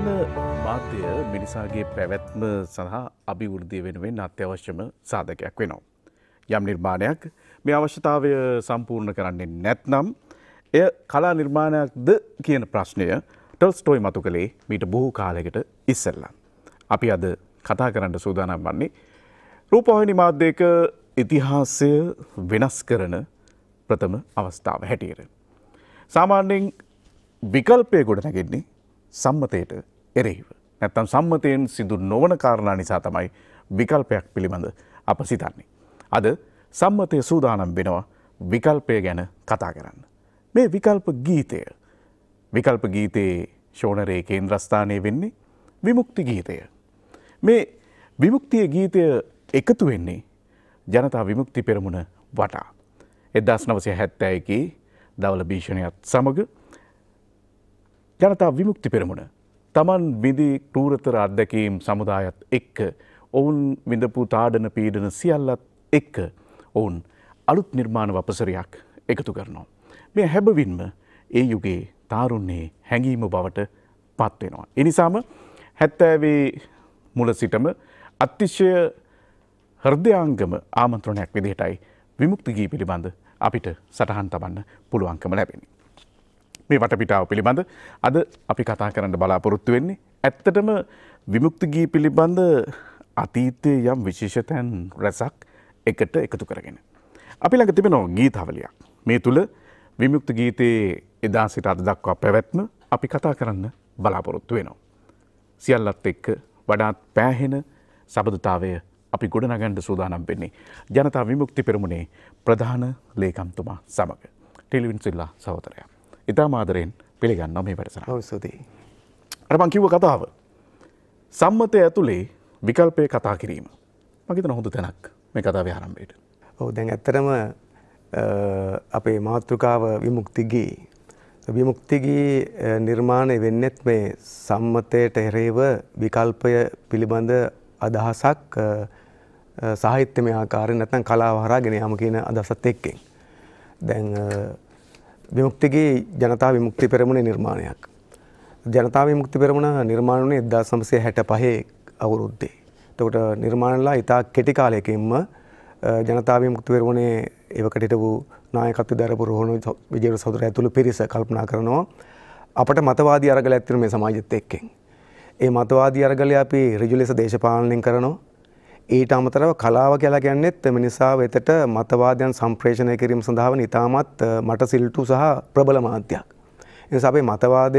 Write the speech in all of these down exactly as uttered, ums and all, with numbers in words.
ප්‍රධාන මාධ්‍ය මිනිසාගේ පැවැත්ම සඳහා අභිවෘද්ධිය වෙනුවෙන් අත්‍යවශ්‍යම සාධකයක් වෙනවා. යම් නිර්මාණයක් මේ අවශ්‍යතාවය සම්පූර්ණ කරන්නේ නැත්නම් එය කලා නිර්මාණයක්ද කියන ප්‍රශ්නය ටොල්ස්ටෝයි මතු කළේ මීට බොහෝ කාලයකට ඉස්සෙල්ලා. අපි අද කතා කරන්න සූදානම් වන්නේ රූපවාහිනී මාධ්‍යයක ඉතිහාසය වෙනස් කරන ප්‍රථම අවස්ථාව හැටියට. සාමාන්‍යයෙන් විකල්පය ගොඩනැගෙන්නේ සම්මතයට එරෙහිව. නැත්තම් සම්මතයෙන් සිදු නොවන කාරණා නිසා තමයි විකල්පයක් පිළිබඳ අප සිතන්නේ. අද සම්මතය සූදානම් වෙනවා විකල්පය ගැන කතා කරන්න. මේ විකල්ප ගීතය විකල්ප ගීතයේ ෂෝනරේ කේන්ද්‍රස්ථානය වෙන්නේ විමුක්ති ගීතය. මේ විමුක්තිය ගීතය එකතු වෙන්නේ ජනතා විමුක්ති පෙරමුණ වටා. එක්දාස් නවසිය හැත්තෑ එකේ දවල භීෂණයත් සමග ජනතා විමුක්ති පෙරමුණ තමන් විඳි ක්‍රූරතර අත්දැකීම් සමුදායත් එක්ක ඔවුන් විඳපු තාඩන පීඩන සියල්ලත් එක්ක ඔවුන් අලුත් නිර්මාණ වපසරයක් එකතු කරනවා. මේ හැබවින්ම ඒ යුගයේ තාරුණ්‍යයේ හැඟීම බවට පත් වෙනවා. ඒ නිසාම හැත්තෑවේ මුල සිටම අතිශය හෘදයාංගම ආමන්ත්‍රණයක් විදිහටයි විමුක්ති ගී පිළිබඳ අපිට සටහන් තබන්න පුළුවන්කම ලැබෙන්නේ. මේ වටපිටාව පිළිබඳ අද අපි කතා කරන්න බලාපොරොත්තු වෙන්නේ ඇත්තටම විමුක්ති ගී පිළිබඳ අතීතයේ යම් විශේෂතයන් රැසක් එකට එකතු කරගෙන. අපි ළඟ තිබෙනවා ගීතාවලියක්. මේ තුල විමුක්ති ගීතයේ එදා සිට අද දක්වා පැවැත්ම අපි කතා කරන්න බලාපොරොත්තු වෙනවා. සියල්ලත් එක්ක වඩාත් පෑහෙන සබඳතාවය අපි ගොඩනගන්න සූදානම් වෙන්නේ ජනතා විමුක්ති පෙරමුණේ ප්‍රධාන ලේකම්තුමා සමග. ටෙලිවින් සිල්ලා සහෝදරයා. ඉතාම ආදරයෙන් පිළිගන්නවා මේ වැඩසටහන. ඔව් ස්තුතියි. අර මං කිව්ව කතාව. සම්මතය ඇතුලේ විකල්පය කතා කිරීම. මම හිතන හොඳ තැනක් මේ කතාවේ ආරම්භයට. ඔව් දැන් ඇත්තටම අපේ මාතෘකාව විමුක්ති ගී. විමුක්ති ගී නිර්මාණය වෙන්නේත් මේ සම්මතයට එරෙහිව විකල්පය පිළිබඳ අදහසක් සාහිත්‍යමය ආකාරයෙන් නැත්නම් කලාව හරහා ගෙන යාම කියන අදහසත් එක්කෙන්. දැන් විමුක්ති ගී ජනතා විමුක්ති පෙරමුණේ නිර්මාණයක්. ජනතා විමුක්ති පෙරමුණ නිර්මාණය වුණේ එක්දාස් නවසිය හැටපහේ අවුරුද්දේ. එතකොට නිර්මාණලා ඉතා කෙටි කාලයකින්ම ජනතා විමුක්ති පෙරමුණේ ඒවකට හිටපු නායකත්වය දරපු රෝහණ විජේවීර සහෝදරයා ඇතුළු පිරිස කල්පනා කරනවා අපට මතවාදී අරගලයක් තියෙන මේ සමාජෙත් එක්කෙන්. ඒ මතවාදී අරගලය අපි ඍජු ලෙස දේශපාලනයෙන් කරනවා. ඊට අමතරව කලාව කියලා කියන්නේත් මිනිසා වෙතට මතවාදයන් සම්ප්‍රේෂණය කිරීම සඳහා වන ඉතාමත් මටසිල්ටු සහ ප්‍රබල මාධ්‍යයක්. ඒ නිසා අපේ මතවාදය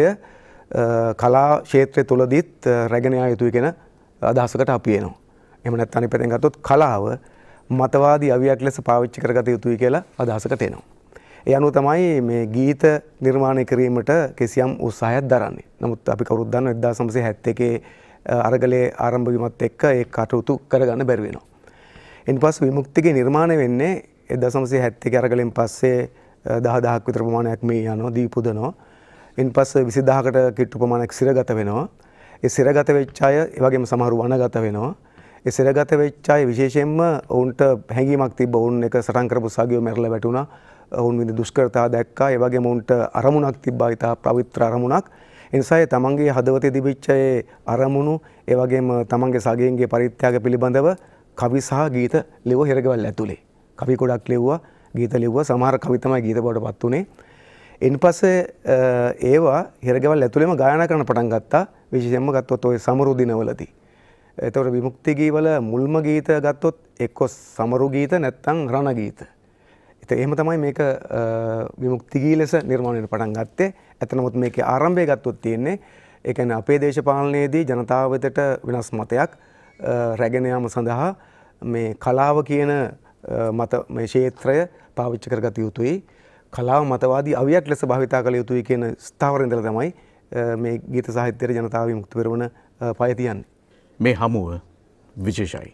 කලා ක්ෂේත්‍රය තුලදීත් රැගෙන යා යුතුයි කියන අදහසකට අපි එනවා. එහෙම නැත්නම් අනිත් පැත්තෙන් ගත්තොත් කලාව මතවාදී අවියක් ලෙස පාවිච්චි කරගත යුතුයි කියලා අදහසකට එනවා. ඒ අනුව තමයි මේ ගීත නිර්මාණය කිරීමට කිසියම් උත්සාහයක් දරන්නේ. නමුත් අපි කවුරුත් දන්නවා එක්දාස් නවසිය හැත්තෑ අරගලයේ ආරම්භ වීමත් එක්ක ඒ කටයුතු කරගන්න බැරි වෙනවා. ඊට පස්සේ විමුක්තිගේ නිර්මාණය වෙන්නේ එක්දාස් නවසිය හැත්තෑ අරගලෙන් පස්සේ දහදහක් විතර ප්‍රමාණයක් මේ යනවා දීපුදනවා. ඊට පස්සේ විසිදහකට කිට්ටු ප්‍රමාණයක් සිරගත වෙනවා. ඒ සිරගත වෙච්ච අය ඒ වගේම සමහරු වනගත වෙනවා. ඒ සිරගත වෙච්ච අය විශේෂයෙන්ම ඔවුන්ට හැඟීමක් තිබ්බ ඔවුන් එක සටන් කරපු සගියෝ මැරලා වැටුණා. ඔවුන් විඳ දුෂ්කරතා දැක්කා. ඒ වගේම ඔවුන්ට අරමුණක් තිබ්බා ඉතා පවිත්‍ර අරමුණක්. ඒ නිසා තමන්ගේ හදවතේ තිබිච්ච ඒ අරමුණු ඒ වගේම තමන්ගේ සගයන්ගේ පරිත්‍යාග පිළිබඳව කවි සහ ගීත ලියව හිරගෙවල් ඇතුලේ. කවි ගොඩක් ලිව්වා, ගීත ලිව්වා. සමහර කවි තමයි ගීත බවට පත් උනේ. ඊට පස්සේ ඒවා හිරගෙවල් ඇතුලේම ගායනා කරන්න පටන් ගත්තා. විශේෂයෙන්ම ගත්තොත් ඔය සමරු දිනවලදී. එතකොට විමුක්ති ගීවල මුල්ම ගීත ගත්තොත් එක්ක සමරු ගීත නැත්නම් රණ ගීත. ඉතින් එහෙම තමයි මේක විමුක්ති ගී ලෙස නිර්මාණය වෙන්න පටන් ගත්තේ. එතනමුත් මේකේ ආරම්භය ගත්තොත් තියෙන්නේ ඒ කියන්නේ අපේ දේශපාලනයේදී ජනතාව වෙතට වෙනස් මතයක් රැගෙන යාම සඳහා මේ කලාව කියන මත මේ ක්ෂේත්‍රය පාවිච්චි කරගත යුතුයි. කලාව මතවාදී අවියක් ලෙස භාවිතා කළ යුතුයි කියන ස්ථාවරය ඉඳලා තමයි මේ ගීත සාහිත්‍යයේ ජනතා විමුක්ති පෙරමුණ පය තියන්නේ. මේ හමුව විශේෂයි.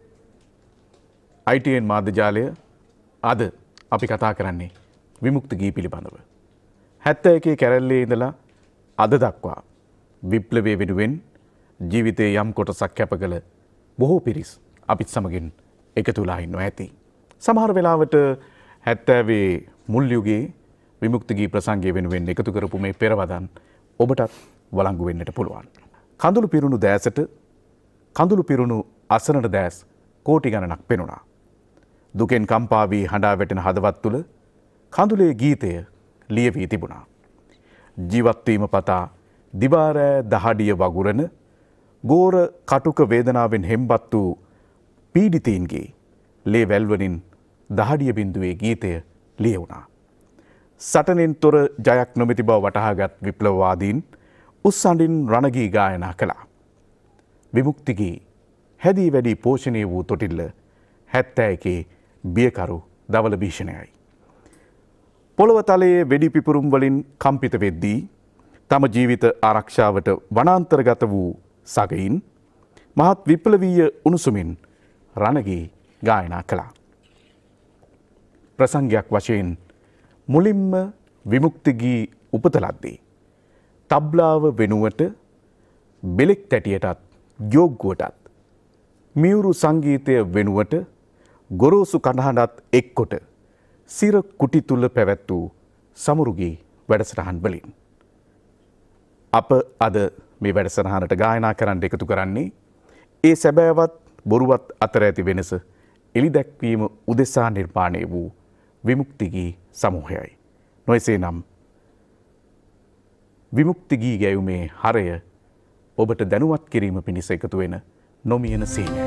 ආයි ටී එන් මාධ්‍ය ජාලය අද අපි කතා කරන්නේ විමුක්ති ගී පිළිබඳව. හැත්තෑ එකේ කැරැල්ලේ ඉඳලා අද දක්වා විප්ලවය වෙනුවෙන් ජීවිතයේ යම් කොටසක් කැප කළ බොහෝ පිරිස් අපිත් සමගින් එකතු වෙලා ඉන්නවා ඇති. සමහර වෙලාවට හැත්තෑවේ මුල් යුගයේ විමුක්ති ගී ප්‍රසංගය වෙනුවෙන් එකතු කරපු මේ පෙරවදන් ඔබටත් වළංගු වෙන්නට පුළුවන්. කඳුළු පිරුණු දෑසට කඳුළු පිරුණු අසරණ දෑස් කෝටි ගණනක් පෙනුණා. දුකෙන් කම්පා වී හඬා වැටෙන හදවත් තුළ කඳුලේ ගීතය ලියවී තිබුණා. ජීවත්වීම පතා දිවාරෑ දහඩිය වගුරන ගෝර කටුක වේදනාවෙන් හෙම්බත් වූ පීඩිතීන්ගේ ලේ වැල්වලින් දහඩිය බිඳුවේ ගීතය ලියවුණා. සටනෙන් තොර ජයක් නොමැති බව වටහාගත් විප්ලවවාදීන් උස්සඬින් රණගී ගායනා කළා. විමුක්තිගී හැදී වැඩි පෝෂණය වූ තොටිල්ල හැත්තෑයකේ බියකරු දවල භීෂණයයි. පොළොව තලයේ වෙඩි පිපුරුම් වලින් කම්පිත වෙද්දී තම ජීවිත ආරක්ෂාවට වනාන්තරගත වූ සගයින් මහත් විප්ලවීය උණුසුමින් රණගී ගායනා කළා. ප්‍රසංගයක් වශයෙන් මුලින්ම විමුක්තිගී උපත ලද්දේ තබ්ලාව වෙනුවට බෙලෙක් තැටියටත් යෝග්ගුවටත් මියුරු සංගීතය වෙනුවට ගොරෝසු කණහඬත් එක්කොට සිර කුටි තුල පැවැත් වූ සමුරුගී වැඩසටහන් වලින් අප අද මේ වැඩසටහනට ගායනා කරන්න එකතු කරන්නේ ඒ සැබෑවත් බොරුවත් අතර ඇති වෙනස එළිදැක්වීම උදෙසා නිර්මාණය වූ විමුක්තිගී සමූහයයි. නොයසේ නම් විමුක්තිගී ගැයුමේ හරය ඔබට දැනුවත් කිරීම පිණිස එකතු වෙන නොමියන සේනය.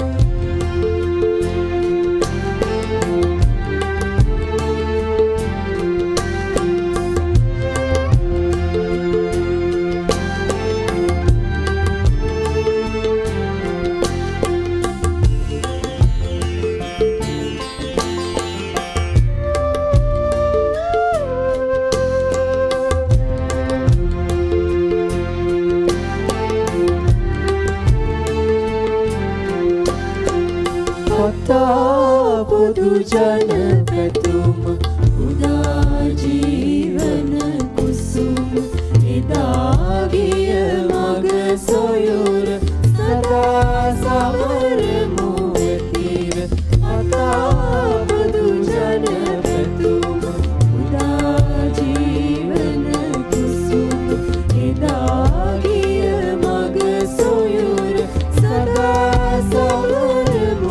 ජන පැතුම උදා ජීවන කුසුම එදා ගිය මග සොයුර සදා සමරමු ඇතිර අතා බුදු ජන පැතුම උදා ජීවන කුසුම එදා ගිය මග සොයුර සදා සමරමු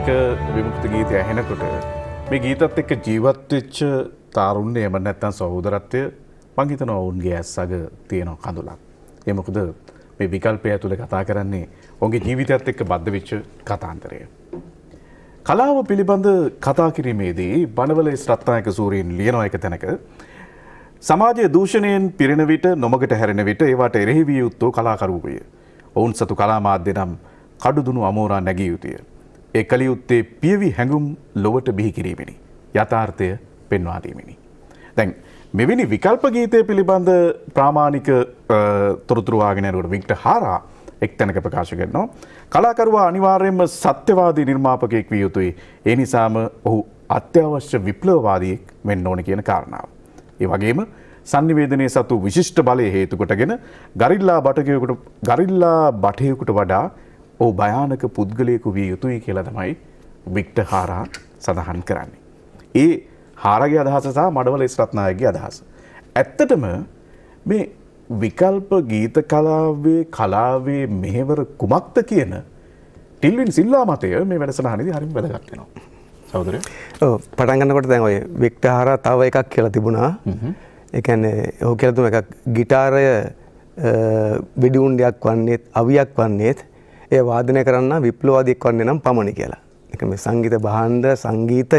එක විමුක්ති ගීතය ඇහෙනකොට මේ ගීතත් එක්ක ජීවත් වෙච්ච තාරුණ්‍ය එම නැත්තම් සහෝදරත්වය මං හිතනවා ඔවුන්ගේ ඇස් අග තියෙන කඳුලක්. ඒ මොකද මේ විකල්පය ඇතුලේ කතා කරන්නේ ඔවුන්ගේ ජීවිතයත් එක්ක බද්ධ වෙච්ච කතාන්තරය. කලාව පිළිබඳ කතා කිරීමේදී බණවල රත්නායක සූරීන් ලියන එක තැනක සමාජයේ දූෂණයෙන් පිරෙන විට නොමගට හැරෙන විට ඒවට එරෙහි විය යුත්තෝ කලාකරුවෝය. ඔවුන් සතු කලා මාධ්‍ය නම් කඩුදුණු අමෝරා නැගිය යුතුය. ඒ කල යුත්තේ පියවි හැඟුම් ලොවට බිහි කිරීමෙනි. යථාර්ථය පෙන්වා දීමෙනි. දැන් මෙවැනි විකල්ප ගීතය පිළිබඳ ප්‍රාමාණික තොරතුරු වාගෙන යනකොට වික්ටර් හාරා එක්තැනක ප්‍රකාශ කරනවා කලාකරුවා අනිවාර්යයෙන්ම සත්‍යවාදී නිර්මාපකයෙක් විය යුතුයි. ඒ නිසාම ඔහු අත්‍යවශ්‍ය විප්ලවවාදියෙක් වෙන්න ඕන කියන කාරණාව. ඒ වගේම sannivedanaya සතු විශිෂ්ට බලය හේතු කොටගෙන ගරිල්ලා බටකයෙකුට ගරිල්ලා බටයෙකුට වඩා ඔහු භයානක පුද්ගලයෙකු විය යුතුයි කියලා තමයි වික්ටර් හාරා සඳහන් කරන්නේ. ඒ හාරාගේ අදහස සහ මඩවල රත්නායකගේ අදහස. ඇත්තටම මේ විකල්ප ගීත කලාවේ කලාවේ මෙහෙවර කුමක්ද කියන ටිල්වින් සිල්වා මතය මේ වැඩසටහනේදී හරිම වැදගත් වෙනවා. සහෝදරය. ඔව් පටන් ගන්නකොට දැන් ඔය වික්ටර් හාරා තව එකක් කියලා තිබුණා. ඒ කියන්නේ ඔහු කියලා දුන්න එකක් ගිටාරය වෙඩිඋණ්ඩයක් වන්නේත් අවියක් වන්නේත් ඒ වාදනය කරන්න විප්ලවවාදියෙක් වන්නේ නම් පමණි කියලා. ඒක මේ සංගීත භාණ්ඩ සංගීතය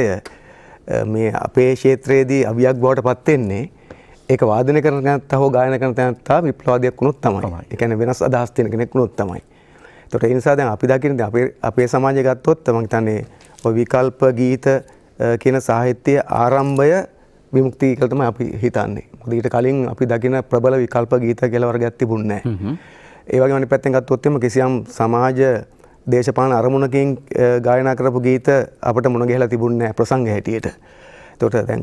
මේ අපේ ක්ෂේත්‍රයේදී අවියක් බවට පත් වෙන්නේ ඒක වාදනය කරන තැනත්තා හෝ ගායන කරන තැනත්තා විප්ලවවාදියෙක් වුණොත් තමයි. ඒ කියන්නේ වෙනස් අදහස් තියෙන කෙනෙක් වුණොත් තමයි. ඒතකොට ඒ නිසා දැන් අපි දකින්නේ අපේ අපේ සමාජය ගත්තොත් මම හිතන්නේ ඔය විකල්ප ගීත කියන සාහිත්‍ය ආරම්භය විමුක්ති කියලා තමයි අපි හිතන්නේ. මොකද ඊට කලින් අපි දකින ප්‍රබල විකල්ප ගීත කියලා වර්ගයක් තිබුණේ නැහැ. ඒ වගේම අනිත් පැත්තෙන් ගත්තොත් එimhe කිසියම් සමාජ දේශපාලන අරමුණකින් ගායනා කරපු ගීත අපිට මුණ ගැහිලා තිබුණේ නැහැ ප්‍රසංග හැටියට. ඒතකොට දැන්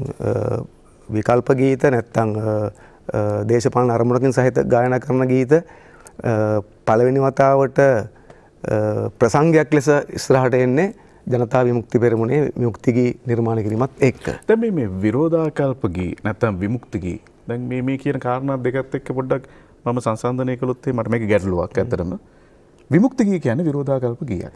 විකල්ප ගීත නැත්තම් දේශපාලන අරමුණකින් සහිත ගායනා කරන ගීත පළවෙනි වතාවට ප්‍රසංගයක් ලෙස ඉස්සරහට එන්නේ ජනතා විමුක්ති පෙරමුණේ විමුක්ති ගී නිර්මාණය කිරීමත් එක්ක. දැන් මේ මේ විරෝධාකල්ප ගී නැත්තම් විමුක්ති ගී දැන් මේ මේ කියන කාරණා දෙකත් එක්ක පොඩ්ඩක් මම සංසන්දනය කළොත් මට මේක ගැටලුවක් ඇත්තටම. විමුක්ති ගී කියන්නේ විරෝධාකල්ප ගීයක්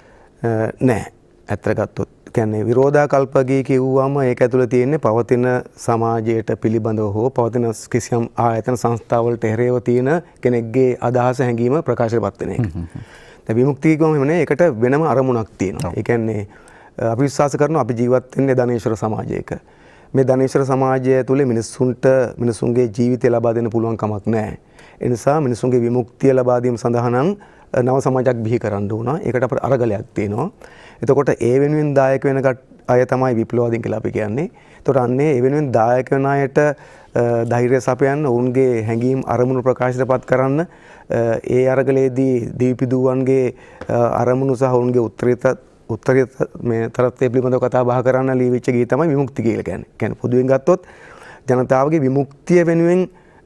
නෑ. ඇත්තට ගත්තොත් කියන්නේ විරෝධාකල්ප ගී කිව්වම ඒක ඇතුළේ තියෙන්නේ පවතින සමාජයට පිළිබඳව හෝ පවතින කිසියම් ආයතන සංස්ථාවලට එරෙහිව තියෙන කෙනෙක්ගේ අදහස හැඟීම ප්‍රකාශයටපත් වෙන එක. දැන් විමුක්ති ගී කියවම නේ ඒකට වෙනම අරමුණක් තියෙනවා. ඒ කියන්නේ අපි විශ්වාස කරනවා අපි ජීවත් වෙන්නේ ධනේශ්වර සමාජයක. මේ ධනේශ්වර සමාජය තුළ මිනිස්සුන්ට මිනිසුන්ගේ ජීවිතය ලබා දෙන්න පුළුවන් කමක් නැහැ. ඒ නිසා මිනිසුන්ගේ විමුක්තිය ලබා දීම සඳහා නම් නව සමාජයක් බිහි කරන්න උනා. ඒකට අපට අරගලයක් තියෙනවා. එතකොට ඒ වෙනුවෙන් දායක වෙන අය තමයි විප්ලවවාදීන් කියලා අපි කියන්නේ. එතකොට අන්නේ ඒ වෙනුවෙන් දායක වෙන අයට ධෛර්යය සපයන්න ඔවුන්ගේ හැඟීම් අරමුණු ප්‍රකාශයටපත් කරන්න ඒ අරගලයේදී දීපිදුවන්ගේ අරමුණු සහ ඔවුන්ගේ උත්තරීත උත්තරීත මේ තරත්වය පිළිබඳව කතා බහ කරන්න ලියවිච්ච ගී තමයි විමුක්ති කියලා කියන්නේ. කියන්නේ පොදුවෙන් ගත්තොත් ජනතාවගේ විමුක්තිය වෙනුවෙන්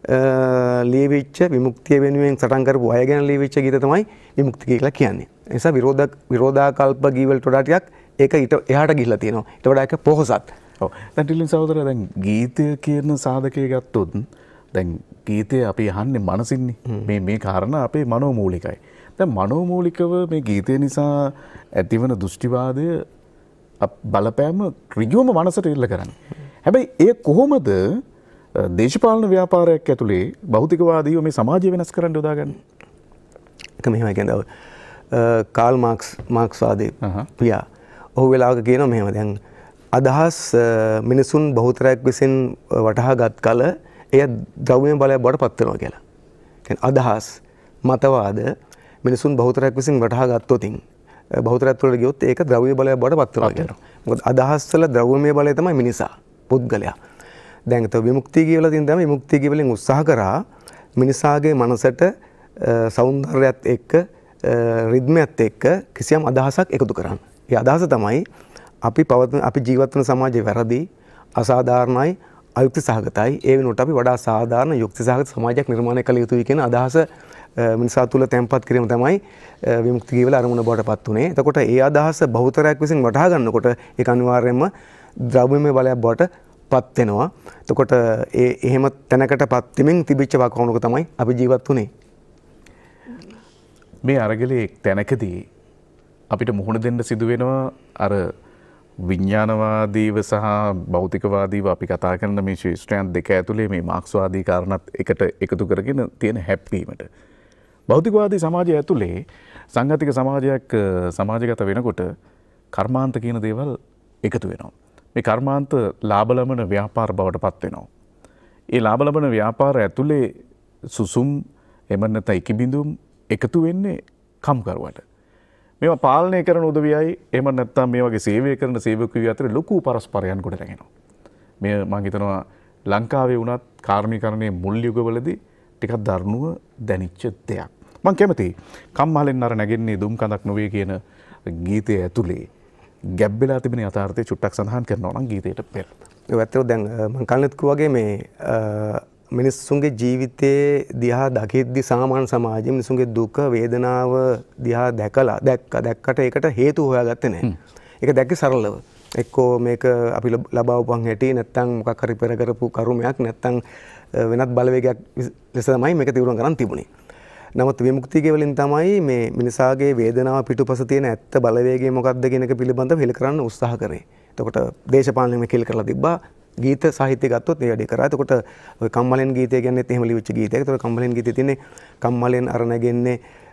ලියවිච්ච විමුක්තිය වෙනුවෙන් සටන් කරපු අය ගැන ලියවිච්ච ගීත තමයි විමුක්ති කියලා කියන්නේ. ඒ නිසා විරෝධ විරෝධාකල්ප ගී වලට වඩා ටිකක් ඒක ඊට එහාට ගිහිල්ලා තියෙනවා. ඊට වඩා ඒක පොහොසත්. ඔව්. දැන් ටිලින් සහෝදරයා දැන් ගීතය කියන සාධකය ගත්තොත් දැන් ගීතය අපි අහන්නේ මනසින්නේ. මේ මේ කාරණා අපේ මනෝමූලිකයි. දැන් මනෝමූලිකව මේ ගීතය නිසා ඇතිවන දෘෂ්ටිවාදය බලපෑම ඍජුවම මනසට ඉල්ල කරන්නේ. හැබැයි ඒ කොහොමද දේශපාලන ව්‍යාපාරයක් ඇතුලේ භෞතිකවාදීව මේ සමාජය වෙනස් කරන්න යොදාගන්නේ? ඒක මෙහෙමයි කියන්නේ. කාල් මාක්ස් මාක්ස්වාදී පියා ඔහු වෙලාවක කියනවා මෙහෙම දැන් අදහස් මිනිසුන් බහුතරයක් විසින් වටහාගත් කල එය ද්‍රව්‍යමය බලයක් බවට පත් වෙනවා කියලා. කියන්නේ අදහස් මතවාද මිනිසුන් බහුතරයක් විසින් වටහා ගත්තොතින් බහුතරයක් තුළට ගියොත් ඒක ද්‍රව්‍ය බලයක් බවට පත් වෙනවා කියනවා. මොකද අදහස් වල ද්‍රව්‍යමය බලය තමයි මිනිසා, පුද්ගලයා. දැන් ඒත විමුක්තිය කියලා තියෙන තමයි විමුක්තිය වලින් උත්සාහ කරා මිනිසාගේ මනසට సౌందර්යයත් එක්ක රිද්මයත් එක්ක කිසියම් අදහසක් එකතු කරන්න. ඒ අදහස තමයි අපි පවත්වන අපි ජීවත් වෙන සමාජයේ වැරදි, අසාධාරණයි, අයුක්ති සහගතයි. ඒ වෙනුවට අපි වඩා සාධාරණ යුක්ති සහගත සමාජයක් නිර්මාණය කළ යුතුයි කියන අදහස මිනිසා තුළ තැන්පත් කිරීම තමයි විමුක්ති ගී වල අරමුණ බවට පත් උනේ. එතකොට ඒ අදහස බහුතරයක් විසින් වටහා ගන්නකොට ඒක අනිවාර්යයෙන්ම ද්‍රව්‍යමය බලයක් බවට පත් වෙනවා. එතකොට ඒ එහෙම තැනකට පත් වෙමින් තිබිච්ච වකවුනක තමයි අපි ජීවත් වුනේ. මේ අරගලේ තැනකදී අපිට මුහුණ දෙන්න සිදු වෙනවා අර විඥානවාදීව සහ භෞතිකවාදීව අපි කතා කරන මේ ශිෂ්ටයන් දෙක ඇතුලේ මේ මාක්ස්වාදී කාරණාත් එකට එකතු කරගෙන තියෙන හැප්පීමට. භෞතිකවාදී සමාජය ඇතුලේ සංඝාතික සමාජයක් සමාජගත වෙනකොට කර්මාන්ත කියන දේවල් එකතු වෙනවා. මේ කර්මාන්ත ලාභ ලබන ව්‍යාපාර බවට පත් වෙනවා. ඒ ලාභ ලබන ව්‍යාපාර ඇතුලේ සුසුම් එමන් නැත්නම් ඉකිබිඳුම් එකතු වෙන්නේ කම්කරුවට. මේවා පාලනය කරන උදවියයි එහෙම නැත්නම් මේ වගේ සේවය කරන සේවකයෝ අතර ලොකු පරස්පරයන් ගොඩ නැගෙනවා. මේ මම හිතනවා ලංකාවේ වුණත් කාර්මිකරණයේ මුල් යුගවලදී ටිකක් දරුණුව දැනිච්ච දෙයක්. මම කැමතියි කම්මහලෙන් අර නැගෙන්නේ දුම් කඳක් නොවේ කියන ගීතයේ ඇතුලේ ගැබ්බෙලා තිබෙන යථාර්ථය චුට්ටක් සඳහන් කරනවා නම් ගීතයට පෙර. ඒ ඇත්තට දැන් මම කලින්ත් කිව්වාගේ මේ මිනිස්සුන්ගේ ජීවිතයේ දිහා දකිද්දි සාමාන්‍ය සමාජයේ මිනිස්සුන්ගේ දුක වේදනාව දිහා දැකලා දැක්ක දැක්කට ඒකට හේතු හොයාගත්තේ නැහැ. ඒක දැක්කේ සරලව. එක්කෝ මේක අපි ලබාවපන් හැටි නැත්නම් මොකක් හරි පෙර කරපු කර්මයක් නැත්නම් වෙනත් බලවේගයක් ලෙස තමයි මේක තිරුම් කරන් තිබුණේ. නමුත් විමුක්තිය වලින් තමයි මේ මිනිසාගේ වේදනාව පිටුපස තියෙන ඇත්ත බලවේගය මොකක්ද කියන එක පිළිබඳව හෙළ කරන්න උත්සාහ කරේ. එතකොට දේශපාලනයෙන් කෙල් කරලා තිබ්බා. ගීත සාහිත්‍ය ගත්තොත් ඒ වැඩේ කරා. එතකොට ඔය කම්මලෙන් ගීතය කියන්නේත් එහෙම ලියවිච්ච ගීතයක්. එතකොට කම්මලෙන් ගීතේ තියෙන්නේ කම්මලෙන් අර නැගෙන්නේ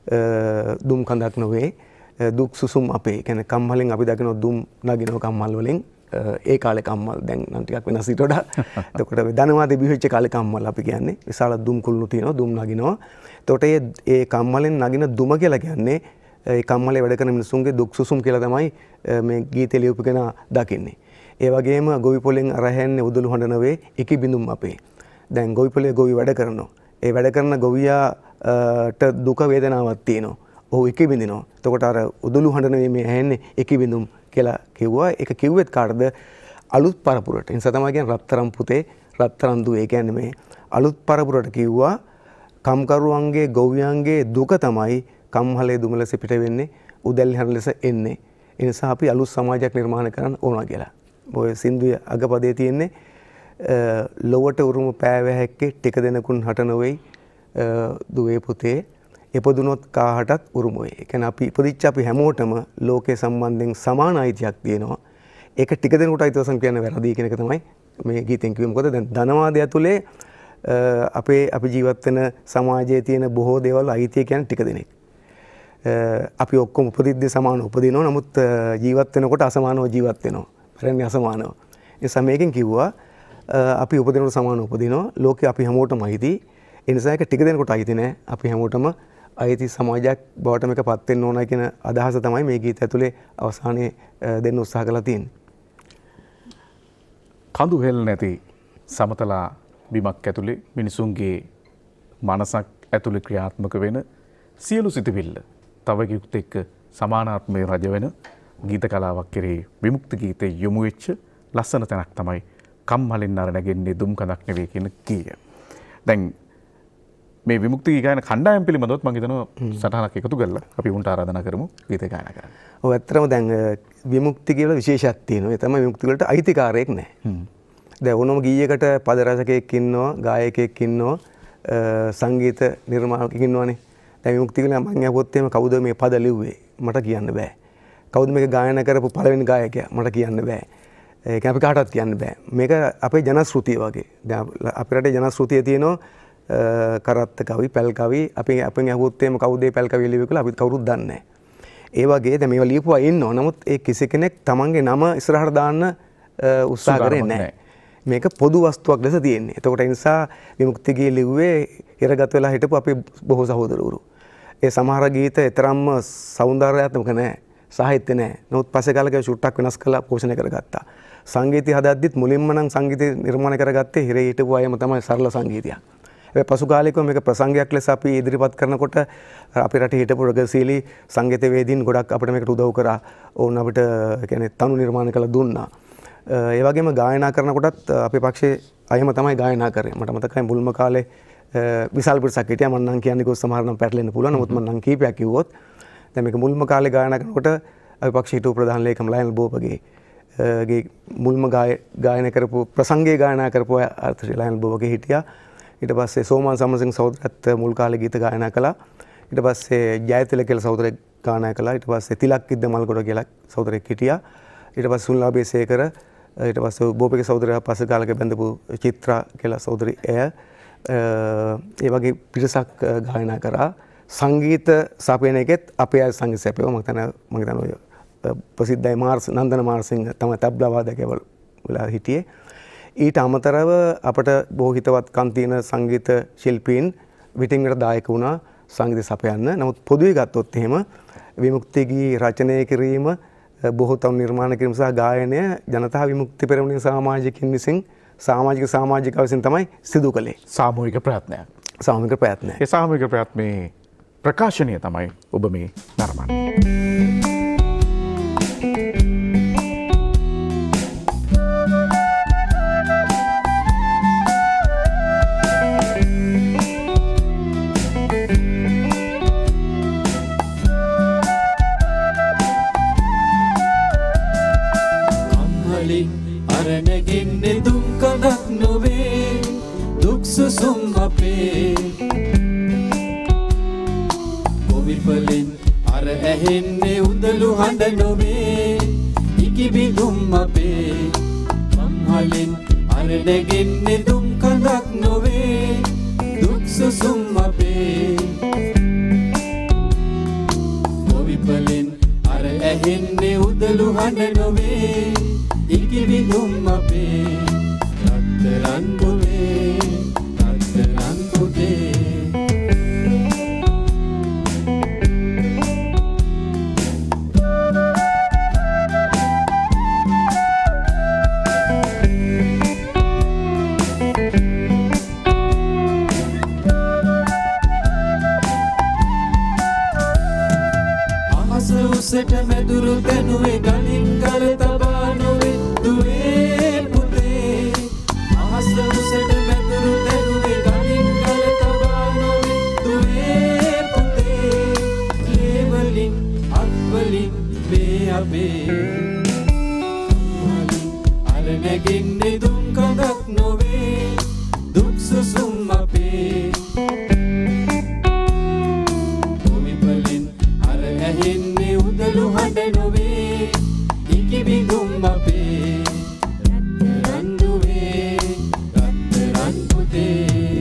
දුම් කඳක් නොවේ දුක් සුසුම් අපේ. කියන්නේ කම්මලෙන් අපි දකින දුම් නගිනවා කම්මල් වලින්. ඒ කාලේ කම්මල් දැන් නම් ටිකක් වෙනස් ඊට වඩා. එතකොට ධනවාදී බිහිවෙච්ච කාලේ කම්මල් අපි කියන්නේ විශාල දුම් කුළුණු තියෙනවා දුම් නගිනවා. එතකොට ඒ කම්මලෙන් නගින දුම කියලා කියන්නේ ඒ කම්මලේ වැඩ කරන මිනිසුන්ගේ දුක් සුසුම් කියලා තමයි මේ ගීතේ ලියපු කෙනා දකින්නේ. ඒ වගේම ගොවි පොලෙන් අරහැන්නේ උදළු හඬ නෙවේ එකි බිඳුම් අපේ. දැන් ගොවි පොලේ ගොවි වැඩ කරනවා. ඒ වැඩ කරන ගොවියාට දුක වේදනාවක් තියෙනවා. ඔහු එකි බිඳිනවා. එතකොට අර උදළු හඬ නෙවේ මේ ඇහෙන්නේ එකි බිඳුම් කියලා කිව්වා. ඒක කිව්වෙත් කාටද? අලුත් පරපුරට. ඒ නිසා තමයි කියන්නේ රත්තරන් පුතේ රත්තරන් දුවේ. ඒ කියන්නේ මේ අලුත් පරපුරට කිව්වා කම්කරුවන්ගේ ගොවියන්ගේ දුක තමයි කම්හලේ දුම ලෙස පිට වෙන්නේ උදැල්ලි හඬ ලෙස එන්නේ. ඒ නිසා අපි අලුත් සමාජයක් නිර්මාණය කරන්න ඕන කියලා. ඔය සින්දුවේ අගපදයේ තියෙන්නේ ලොවට උරුම පෑව හැක්කේ ටික දෙනකුන් හට නොවේයි දුවේ පුතේ ඉපදුනොත් කාහටත් උරුම වේ. ඒ කියන්නේ අපි ඉපදිච්ච අපි හැමෝටම ලෝකයේ සම්බන්ධයෙන් සමාන අයිතියක් තියෙනවා. ඒක ටික දෙනෙකුට අයිතිවසම් කියන වැරදි කියන එක තමයි මේ ගීතෙන් කිව්වේ. මොකද දැන් ධනවාදය ඇතුලේ අපේ අපි ජීවත් වෙන සමාජයේ තියෙන බොහෝ දේවල් අයිතිය කියන්නේ ටික දෙනෙක්. අපි ඔක්කොම උපදිද්දී සමානව උපදිනවා. නමුත් ජීවත් වෙනකොට අසමානව ජීවත් වෙනවා. පැරණි අසමානව. ඒ සමයකින් කිව්වා අපි උපදිනකොට සමානව උපදිනවා. ලෝකේ අපි හැමෝටම අයිති. ඒ නිසා ඒක ටික දෙනෙකුට අයිති නෑ. අපි හැමෝටම අයිති සමාජයක් බවට මේකපත් වෙන්න ඕනයි කියන අදහස තමයි මේ ගීත ඇතුලේ අවසානයේ දෙන්න උත්සාහ කරලා තියෙන්නේ. කඳු හෙල් නැති සමතලා බිමක් ඇතුලේ මිනිසුන්ගේ මනසක් ඇතුලේ ක්‍රියාත්මක වෙන සියලු සිතුවිල්ල තව කිව්ත් එක්ක සමානාත්මය රජ වෙන ගීත කලාවක් කෙරෙහි විමුක්ති ගීතේ යොමු වෙච්ච ලස්සන තැනක් තමයි කම්මලෙන් අර නැගෙන්නේ දුම් කඳක් නෙවෙයි කියන ගීය. දැන් මේ විමුක්ති ගායන කණ්ඩායම් පිළිබඳවත් මම හිතනවා සටහනක් එකතු කරලා අපි උන්ට ආරාධනා කරමු ගීත ගායනා කරන්න. ඔව් ඇත්තටම දැන් විමුක්ති කියලා විශේෂයක් තියෙනවා. ඒ තමයි විමුක්ති වලට අයිතිකාරයෙක් නැහැ. දැන් ඕනම ගීයකට පද රචකයෙක් ඉන්නවා, ගායකයෙක් ඉන්නවා, සංගීත නිර්මාණකයෙක් ඉන්නවනේ. දැන් විමුක්ති කියලා මම අහුවොත් එහෙම කවුද මේ පද ලිව්වේ? මට කියන්න බෑ. කවුද මේක ගායනා කරපු පළවෙනි ගායකයා? මට කියන්න බෑ. ඒක අපි කාටවත් කියන්න බෑ. මේක අපේ ජනශ්‍රුතිය වගේ. දැන් අපේ රටේ ජනශ්‍රුතිය තියෙනවා කරත්ත කවි, පැල් කවි. අපි අපෙන් අහුවොත් එහෙම කවුද මේ පැල් කවිය ලිව්වේ කියලා අපි කවුරුත් දන්නේ නැහැ. ඒ වගේ දැන් මේවා ලියපුවා ඉන්නවා. නමුත් ඒ කිසි කෙනෙක් තමන්ගේ නම ඉස්සරහට දාන්න උත්සාහ කරේ නැහැ. මේක පොදු වස්තුවක් ලෙස තියෙන්නේ. එතකොට ඒ නිසා විමුක්ති ගී ලිව්වේ ඉරගත වෙලා හිටපු අපේ බොහෝ සහෝදරවරු. ඒ සමහර ගීත තරම්ම సౌందర్యාත්මක නැහැ. සාහිත්‍ය නැහැ. නමුත් පස්සේ කාලෙක ෂුට්ටක් වෙනස් කරලා පෝෂණය කරගත්තා. සංගීතය හදද්දිත් මුලින්ම නම් සංගීතය නිර්මාණය කරගත්තේ හිරේ හිටපු අයම තමයි සරල සංගීතයක්. හැබැයි පසු කාලෙකව මේක ප්‍රසංගයක් ලෙස අපි ඉදිරිපත් කරනකොට අපේ රටේ හිටපු රගසීලී සංගීතවේදීන් ගොඩක් අපිට මේකට උදව් කරා. ඕන් අපිට කියන්නේ තනු නිර්මාණය කළ දුන්නා. ඒ වගේම ගායනා කරනකොටත් අපේ පක්ෂයේ අයම තමයි ගායනා කරේ. මට මතකයි මුල්ම කාලේ විශාල පිරිසක් හිටියා. මම නම් කියන්නේ කොහොම සමහර නම් පැටලෙන්න පුළුවන්. නමුත් මම නම් කීපයක් කිව්වොත් දැන් මේක මුල්ම කාලේ ගායනා කරනකොට අපේ පක්ෂයේ හිටපු ප්‍රධාන ලේකම් ලයනල් බෝපගේ ගේ මුල්ම ගායනා කරපු ප්‍රසංගයේ ගායනා කරපු අර්ථ ලයනල් බෝපගේ හිටියා. ඊට පස්සේ සෝමන් සමරසිංහ සහෝදරත් මුල් කාලේ ගීත ගායනා කළා. ඊට පස්සේ ජයතිල කියලා සහෝදරයෙක් ගායනා කළා. ඊට පස්සේ තිලක් ඉද්ද මල්ගොඩ කියලා සහෝදරයෙක් හිටියා. ඊට පස්සේ සුන්ලාභේ සේකර, ඊට පස්සේ බෝපික සහෝදරයා පස්ස කාලෙක බැඳපු චිත්‍රා කියලා සහෝදරි එය ඒ වගේ පිරිසක් ගායනා කරා. සංගීත සපයන එකෙත් අපේ අය සංගීත සපයව මම හිතන මම හිතන ඔය ප්‍රසිද්ධයි මාර්ස් නන්දන මාර්සිංහ තමයි තබ්ලා වාදකයවල වෙලා හිටියේ. ඊට අමතරව අපට බොහෝ හිතවත්කම් තියෙන සංගීත ශිල්පීන් විටින් විට දායක වුණා සංගීත සපයන්න. නමුත් පොදුවේ ගත්තොත් එහෙම විමුක්ති ගී රචනය කිරීම, බොහෝ තව නිර්මාණ කිරීම සහ ගායනය ජනතා විමුක්ති පෙරමුණේ සමාජිකින් විසින් සමාජික සමාජිකව විසින් තමයි සිදු කළේ. සාමූහික ප්‍රයත්නයක්. සාමූහික ප්‍රයත්නය. ඒ සාමූහික ප්‍රයත්නයේ ප්‍රකාශනය තමයි ඔබ මේ නරඹන්නේ. අරණගින්නේ දුක් කඳක් නොවේ දුක් සුසුම් අපේ කොවිපලෙන් අර ඇහෙන්නේ උදළු හඬ නොවේ ඉකිබිඳුම් අපේ මම්හලෙන් අරණගින්නේ දුක් කඳක් නොවේ දුක් සුසුම් අපේ කොවිපලෙන් අර ඇහෙන්නේ උදළු හඬ නොවේ ඉකිබිඳුම් අපේ රත්තරන් ගොවේ රත්තරන් පුතේ අහස උසට මැදුරු තැනුවේ ගලින් ගල තබා නොවේ දුවේ පුතේ අහස උසට මැදුරු තැනුවේ ගලින් ගල තබා නොවේ දුවේ පුතේ ලේවලින් අත්වලින් මේ අපේ අර නැගින්නේ දුම් කඳක් නොවේ දුක් සුසුම් අපේ කොවිපලෙන් අර ඇහෙන්නේ උදළු හඬ නොවේ ඉකිබිඳුම් අපේ රත්තරන් දුවේ රත්තරන් පුතේ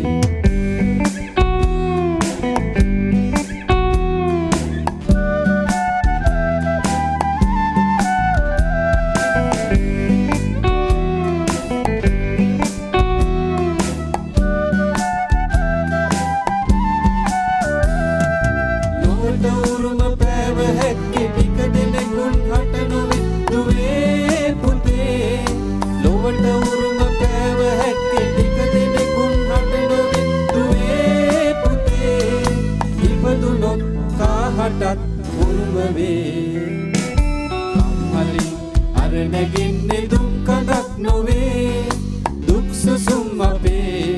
ලොවට උරුම පෑව හැක්කේ ටික දෙනෙකුන් හට නොවේ දුවේ පුතේ ලොවට උරුම පෑව හැක්කේ ටික දෙනෙකුන් හට නොවේ දුවේ පුතේ ඉපදුනොත් කාහටත් උරුම වේ කම්හලින් අර නැගින්නේ දුම් කඳක් නොවේ දුක් සුසුම් අපේ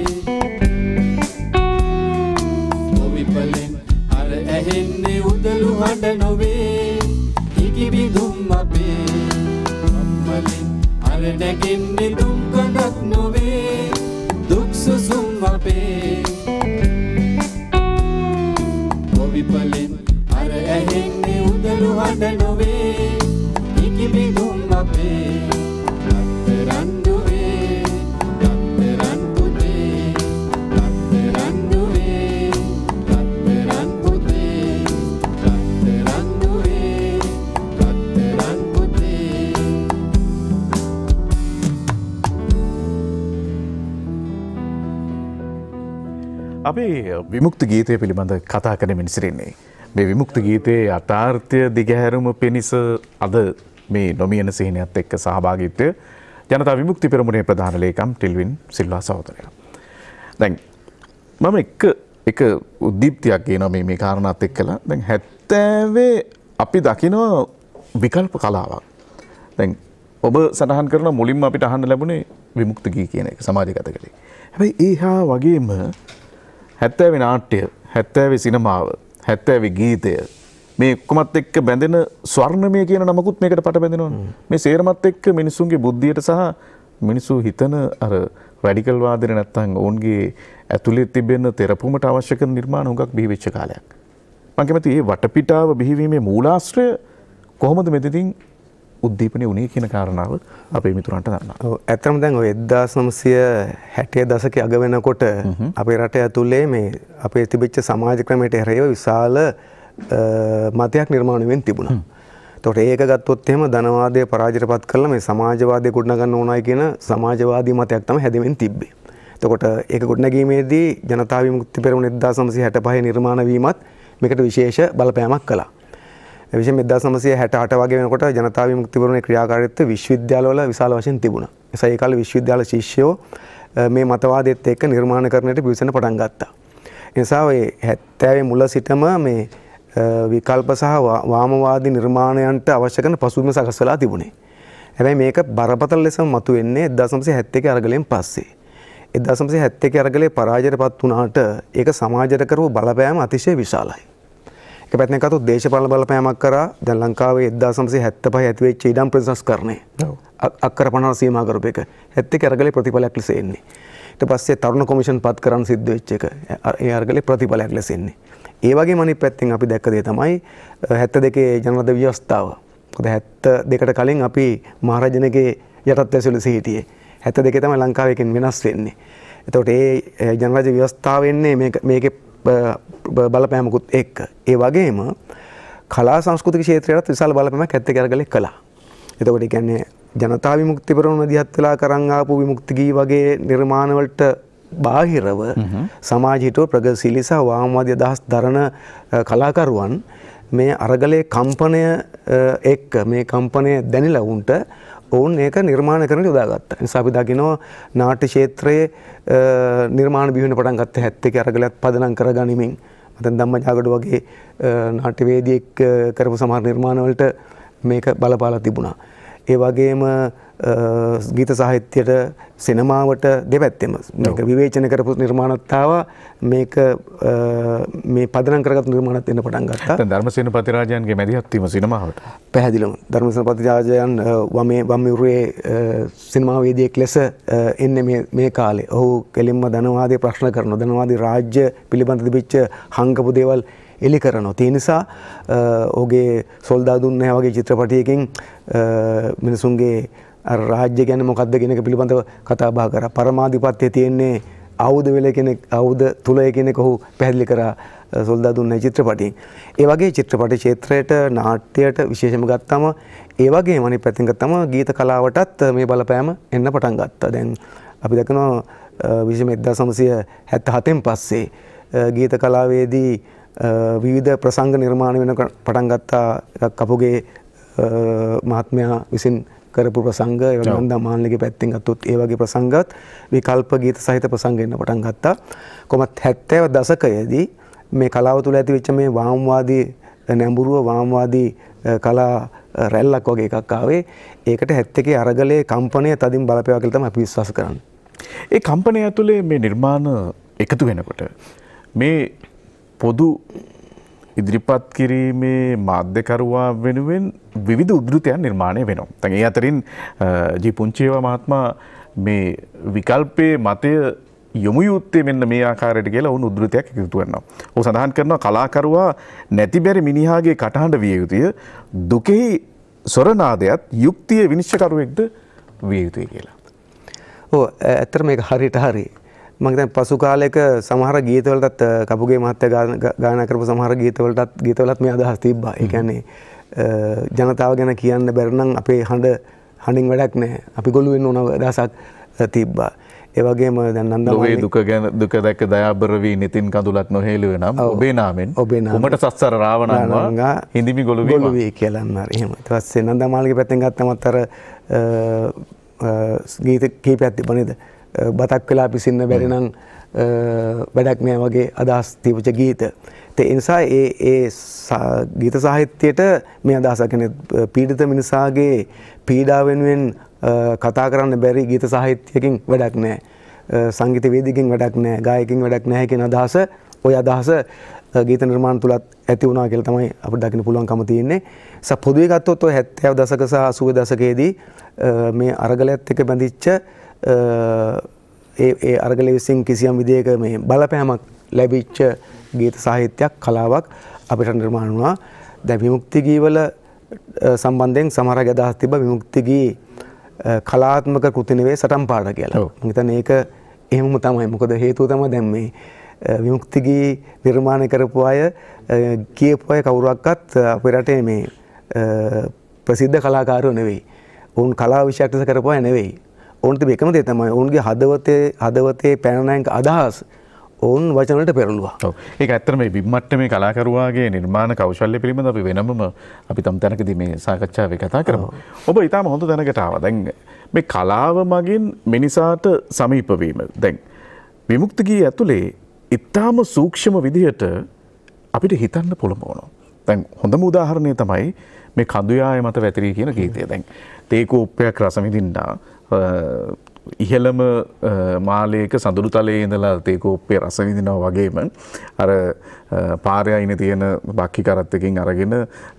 කොවිපලෙන් අර ඇහෙන්නේ උදළු හඬ නොවේ ඉකිබිඳුම් අපේ කම්මලින් අර නැගින්නේ දුම් කඳක් නොවේ දුක් සුසුම් අපේ කොවිපලෙන් අර ඇහෙන්නේ උදළු හඬ නොවේ ඉකිබිඳුම් අපේ රත්තරන් දුවේ රත්තරන් පුතේ රත්තරන් දුවේ රත්තරන් පුතේ රත්තරන් දුවේ රත්තරන් පුතේ අපේ විමුක්ති ගීතය පිළිබඳ කතා කරමින් සිටින්නේ. මේ විමුක්ති ගීතයේ යථාර්ථය දිගහැරුම පිණිස අද මේ නොමියන සිහිනයත් එක්ක සහභාගීත්වය ජනතා විමුක්ති පෙරමුණේ ප්‍රධාන ලේකම් ටිල්වින් සිල්වා සහෝදරයා. දැන් මම එක එක උද්දීප්තියක් කියනවා මේ මේ කාරණාත් එක්කලා. දැන් හැත්තෑවේ අපි දකිනවා විකල්ප කලාවක්. දැන් ඔබ සඳහන් කරන මුලින්ම අපිට අහන්න ලැබුණේ විමුක්ති ගී කියන එක සමාජගත කළේ. හැබැයි ඒහා වගේම හැත්තෑවේ නාට්‍ය, හැත්තෑවේ සිනමාව, හැත්තෑවේ ගීතය මේ ඔක්කොමත් එක්ක බැඳෙන ස්වර්ණමය කියන නමකුත් මේකට පට බැඳෙනවා. මේ සේරමත් එක්ක මිනිසුන්ගේ බුද්ධියට සහ මිනිසු හිතන අර රැඩිකල් වාදන නැත්තම් ඔවුන්ගේ ඇතුලේ තිබෙන තෙරපුමට අවශ්‍ය කරන නිර්මාණ හුඟක් බිහි වෙච්ච කාලයක්. මම කැමති මේ වටපිටාව බිහිවීමේ මූලාශ්‍රය කොහොමද මෙතනින් උද්දීපනය වුණේ කියන කාරණාව අපේ මිතුරන්ට දන්නවා. ඔව් ඇත්තටම දැන් ඔය එක්දාස් නවසිය හැටේ දශකයේ අග වෙනකොට අපේ රට ඇතුලේ මේ අපේ තිබිච්ච සමාජ ක්‍රමයට එරෙහිව විශාල මතයක් නිර්මාණය වෙන්න තිබුණා. එතකොට ඒක ගත්තොත් එහෙම ධනවාදය පරාජයටපත් කරලා මේ සමාජවාදය ගොඩනගන්න ඕනයි කියන සමාජවාදී මතයක් තමයි හැදෙමින් තිබ්බේ. එතකොට ඒක ගොඩනැගීමේදී ජනතා විමුක්ති පෙරමුණ එක්දාස් නවසිය හැටපහ නිර්මාණය වීමත් මේකට විශේෂ බලපෑමක් කළා. විශේෂයෙන් එක්දාස් නවසිය හැට අට වගේ වෙනකොට ජනතා විමුක්ති පෙරමුණේ ක්‍රියාකාරීත්වය විශ්වවිද්‍යාලවල විශාල වශයෙන් තිබුණා. එසා ඒ කාලේ විශ්වවිද්‍යාල ශිෂ්‍යයෝ මේ මතවාදයේත් එක්ක නිර්මාණ කරන්නට පිවිසෙන්න පටන් ගත්තා. ඒ නිසා ඔය හැත්තෑවේ මුල සිටම මේ විකල්ප සහ වාමවාදී නිර්මාණයන්ට අවශ්‍ය කරන පසුබිම සකස් වෙලා තිබුණේ. හැබැයි මේක බරපතල ලෙසම මතුවෙන්නේ එක්දාස් නවසිය හැත්තෑ එකේ අරගලයෙන් පස්සේ. එක්දාස් නවසිය හැත්තෑ එකේ අරගලේ පරාජයටපත් වුණාට ඒක සමාජයට කරපු බලපෑම අතිශය විශාලයි. එක පැත්තෙන් කතොත් දේශපාලන බලපෑමක් කරා දැන් ලංකාවේ එක්දාස් නවසිය හැත්තෑ පහ ඇති වෙච්ච ඉඩම් ප්‍රතිසංස්කරණය අක්කර පනහට සීමා කරපු එක හැත්තෑ එකේ අරගලේ ප්‍රතිඵලයක් ලෙස එන්නේ. ඊට පස්සේ තරුණ කොමිෂන් පත් කරන්න සිද්ධ වෙච්ච එක ඒ අරගලේ ප්‍රතිඵලයක් ලෙස එන්නේ. ඒ වගේම අනිත් පැත්තෙන් අපි දැක්ක දේ තමයි හැත්තෑ දෙකේ ජනරද ව්‍යවස්ථාව. මොකද හැත්තෑ දෙකට කලින් අපි මහරජනගේ යටත් ඇසුරු සිටියේ. හැත්තෑ දෙකේ තමයි ලංකාවේ එකෙන් වෙනස් වෙන්නේ. එතකොට ඒ ජනරජ ව්‍යවස්ථාව එන්නේ මේක මේකේ බලපෑමකුත් එක්ක. ඒ වගේම කලා සංස්කෘතික ක්ෂේත්‍රයටත් විශාල බලපෑමක් හැත්තෑ එකේ අරගලේ කළා. එතකොට ඒ කියන්නේ ජනතා විමුක්ති පෙරමුණ මැදිහත් වෙලා කරන් ආපු විමුක්ති ගී වගේ නිර්මාණ වලට බාහිරව සමාජීය ප්‍රගතිශීලී සහ වාමවාදී අදහස් දරන කලාකරුවන් මේ අරගලේ කම්පනය එක්ක මේ කම්පනය දැනিলা උන්ට ඔවුන් ඒක නිර්මාණ කරන්න යොදාගත්තා. නිසා අපි දකිනවා නාට්‍ය ක්ෂේත්‍රයේ නිර්මාණ බිහි වෙන පටන් ගත්ත හැත්තෑ එකේ අරගලයත් පදනම් කරගනිමින් මතන් ධම්මජාගඩ වගේ නාට්‍යවේදියෙක් කරපු සමහර නිර්මාණ වලට මේක බලපාලා තිබුණා. ඒ වගේම ගීත සාහිත්‍යයට සිනමාවට දෙපැත්තෙම මේක විවේචන කරපු නිර්මාණත් ආවා මේක මේ පදනම් කරගත් නිර්මාණත් එන්න පටන් ගත්තා. දැන් ධර්මසේන පතිරාජයන්ගේ මැදිහත් වීම සිනමාවට පැහැදිලිවම ධර්මසේන පතිරාජයන් වමේ වම්මිරුවේ සිනමාවේදියෙක් ලෙස එන්නේ මේ මේ කාලේ. ඔහු කෙලින්ම ධනවාදී ප්‍රශ්න කරනවා. ධනවාදී රාජ්‍ය පිළිබඳ තිබිච්ච හංගපු දේවල් එලි කරනවා. ඒ නිසා ඔහුගේ සොල්දාදුන් නැහැ වගේ චිත්‍රපටයකින් මිනිසුන්ගේ රාජ්‍ය කියන්නේ මොකක්ද කියන එක පිළිබඳව කතා බහ කරා. පරමාධිපත්‍යය තියෙන්නේ ආයුධ වෙල කෙනෙක් ආයුධ තුලය කෙනෙක් ඔහු පැහැදිලි කරා සොල්දාදුන් නැහැ චිත්‍රපටයෙන්. ඒ වගේ චිත්‍රපට ක්ෂේත්‍රයට නාට්‍යයට විශේෂම ගත්තම ඒ වගේම අනිත් පැත්තෙන් ගත්තම ගීත කලාවටත් මේ බලපෑම එන්න පටන් ගත්තා. දැන් අපි දකිනවා විශේෂම එක්දාස් නවසිය හැත්තෑ හතෙන් පස්සේ ගීත කලාවේදී විවිධ ප්‍රසංග නිර්මාණය වෙන පටන් ගත්තා. කපුගේ මහත්මයා විසින් කරපු ප්‍රසංග ඒ වගේ නන්දා මාන්ලිගේ පැත්තෙන් ගත්තොත් ඒ වගේ ප්‍රසංගات විකල්ප ගීත සහිත ප්‍රසංග එන්න පටන් ගත්තා. කොහොමත් හැත්තෑ දශකයේදී මේ කලාව තුළ ඇති වෙච්ච මේ වාමවාදී නැඹුරුව වාමවාදී කලා රැල්ලක් වගේ එකක් ආවේ. ඒකට හැත්තෑ එකේ අරගලයේ කම්පනය තදින් බලපෑවා කියලා තමයි අපි විශ්වාස කරන්නේ. ඒ කම්පනය ඇතුලේ මේ නිර්මාණ එකතු වෙනකොට මේ පොදු ඉදිරිපත් කිරීමේ මාධ්‍යකරුවා වෙනුවෙන් විවිධ උද්ෘතයන් නිර්මාණය වෙනවා. දැන් ඒ අතරින් ජී පුංචිේවා මහත්මයා මේ විකල්පයේ මතය යොමු යුත්තේ මෙන්න මේ ආකාරයට කියලා වුණු උද්ෘතයක් එකතු කරනවා. ඔහු සඳහන් කරනවා කලාකරුවා නැති බැරි මිනිහාගේ කටහඬ විය යුතුය. දුකෙහි ස්වරනාදයත් යුක්තිය විනිශ්චයකරුවෙක්ද විය යුතුයි කියලා. ඔව් ඇත්තට මේක හරියට හරි. මම දැන් පසු කාලයක සමහර ගීතවලටත් කපුගේ මහත්තයා ගායනා කරපු සමහර ගීතවලටත් ගීතවලත් මේ අදහස් තිබ්බා. ඒ කියන්නේ ජනතාව ගැන කියන්න බැරි නම් අපේ හඬ හඬින් වැඩක් නැහැ. අපි ගොළු වෙන්න ඕන අදහසක් තිබ්බා. ඒ වගේම දැන් නන්දා ලෝකේ දුක ගැන දුක දැක දයාබර වී නිතින් කඳුලක් නොහෙළුවේ නම් ඔබේ නාමෙන් උඹට සස්සර රාවණන්වා හිඳිමි ගොළු වී ගොළු වී කියලා අන්නාර. එහෙම. ඊට පස්සේ නන්දා මාලිගේ පැත්තෙන් ගත්තමත් අර ගීත කීපයක් තිබ්බ නේද? බතක් වෙලා පිසින්න බැරි නම් වැඩක් නෑ වගේ අදහස් තිබුච්ච ගීත. ඒ නිසා ඒ ඒ ගීත සාහිත්‍යයට මේ අදහසක් කියන්නේ පීඩිත මිනිසාගේ පීඩාව වෙනුවෙන් කතා කරන්න බැරි ගීත සාහිත්‍යයකින් වැඩක් නෑ. සංගීත වේදිකකින් වැඩක් නෑ. ගායකකින් වැඩක් නෑ කියන අදහස ওই අදහස ගීත නිර්මාණ තුලත් ඇති වුණා කියලා තමයි අපිට දකින්න පුළුවන්කම තියෙන්නේ. ස පොදුවේ ගත්තොත් ඔය හැත්තෑ දශක සහ අසූ දශකයේදී මේ අරගලයත් එක්ක බැඳිච්ච ඒ ඒ අරගල විසින් කිසියම් විදියක මේ බලපෑමක් ලැබිච්ච ගීත සාහිත්‍යයක් කලාවක් අපිට නිර්මාණය වුණා. දැන් විමුක්ති ගීවල සම්බන්ධයෙන් සමහරක් අදහස් තිබ්බා විමුක්ති ගී කලාත්මක කෘති නෙවෙයි සටන් පාඨ කියලා. මම හිතන්නේ ඒක එහෙමම තමයි. මොකද හේතුව තමයි දැන් මේ විමුක්ති ගී නිර්මාණය කරපු අය කියපු අය කවුරක්වත් අපේ රටේ මේ ප්‍රසිද්ධ කලාකාරයෝ නෙවෙයි. ඔවුන් කලාව විෂයක් ලෙස කරපු අය නෙවෙයි. ඔවුන් තිබෙ එකම දේ තමයි ඔවුන්ගේ හදවතේ හදවතේ පැනනයක අදහස් ඔවුන් වචන වලට පෙරළුවා. ඔව්. ඒක ඇත්තටම මේ බිම්මට්ටමේ කලාකරුවාගේ නිර්මාණ කෞශල්‍ය පිළිබඳව අපි වෙනමම අපි තම තැනකදී මේ සාකච්ඡාවේ කතා කරමු. ඔබ ඊටම හොඳ තැනකට ආවා. දැන් මේ කලාව මගින් මිනිසාට සමීප වීම. දැන් විමුක්ති ගී ඇතුලේ ඊටාම සූක්ෂම විදිහට අපිට හිතන්න පොළඹවනවා. දැන් හොඳම උදාහරණය තමයි මේ කඳුයාය මත වැතිරී කියන ගීතය. දැන් තේ කෝප්පයක් රස විඳින්නා ඉහළම මාලයක සඳුරු තලයේ ඉඳලා තේ කෝප්පේ රස විඳිනවා වගේම අර පාරේ අයිනේ තියෙන බක්කි කරත්තකින් අරගෙන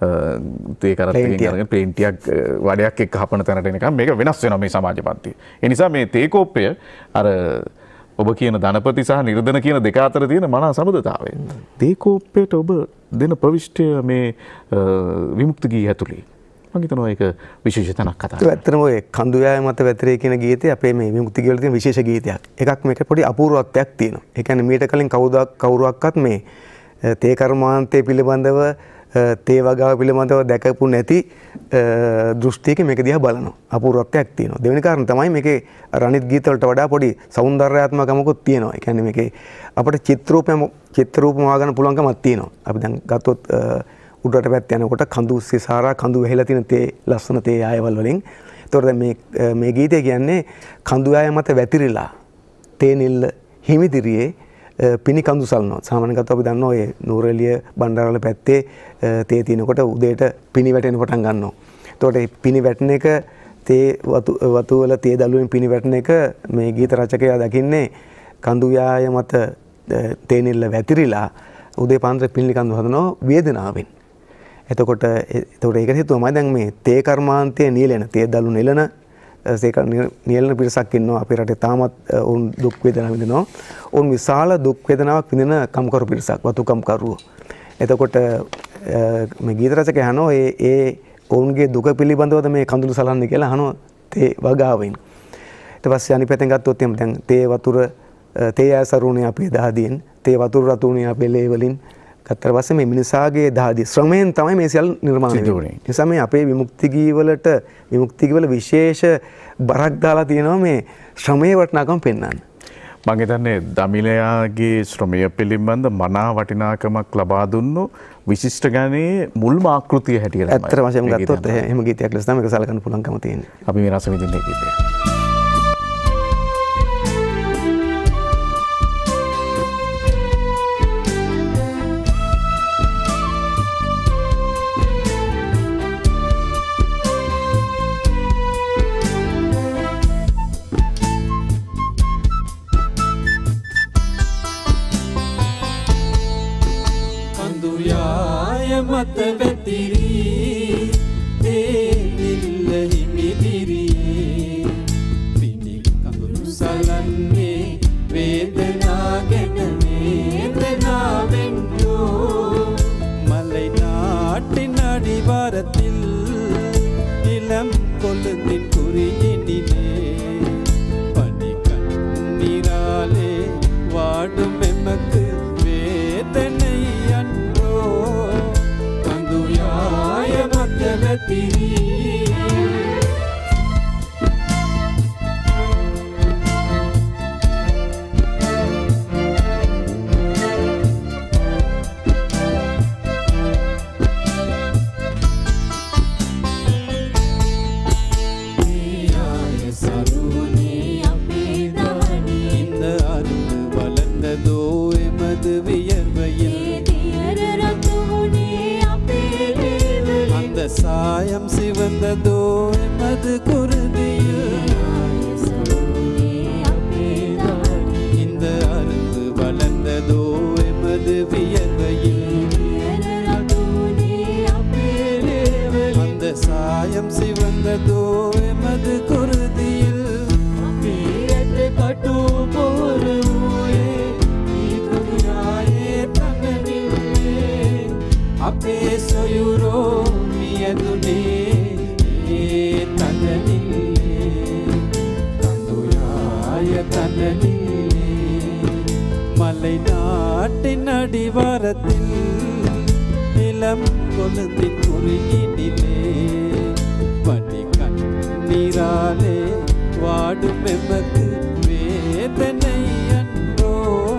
තේ කරත්තකින් අරගෙන පේන්ටියක් වඩයක් එක්ක හපන තැනට එනකම් මේක වෙනස් වෙනවා මේ සමාජ පන්තිය. ඒ නිසා මේ තේ කෝප්පය අර ඔබ කියන ධනපති සහ නිර්ධන කියන දෙක අතර තියෙන මනා සමබරතාවය. තේ කෝප්පයට ඔබ දෙන ප්‍රවිෂ්ඨය මේ විමුක්ති ගී ඇතුලේ මම හිතනවා ඒක විශේෂ තැනක් කතා කරනවා. ඇත්තටම ඔය කඳුයාය මත වැතිරේ කියන ගීතය අපේ මේ විමුක්ති ගී වල තියෙන විශේෂ ගීතයක්. එකක් මේක පොඩි අපූර්වත්වයක් තියෙනවා. ඒ කියන්නේ මීට කලින් කවුදක් කවුරුවක්වත් මේ තේ කර්මාන්තය පිළිබඳව තේ වගාව පිළිබඳව දැකපු නැති දෘෂ්ටියක මේක දිහා බලනවා. අපූර්වත්වයක් තියෙනවා. දෙවෙනි කාරණා තමයි මේකේ රණිත් ගීත වලට වඩා පොඩි సౌందర్యාත්මකමකුත් තියෙනවා. ඒ කියන්නේ මේකේ අපිට චිත්‍රූපම චිත්‍රූපම හොයාගන්න පුළුවන්කමක් තියෙනවා. අපි දැන් ගත්තොත් උඩට පැත්ත යනකොට කඳු සිසාරා කඳු වෙහෙලා තියෙන තේ ලස්සන තේ ආයවල් වලින්. ඒතකොට දැන් මේ මේ ගීතය කියන්නේ කඳු ආය මත වැතිරිලා තේ නිල්ල හිමිදිරියේ පිනි කඳු සල්නවා. සාමාන්‍යයෙන් ගත්තොත් අපි දන්නවා ඔය නූරෙලිය බණ්ඩාරවල පැත්තේ තේ තිනකොට උදේට පිනි වැටෙන පටන් ගන්නවා. ඒතකොට මේ පිනි වැටෙන එක තේ වතු වතු වල තේ දළුවෙන් පිනි වැටෙන එක මේ ගීත රචකයා දකින්නේ කඳු ආය මත තේ නිල්ල වැතිරිලා උදේ පාන්දර පිනි කඳු හදනවා වේදනාවෙන්. එතකොට එතකොට ඒක හේතුවමයි දැන් මේ තේ කර්මාන්තයේ නියැලෙන තේ දළු නෙලන ඒක නියැලෙන පිරිසක් ඉන්නවා අපේ රටේ තාමත් උන් දුක් වේදනා විඳිනවා. උන් විශාල දුක් වේදනාවක් විඳින කම්කරු පිරිසක් වතු කම්කරුවෝ. එතකොට මේ ගීත රචකයා අහනවා ඒ ඒ ඔවුන්ගේ දුක පිළිබඳවද මේ කඳුළු සලන්නේ කියලා අහනවා තේ වගාවෙන්. ඊට පස්සේ අනිත් පැත්තෙන් ගත්තොත් එම් දැන් තේ වතුර තේ ඇසරුණේ අපේ දහදියෙන් තේ වතුර රතුණේ අපේ ලේ වලින් ගත්තට පස්සේ මේ මිනිසාගේ දහදී ශ්‍රමයෙන් තමයි මේ සියල්ල නිර්මාණය වෙන්නේ. ඒ නිසා මේ අපේ විමුක්ති ගී වලට විමුක්ති ගී වල විශේෂ බරක් දාලා තියෙනවා මේ ශ්‍රමයේ වටිනාකම පෙන්වන්න. මම හිතන්නේ දමිලයාගේ ශ්‍රමය පිළිබඳ මනා වටිනාකමක් ලබා දුන්නු විශිෂ්ට ගණයේ මුල්ම ආකෘතිය හැටියට තමයි. ඇත්තට වශයෙන්ම ගත්තොත් එහෙම ගීතයක් ලෙස තමයි මේක සලකන්න පුළුවන්කම තියෙන්නේ. අපි මේ රස විඳින්නේ ගීතය. මත වැතිරී තේ නිල්ල හිමිදිරියේ පිනි කඳුළු සලන්නේ වේදනා ගැන වේදනාවෙන් යෝ මලයි නාටි නඩි වරතිල් ඉලම් කොළදින් කුරිජිනිනේ පනිකන් නිරාලේ වාඩු මෙමක වේදනයන් சாயம் சிவந்ததோ எமது குருதியில் இந்த அரும்பு வளர்ந்ததோ எமது வியர்வையில் அந்த சாயம் சிவந்ததோ எமது குருதியில் கட்டு போரு நில்லே மலை நாட்டின் அடிவாரத்தில் இளம் கொழுந்தின் குறுகினிலே பனி கண்ணீராலே வாடும் எமக்கு வேதனை அன்றோ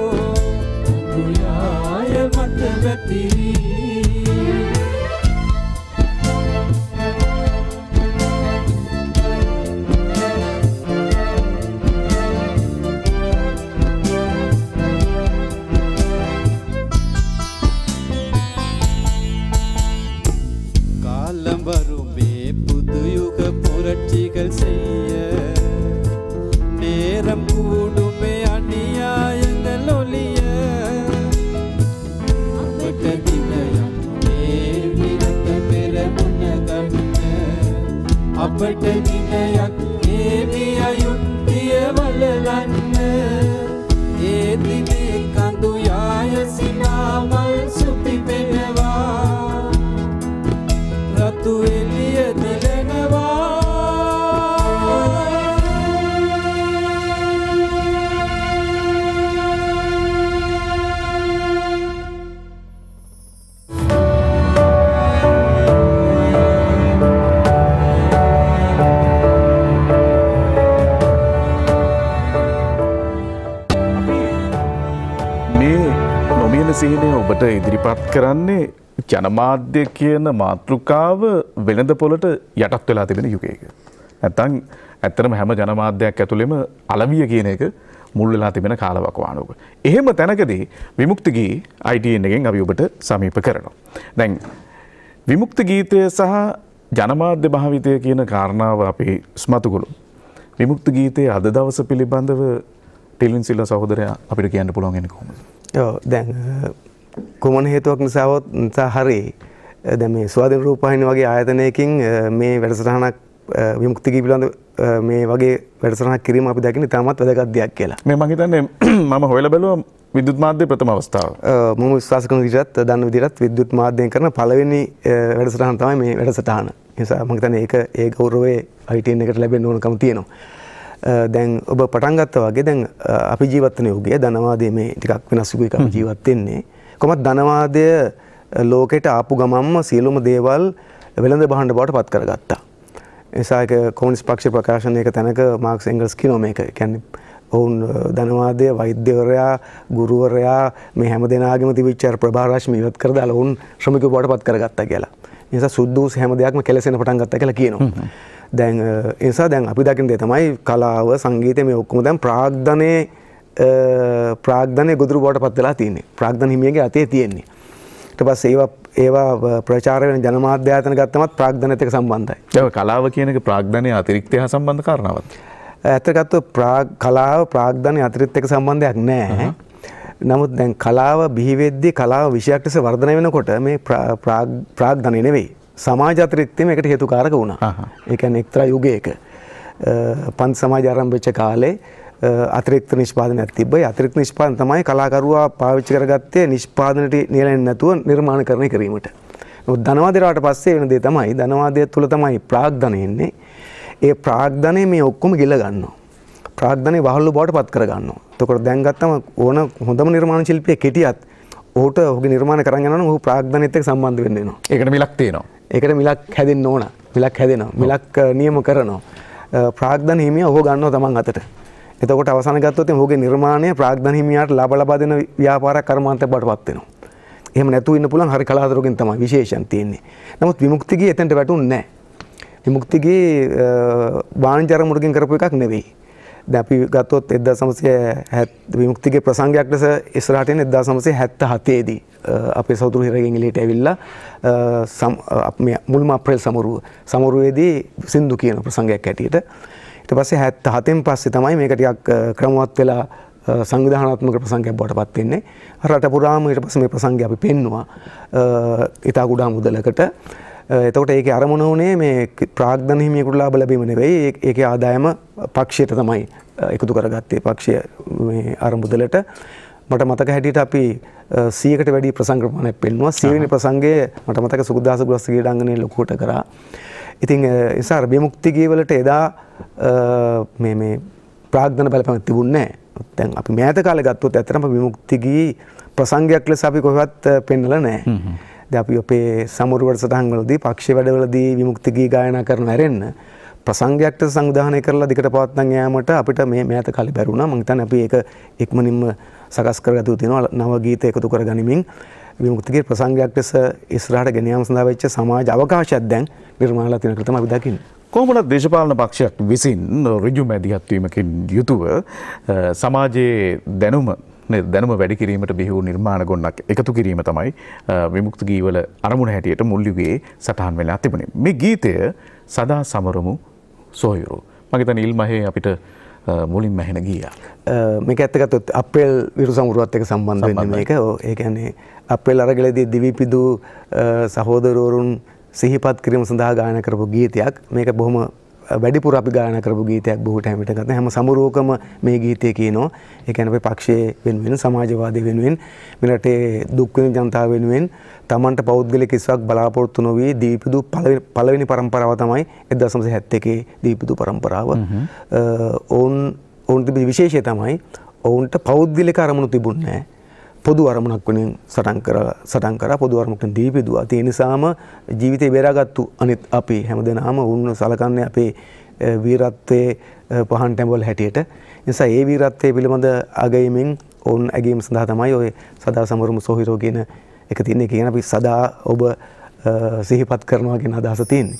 குயாய மத்தவத்திரி காலம் வருமே புது யுக புரட்சிகள் செய்ய நேரம் கூடுமே அநியாயங்கள் ஒளிய அப்பட்ட தினயம் தேவிரத்த பெற முன்ன கண்ண அப்பட்ட தினயம் தேவியுத்திய வளலන්න ஏதிமே கந்து யாய සිනාමල් සුපි පෙනවා රතු එළිය දිලෙනවා සීනය ඔබට ඉදිරිපත් කරන්නේ ජනමාධ්‍ය කියන මාතෘකාව වෙළඳ පොළට යටත් වෙලා තිබෙන යුගයක. නැත්තම් ඇත්තටම හැම ජනමාධ්‍යයක් ඇතුළෙම අලවිය කියන එක මුල් වෙලා තිබෙන කාලවකවානුවක. එහෙම තැනකදී විමුක්ති ගී I T N එකෙන් අපි ඔබට සමීප කරනවා. දැන් විමුක්ති ගීතය සහ ජනමාධ්‍ය භාවිතය කියන කාරණාව අපි ඉස්මතු කළොත් විමුක්ති ගීතයේ අද දවස පිළිබඳව ටිලින් සිල්වා සහෝදරයා අපිට කියන්න පුළුවන් වෙන්නේ කොහොමද? ඔව් දැන් කුමන හේතුවක් නිසාවත් නිසා හරි දැන් මේ ස්වාධීන රූපවාහිනිය වගේ ආයතනයකින් මේ වැඩසටහනක් විමුක්ති ගී පිළිබඳ මේ වගේ වැඩසටහනක් කිරීම අපි දකින්නේ තාමත් වැදගත් දෙයක් කියලා. මේ මම හිතන්නේ මම හොයලා බැලුවා විද්‍යුත් මාධ්‍ය ප්‍රථම අවස්ථාව. මම විශ්වාස කරන විදිහට දන්න විදිහට විද්‍යුත් මාධ්‍යයෙන් කරන පළවෙනි වැඩසටහන තමයි මේ වැඩසටහන. ඒ නිසා මම හිතන්නේ ඒක ඒ ගෞරවයේ I T N එකට ලැබෙන්න ඕනකම තියෙනවා. දැන් ඔබ පටන් ගත්තා වගේ දැන් අපි ජීවත් වෙන යුගයේ ධනවාදයේ මේ ටිකක් වෙනස් යුගයක අපි ජීවත් වෙන්නේ. කොහොමද ධනවාදය ලෝකෙට ආපු ගමන්ම සියලුම දේවල් වෙළඳ භාණ්ඩ බවට පත් කරගත්තා. ඒ නිසා ඒක කොමියුනිස්ට් පක්ෂ ප්‍රකාශනයක තැනක මාක්ස් එංගල්ස් කියනවා මේක. ඒ කියන්නේ ඔවුන් ධනවාදය වෛද්‍යවරයා ගුරුවරයා මේ හැම දෙනාගේම තිබිච්ච ප්‍රභා රශ්මි ඉවත් කර දාලා ඔවුන් ශ්‍රමිකයෝ බවට පත් කරගත්තා කියලා. ඒ නිසා සුද්ධූස හැම දෙයක්ම කෙලසෙන පටන් ගත්තා කියලා කියනවා. දැන් ඒ නිසා දැන් අපි දකින දේ තමයි කලාව සංගීතය මේ ඔක්කොම දැන් ප්‍රාග්ධනයේ ප්‍රාග්ධනයේ ගොදුරු බවට පත් වෙලා තියෙන්නේ. ප්‍රාග්ධන හිමියගේ අතේ තියෙන්නේ. ඊට පස්සේ ඒවා ඒවා ප්‍රචාර වෙන ජනමාධ්‍ය ආයතන ගත්තමත් ප්‍රාග්ධනයත් එක්ක සම්බන්ධයි. ඒක කලාව කියන එක ප්‍රාග්ධනයේ අතිරික්තය හා සම්බන්ධ කාරණාවක්. ඇත්තට ගත්තොත් ප්‍රාග් කලාව ප්‍රාග්ධනයේ අතිරික්ත එක්ක සම්බන්ධයක් නැහැ. නමුත් දැන් කලාව බිහි වෙද්දී කලාව විෂයක් ලෙස වර්ධනය වෙනකොට මේ ප්‍රාග්ධනය නෙවෙයි සමාජ අතිරික්තයම එකට හේතුකාරක වුණා. ඒ කියන්නේ එක්තරා යුගයක පන්ති සමාජ ආරම්භ වෙච්ච කාලේ අතිරික්ත නිෂ්පාදනයක් තිබ්බයි. අතිරික්ත නිෂ්පාදන තමයි කලාකරුවා පාවිච්චි කරගත්තේ නිෂ්පාදනට නියැලෙන්නේ නැතුව නිර්මාණකරණය කිරීමට. නමුත් ධනවාදයට පස්සේ වෙන දේ තමයි ධනවාදය තුල තමයි ප්‍රාග්ධනය එන්නේ. ඒ ප්‍රාග්ධනය මේ ඔක්කොම ගිල ගන්නවා. ප්‍රාග්ධනය වහල්ලු බවට පත් කර ගන්නවා. එතකොට දැන් ගත්තම ඕන හොඳම නිර්මාණ ශිල්පියෙක් හිටියත් ඔහුට ඔහුගේ නිර්මාණ කරන් යනවා නම් ඔහු ප්‍රාග්ධනයත් එක්ක සම්බන්ධ වෙන්න වෙනවා. ඒකට මිලක් තියෙනවා. ඒකට මිලක් හැදෙන්න ඕන. මිලක් හැදෙනවා. මිලක් නියම කරනවා. ප්‍රාග්ධන හිමියා ඔහු ගන්නවා තමන් අතට. එතකොට අවසාන ගත්තොත් ඔහුගේ නිර්මාණය ප්‍රාග්ධන හිමියාට ලාභ ලබා දෙන ව්‍යාපාරයක් කර්මාන්තයක් බවට පත් වෙනවා. එහෙම නැතුව ඉන්න පුළුවන් හරි කලාතුරකින් තමයි විශේෂයෙන් තියෙන්නේ. නමුත් විමුක්ති ගී එතනට වැටුන්නේ නැහැ. විමුක්ති ගී වාණිජ්‍ය අරමුණකින් කරපු එකක් නෙවෙයි. දැන් අපි ගත්තොත් එක්දාස් නවසිය විමුක්තිගේ ප්‍රසංගයක් ලෙස ඉස්සරහට එන එක්දාස් නවසිය හැත්තෑ දී අපේ සහෝදරු හිරගෙන් එළියට ඇවිල්ලා මුල්ම අප්‍රේල් සමරුව සමරුවේදී සින්දු කියන ප්‍රසංගයක් හැටියට ඊට පස්සේ හැත්තෑ හතෙන් පස්සේ තමයි මේක ටිකක් ක්‍රමවත් වෙලා සංවිධානාත්මක ප්‍රසංගයක් බවට පත් වෙන්නේ. රට පුරාම ඊට පස්සේ මේ ප්‍රසංගය අපි පෙන්නවා ඉතා කුඩා මුදලකට. එතකොට ඒකේ අරමුණ උනේ මේ ප්‍රාග්ධන හිමියෙකුට ලාභ ලැබීම නෙවෙයි. ඒකේ ආදායම පක්ෂයට තමයි එකතු කරගත්තේ. පක්ෂය මේ අරමුදලට මට මතක හැටියට අපි සීයකට වැඩි ප්‍රසංග ප්‍රමාණයක් පෙන්නුවා. සිය වෙනි ප්‍රසංගයේ මට මතක සුගතදාස බුරස්ස ක්‍රීඩාංගණයේ ලොකුවට කරා. ඉතින් ඒ නිසා විමුක්ති ගී වලට එදා මේ මේ ප්‍රාග්ධන බලපෑමක් තිබුණේ නැහැ. දැන් අපි මෑත කාලේ ගත්තොත් ඇත්තටම විමුක්ති ගී ප්‍රසංගයක් ලෙස අපි කොහෙවත් පෙන්නලා නැහැ. දැන් අපි අපේ සමරු වැඩසටහන් වලදී පක්ෂ වැඩවලදී විමුක්ති ගී ගායනා කරන හැරෙන්න ප්‍රසංගයක්ට සංවිධානය කරලා දිකට පවත්වාගෙන යාමට අපිට මේ මෑත කාලේ බැරුණා. මම හිතන්නේ අපි ඒක ඉක්මනින්ම සකස් කරගතු තියෙනවා නව ගීත එකතු කරගනිමින් විමුක්තිගේ ප්‍රසංගයක් ලෙස ඉස්සරහට ගෙන යාම සඳහා වෙච්ච සමාජ අවකාශයක් දැන් නිර්මාණලා තියෙන ක්‍රම අපි දකින්නේ. කොහොමද දේශපාලන පක්ෂයක් විසින් ඍජු මැදිහත් වීමකින් යුතුව සමාජයේ දැනුම දැනුම වැඩි කිරීමට බිහි වූ නිර්මාණ ගොන්නක් එකතු කිරීම තමයි විමුක්ති ගීවල අරමුණ හැටියට මුල් යුගයේ සටහන් වෙලා තිබුණේ. මේ ගීතය සදා සමරමු සොයුරු. මම හිතන්නේ ඉල්මහේ අපිට මුලින්ම ඇහෙන ගීයක්. මේක ඇත්ත ගත්තොත් අප්‍රේල් විරු සමුරුවත් එක්ක සම්බන්ධ වෙන්නේ මේක. ඒ කියන්නේ අප්‍රේල් අරගලදී දිවිපිදු සහෝදරවරුන් සිහිපත් කිරීම සඳහා ගායනා කරපු ගීතයක්. මේක බොහොම වැඩිපුර අපි ගායනා කරපු ගීතයක් බොහෝ ටයිමට ගත්තා. හැම සමුරුවකම මේ ගීතය කියනවා. ඒ කියන්නේ අපේ පක්ෂයේ වෙනුවෙන් සමාජවාදී වෙනුවෙන් මේ රටේ දුක් විඳින ජනතාව වෙනුවෙන් තමන්ට පෞද්ගලික කිසිවක් බලාපොරොත්තු නොවි දීපිදු පළවෙනි පරම්පරාව තමයි එක්දහස් නවසිය හැත්තෑ එකේ දීපිදු පරම්පරාව. ඔවුන් ඔවුන් තිබි විශේෂය තමයි ඔවුන්ට පෞද්ගලික අරමුණු තිබුණේ නැහැ. පොදු අරමුණක් වෙනින් සටන් කරලා සටන් කරා පොදු අරමුණකින් දීපිදුවා. ඒ නිසාම ජීවිතේ බේරාගත්තු අනිත් අපි හැමදෙනාම වුණ සලකන්නේ අපේ වීරත්වයේ පහන් ටැඹවල හැටියට. නිසා ඒ වීරත්වයේ පිළිබඳ අගයමින් ඔවුන් ඇගීම සඳහා තමයි ඔය සදා සමරමු සොහිරෝ කියන එක තියෙන්නේ. කියන අපි සදා ඔබ සිහිපත් කරනවා කියන අදහස තියෙන්නේ.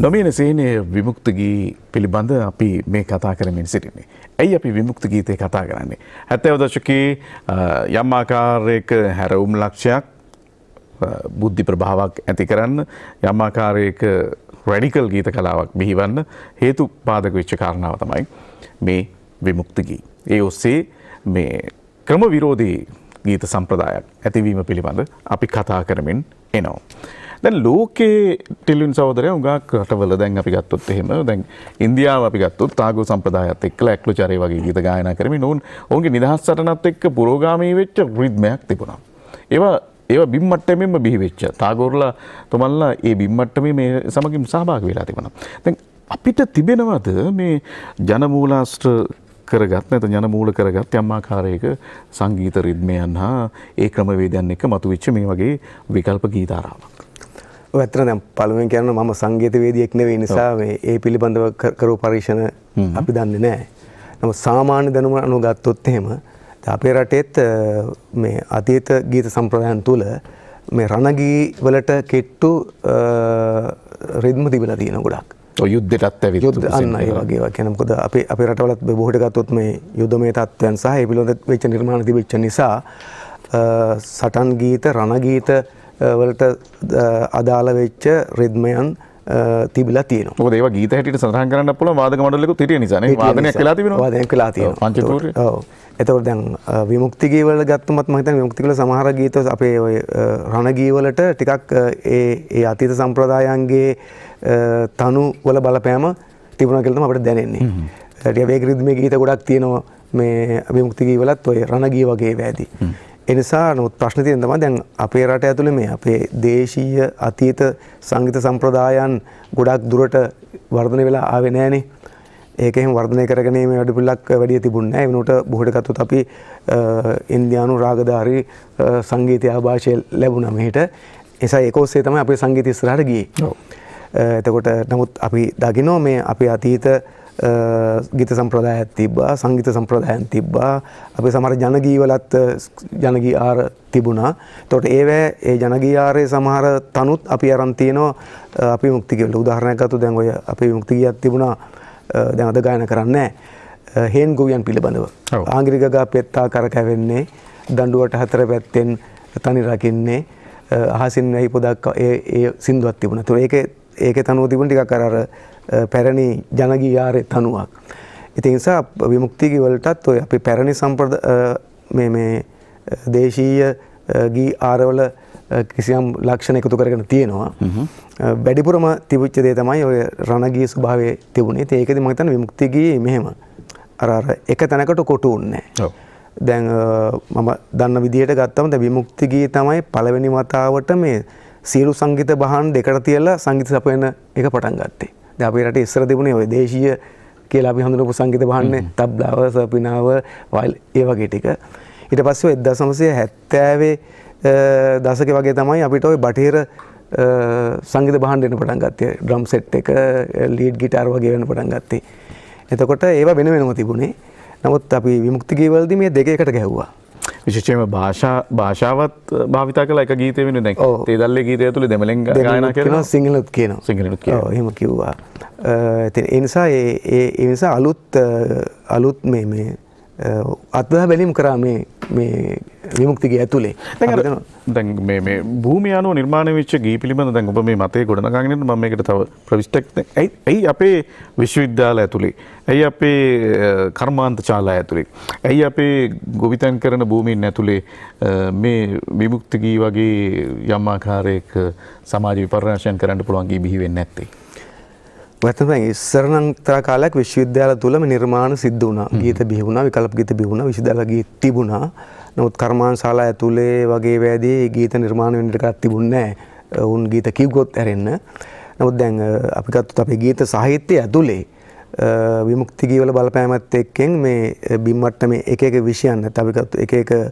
නොමින සේනයේ විමුක්ති ගී පිළිබඳ අපි මේ කතා කරමින් සිටින්නේ. ඇයි අපි විමුක්ති ගීතේ කතා කරන්නේ? හැත්තෑව දශකයේ යම් ආකාරයක හැරවුම් ලක්ෂයක් බුද්ධි ප්‍රභාවක් ඇති කරන්න යම් ආකාරයක රැඩිකල් ගීත කලාවක් බිහිවන්න හේතු පාදක වෙච්ච කාරණාව තමයි මේ විමුක්ති ගී. ඒ ඔස්සේ මේ ක්‍රම විරෝධී ගීත සම්ප්‍රදායක් ඇතිවීම පිළිබඳ අපි කතා කරමින් එනවා. දැන් ලෝකයේ ටෙලිවිෂන් සහෝදරයෝ උගාක් රටවල දැන් අපි ගත්තොත් එහෙම දැන් ඉන්දියාව අපි ගත්තොත් තාගෝ සම්ප්‍රදායත් එක්කලා ඇක්ලුචරේ වගේ ගීත ගායනා කරමින් ඔවුන් ඔවුන්ගේ නිදහස් සටනත් එක්ක පුරෝගාමී වෙච්ච රිද්මයක් තිබුණා. ඒවා ඒවා බිම් මට්ටමෙන්ම බිහි වෙච්ච තාගෝර්ලා තුමන්ලා ඒ බිම් මට්ටමේ මේ සමගින් සහභාගී වෙලා තිබුණා. දැන් අපිට තිබෙනවද මේ ජනමූලාශ්‍ර කරගත් නැත්නම් ජනමූල කරගත් යම් ආකාරයක සංගීත රිද්මයන් හා ඒ ක්‍රමවේදයන් එක්ක මතුවෙච්ච මේ වගේ විකල්ප ගීතාරාවක්? ඔය ඇත්තට දැන් පළවෙනියෙන් කියනවා මම සංගීතවේදියෙක් නෙවෙයි නිසා මේ ඒ පිළිබඳව කරපු පරීක්ෂණ අපි දන්නේ නැහැ. නමුත් සාමාන්‍ය දැනුම අනුව ගත්තොත් එහෙම අපේ රටේත් මේ අතීත ගීත සම්ප්‍රදායන් තුල මේ රණගී වලට කෙට්ටු රිද්ම තිබිලා තියෙනවා ගොඩක්. ඔය යුද්ධයටත් ඇවිත් යුද්ධ අන්න ඒ වගේ ඒවා කියන්නේ මොකද අපේ අපේ රටවලත් බොහෝට ගත්තොත් මේ යුද්ධමය තත්ත්වයන් සහ ඒ පිළිබඳ වෙච්ච නිර්මාණ තිබෙච්ච නිසා සටන් ගීත රණ ගීත වලට අදාළ වෙච්ච රිද්මයන් තිබිලා තියෙනවා. මොකද ඒවා ගීත හැටියට සඳහන් කරන්න පුළුවන් වාදක මණ්ඩලයකුත් හිටිය නිසා නේ. වාදනයක් වෙලා තිබෙනවා. වාදනයක් වෙලා තියෙනවා. පංචතූර්ය. ඔව්. එතකොට දැන් විමුක්ති ගී වල ගත්තොත් මම හිතන්නේ විමුක්ති වල සමහර ගීත අපේ ඔය රණ ගී වලට ටිකක් ඒ ඒ අතීත සම්ප්‍රදායන්ගේ තනු වල බලපෑම තිබුණා කියලා තමයි අපිට දැනෙන්නේ. ටික වේග රිද්මේ ගීත ගොඩක් තියෙනවා මේ විමුක්ති ගී වලත් ඔය රණ ගී වගේ වැදී. ඒ නිසා නමුත් ප්‍රශ්න තියෙන තමයි දැන් අපේ රට ඇතුලේ මේ අපේ දේශීය අතීත සංගීත සම්ප්‍රදායන් ගොඩක් දුරට වර්ධනය වෙලා ආවේ නැහනේ. ඒක එහෙම වර්ධනය කරගෙන මේ වැඩ පිළිලක් වැඩි තිබුණේ නැහැ. ඒ වෙනුවට බොහෝට ගත්තොත් අපි ඉන්දියානු රාගධාරී සංගීතය ආభాෂය ලැබුණා මෙහෙට. ඒසයි ඒක ඔස්සේ තමයි අපේ සංගීතය ඉස්සරහට ගියේ. ඔව්. එතකොට නමුත් අපි දකිනවා මේ අපේ අතීත ගීත සම්ප්‍රදායක් තිබ්බා සංගීත සම්ප්‍රදායන් තිබ්බා අපේ සමහර ජනගී වලත් ජනගී ආර තිබුණා. එතකොට ඒවැ ඒ ජනගී ආරේ සමහර තනුත් අපි අරන් තියෙනවා අපි විමුක්ති ගීවල. උදාහරණයක් ගත්තොත් දැන් ඔය අපේ විමුක්ති ගීයක් තිබුණා දැන් අද ගායනා කරන්නේ නැහැ. හේන් ගෝවියන් පිළිබඳව. ආංගිරි ගගා පෙත්තා කරකැවෙන්නේ දඬුවට හතර පැත්තෙන් තනි රකින්නේ අහසින් නැයි පොදක් ඒ ඒ සින්දුවක් තිබුණා. ඒතකොට ඒකේ ඒකේ තනුව තිබුණ ටිකක් අර අර පැරණි ජනගී ආරේ තනුවක්. ඉතින් ඒ නිසා විමුක්ති ගී වලටත් ඔය අපි පැරණි සම්ප්‍රදාය මේ මේ දේශීය ගී ආරවල කිසියම් ලක්ෂණ එකතු කරගෙන තියෙනවා. වැඩිපුරම තිබුච්ච දේ තමයි ඔය රණගී ස්වභාවයේ තිබුණේ. ඉතින් ඒකදී මම හිතන්නේ විමුක්ති ගී මෙහෙම අර අර එක තැනකට කොටු වුණේ නැහැ. දැන් මම දන්න විදිහට ගත්තම දැන් විමුක්ති ගී තමයි පළවෙනි වතාවට මේ සියලු සංගීත භාණ්ඩ එකට තියලා සංගීත සපයන එක පටන් ගත්තේ. දැන් අපේ රටේ ඉස්සර තිබුණේ ඔය දේශීය කියලා අපි හඳුනපු සංගීත භාණ්ඩනේ තබ්ලාව, සපිනාව, වයල් ඒ වගේ ටික. ඊට පස්සේ එක්දාස් නවසිය හැත්තෑවේ දශකේ වගේ තමයි අපිට ওই බටහිර සංගීත භාණ්ඩ එන්න පටන් ගත්තේ. ඩ්‍රම් සෙට් එක, ලීඩ් ගිටාර් වගේ වෙන්න පටන් ගත්තේ. එතකොට ඒවා වෙන වෙනම තිබුණේ. නමුත් අපි විමුක්ති ගී වලදී මේ දෙක එකට ගැහුවා. විශේෂයෙන්ම භාෂා භාෂාවත් භාවිත කළා එක ගීතෙ වෙන දැන් තේදල්ලේ ගීතය ඇතුලේ දෙමළෙන් ගායනා කරනවා සිංහලත් කියනවා සිංහලත් කියනවා ඔව් එහෙම කිව්වා. ඒ නිසා ඒ ඒ නිසා අලුත් අලුත් මේ මේ අත්දැක බැලීම් කරා මේ මේ විමුක්ති ගී ඇතුලේ. දැන් මේ මේ භූමිය අනුව නිර්මාණය වෙච්ච ගී පිළිබඳ දැන් ඔබ මේ මතේ ගොඩනගාගෙන ඉන්න මම මේකට තව ප්‍රවිෂ්ටක් ඇයි ඇයි අපේ විශ්වවිද්‍යාල ඇතුලේ ඇයි අපේ කර්මාන්ත ශාලා ඇතුලේ ඇයි අපේ ගොවිතැන් කරන භූමීන් ඇතුලේ මේ විමුක්ති ගී වගේ යම් ආකාරයක සමාජ විපර්යාසයන් කරන්න පුළුවන් ගී බිහි වෙන්නේ නැත්තේ? වැත්තම ඉස්සර නම් තර කාලයක් විශ්වවිද්‍යාල තුලම නිර්මාණ සිද්ධ වුණා. ගීත බිහි වුණා, විකල්ප ගීත බිහි වුණා, විශ්වවිද්‍යාල ගීත තිබුණා. නමුත් කර්මාන්ත ශාලා ඇතුලේ වගේ වැදී ගීත නිර්මාණය වෙන්න එකක් තිබුණේ නැහැ. උන් ගීත කිව්වොත් ඇරෙන්න. නමුත් දැන් අපි ගත්තොත් අපේ ගීත සාහිත්‍යය ඇතුලේ විමුක්ති ගී වල බලපෑමත් එක්කෙන් මේ බිම් මට්ටමේ එක එක විෂයන් නැත්නම් අපි ගත්තොත් එක එක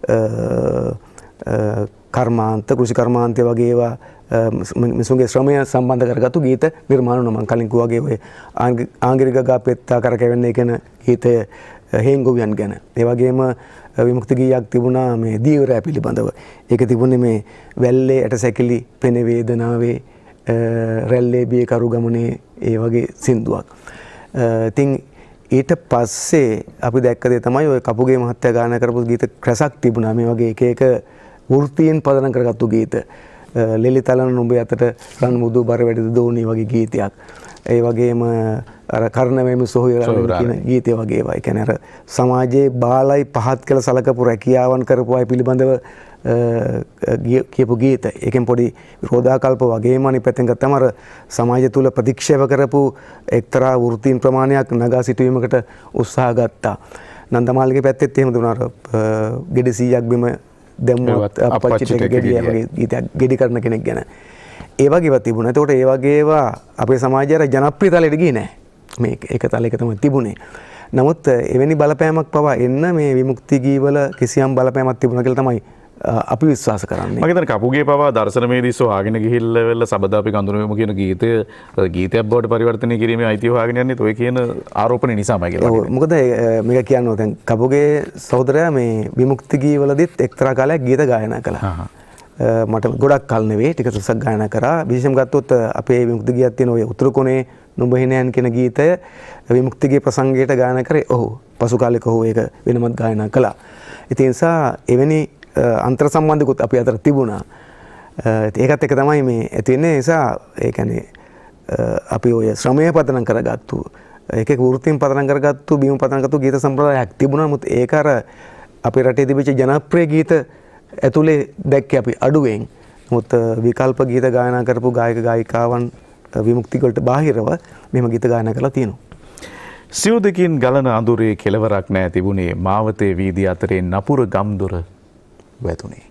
කර්මාන්ත, කෘෂි කර්මාන්තය වගේ ඒවා මිනිසුන්ගේ ශ්‍රමය සම්බන්ධ කරගත්තු ගීත නිර්මාණ වුණා. මම කලින් කිව්වා වගේ ඔය ආංගිරි ගගා පෙත්තා කරකැවෙන්නේ කියන ගීතය හේන් ගෝවියන් ගැන. ඒ වගේම විමුක්ති ගීයක් තිබුණා මේ දීවරය පිළිබඳව. ඒක තිබුණේ මේ වැල්ලේ ඇට සැකිලි පෙන වේදනාවේ රැල්ලේ බිය කරු ගමනේ ඒ වගේ සින්දුවක්. ඉතින් ඊට පස්සේ අපි දැක්ක දේ තමයි ඔය කපුගේ මහත්තයා ගායනා කරපු ගීත රසක් තිබුණා. මේ වගේ එක එක වෘත්තීන් පදනම් කරගත්තු ගීත. ලෙලි තලන නුඹේ අතට රන් මුදු බර වැඩිද දෝණී වගේ ගීතයක්. ඒ වගේම අර කර්ණවැමි සොහොයුරාණි කියන ගීතය වගේ ඒවා. ඒ කියන්නේ අර සමාජයේ බාලයි පහත් කළ සලකපු රැකියාවන් කරපු අය පිළිබඳව කියපු ගීත. ඒකෙන් පොඩි විරෝධාකල්ප වගේම අනිත් පැත්තෙන් ගත්තම අර සමාජය තුල ප්‍රතික්ෂේප කරපු එක්තරා වෘත්තීන් ප්‍රමාණයක් නගා සිටුවීමකට උත්සාහ ගත්තා. නන්දමාලිගේ පැත්තෙත් එහෙම දුනා. අර ගෙඩි සීයක් බිම දැම්මොත් අපච්චිට ගෙඩිය වගේ ගීතයක් ගෙඩි කරන කෙනෙක් ගැන. ඒ වගේ ඒවා තිබුණා. ඒතකොට ඒ වගේ ඒවා අපේ සමාජයේ අර ජනප්‍රියතාවයට ගියේ නැහැ. මේ එක තලයක තමයි තිබුණේ. නමුත් එවැනි බලපෑමක් පවා එන්න මේ විමුක්ති ගීවල කිසියම් බලපෑමක් තිබුණා කියලා තමයි අපි විශ්වාස කරන්නේ. මම හිතන්නේ කපුගේ පවා දර්ශනමේදී සොයාගෙන ගිහිල්ලා වෙල සබදාපි කඳුරුවෙමු කියන ගීතය ගීතයක් බවට පරිවර්තනය කිරීමේ අයිතිය හොයාගෙන යන්නේ ඔය කියන ආරෝපණය නිසාමයි කියලා. ඔව් මොකද මේක කියනවා දැන් කපුගේ සහෝදරයා මේ විමුක්ති ගීවලදීත් එක්තරා කාලයක් ගීත ගායනා කළා. මට ගොඩක් කල් නෙවෙයි ටික තුසක් ගායනා කරා. විශේෂම ගත්තොත් අපේ විමුක්ති ගීයක් තියෙන ඔය උතුරු කොනේ නුඹ හිනයන් කියන ගීතය විමුක්තිගේ ප්‍රසංගයට ගායනා කරේ ඔහු. පසු කාලෙක ඔහු ඒක වෙනමත් ගායනා කළා. ඉතින් ඒ නිසා එවැනි අන්තර් සම්බන්ධකුත් අපි අතර තිබුණා. ඒකත් එක තමයි මේ ඇති වෙන්නේ. ඒ නිසා ඒ කියන්නේ අපි ඔය ශ්‍රමය පදනම් කරගත්තු එක එක වෘත්තීන් පදනම් කරගත්තු බිම පදනම් කරගත්තු ගීත සම්ප්‍රදායක් තිබුණා. නමුත් ඒක අර අපේ රටේ තිබිච්ච ජනප්‍රිය ගීත ඇතුලේ දැක්කේ අපි අඩුවෙන්. නමුත් විකල්ප ගීත ගායනා කරපු ගායක ගායිකාවන් විමුක්ති වලට බාහිරව මෙහෙම ගීත ගායනා කරලා තියෙනවා. සිවුදකින් ගලන අඳුරේ කෙලවරක් නැහැ තිබුණේ මාවතේ වීදි අතරේ නපුර ගම්දොර වැතුනේ.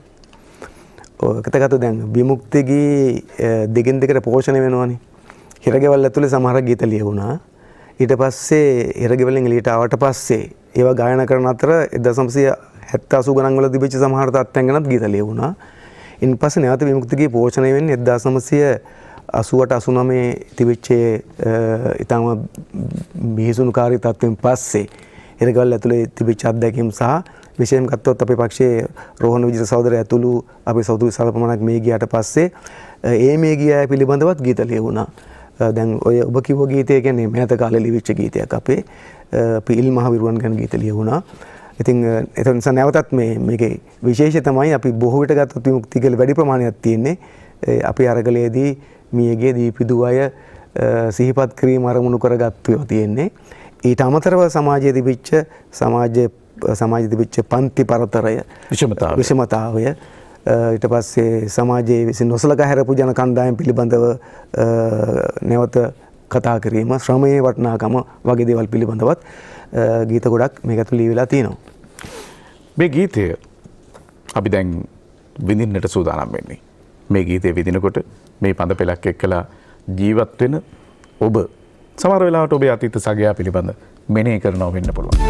ඔය කතගත දැන් විමුක්ති ගී දෙකින් දෙකට පෝෂණය වෙනවනේ. හිරගෙවල් ඇතුලේ සමහර ගීත ලියුණා. ඊට පස්සේ හිරගෙවලින් එළියට ආවට පස්සේ ඒවා ගායනා කරන අතර එක්දහස් නවසිය හැත්තෑ අසූ ගණන් වල තිබිච්ච සමහර තත්ත්වයන් ගැනත් ගීත ලියුණා. ඉන් පස්සේ නැවත විමුක්ති ගී පෝෂණය වෙන්නේ එක්දහස් නවසිය අසූ අට අසූ නවය තිබිච්ච ඊටම බිහිසුණුකාරී තත්ත්වෙන් පස්සේ හිරගෙවල් ඇතුලේ තිබිච්ච අත්දැකීම් සහ විශේෂයෙන් ගත්තොත් අපේ පක්ෂයේ රෝහණ විජිත සහෝදරයා ඇතුළු අපේ සහෝදරු සල්පමණක් මේ ගියාට පස්සේ ඒ මේ ගියා පිළිබඳවත් ගීත ලියුණා. දැන් ඔය ඔබ කිව්ව ගීතය කියන්නේ මෑත කාලේ ලිවිච්ච ගීතයක් අපේ අපි ඉල් මහ විරුවන් ගැන ගීත ලියුණා. ඉතින් ඒක නිසා නැවතත් මේ මේකේ විශේෂය තමයි අපි බොහෝ විට ගත්තොත් විමුක්ති කියලා වැඩි ප්‍රමාණයක් තියෙන්නේ. අපි අරගලයේදී මියගේ දීපිදු අය සිහිපත් කිරීම අරමුණු කරගත්තු ඒවා තියෙන්නේ. ඊට අමතරව සමාජයේ තිබිච්ච සමාජයේ සමාජයේ තිබිච්ච පන්ති පරතරය විෂමතාවය විෂමතාවය ඊට පස්සේ සමාජයේ විසින් නොසලකා හැරපු ජන කණ්ඩායම් පිළිබඳව නැවත කතා කිරීම ශ්‍රමයේ වටිනාකම වගේ දේවල් පිළිබඳවත් ගීත ගොඩක් මේක ඇතුළේ ලියවිලා තියෙනවා. මේ ගීතය අපි දැන් විඳින්නට සූදානම් වෙන්නේ. මේ ගීතය විඳිනකොට මේ පද පෙළක් එක්කලා ජීවත් වෙන ඔබ සමහර වෙලාවට ඔබේ අතීත සගයා පිළිබඳ මෙනෙහි කරනවා වෙන්න පුළුවන්.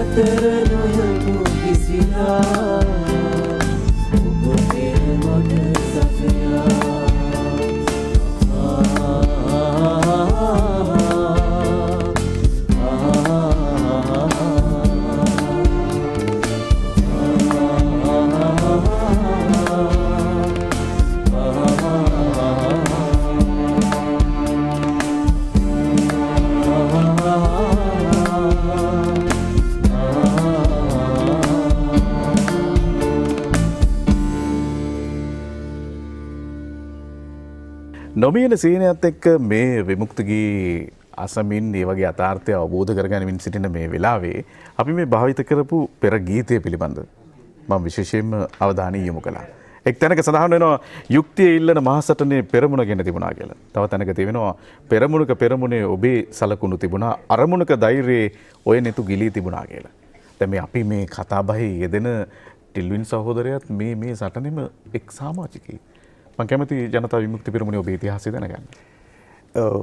අතර නොයමු කිසිලා ඔබ පෙර මට සපයා නොමියන සීනයත් එක්ක මේ විමුක්තිගී අසමින් ඒ වගේ අතාර්ථය අවබෝධ කරගනිමින් සිටින මේ වෙලාවේ අපි මේ භාවිත කරපු පෙර ගීතය පිළිබඳ මම විශේෂයෙන්ම අවධානය යොමු කළා. එක් තැනක සඳහන් වෙනවා යුක්තිය ඉල්ලන මහසටනේ පෙරමුණ ගැන තිබුණා කියලා. තව තැනක තියෙනවා පෙරමුණක පෙරමුණේ ඔබේ සලකුණු තිබුණා අරමුණක ධෛර්යයේ ඔය නෙතු ගිලී තිබුණා කියලා. දැන් මේ අපි මේ කතාබහේ යෙදෙන ටිල්වින් සහෝදරයාත් මේ මේ සටනෙම එක් සමාජිකයෙක්. මම කැමති ජනතා විමුක්ති පෙරමුණේ ඔබේ ඉතිහාසය දැනගන්න. ඔව්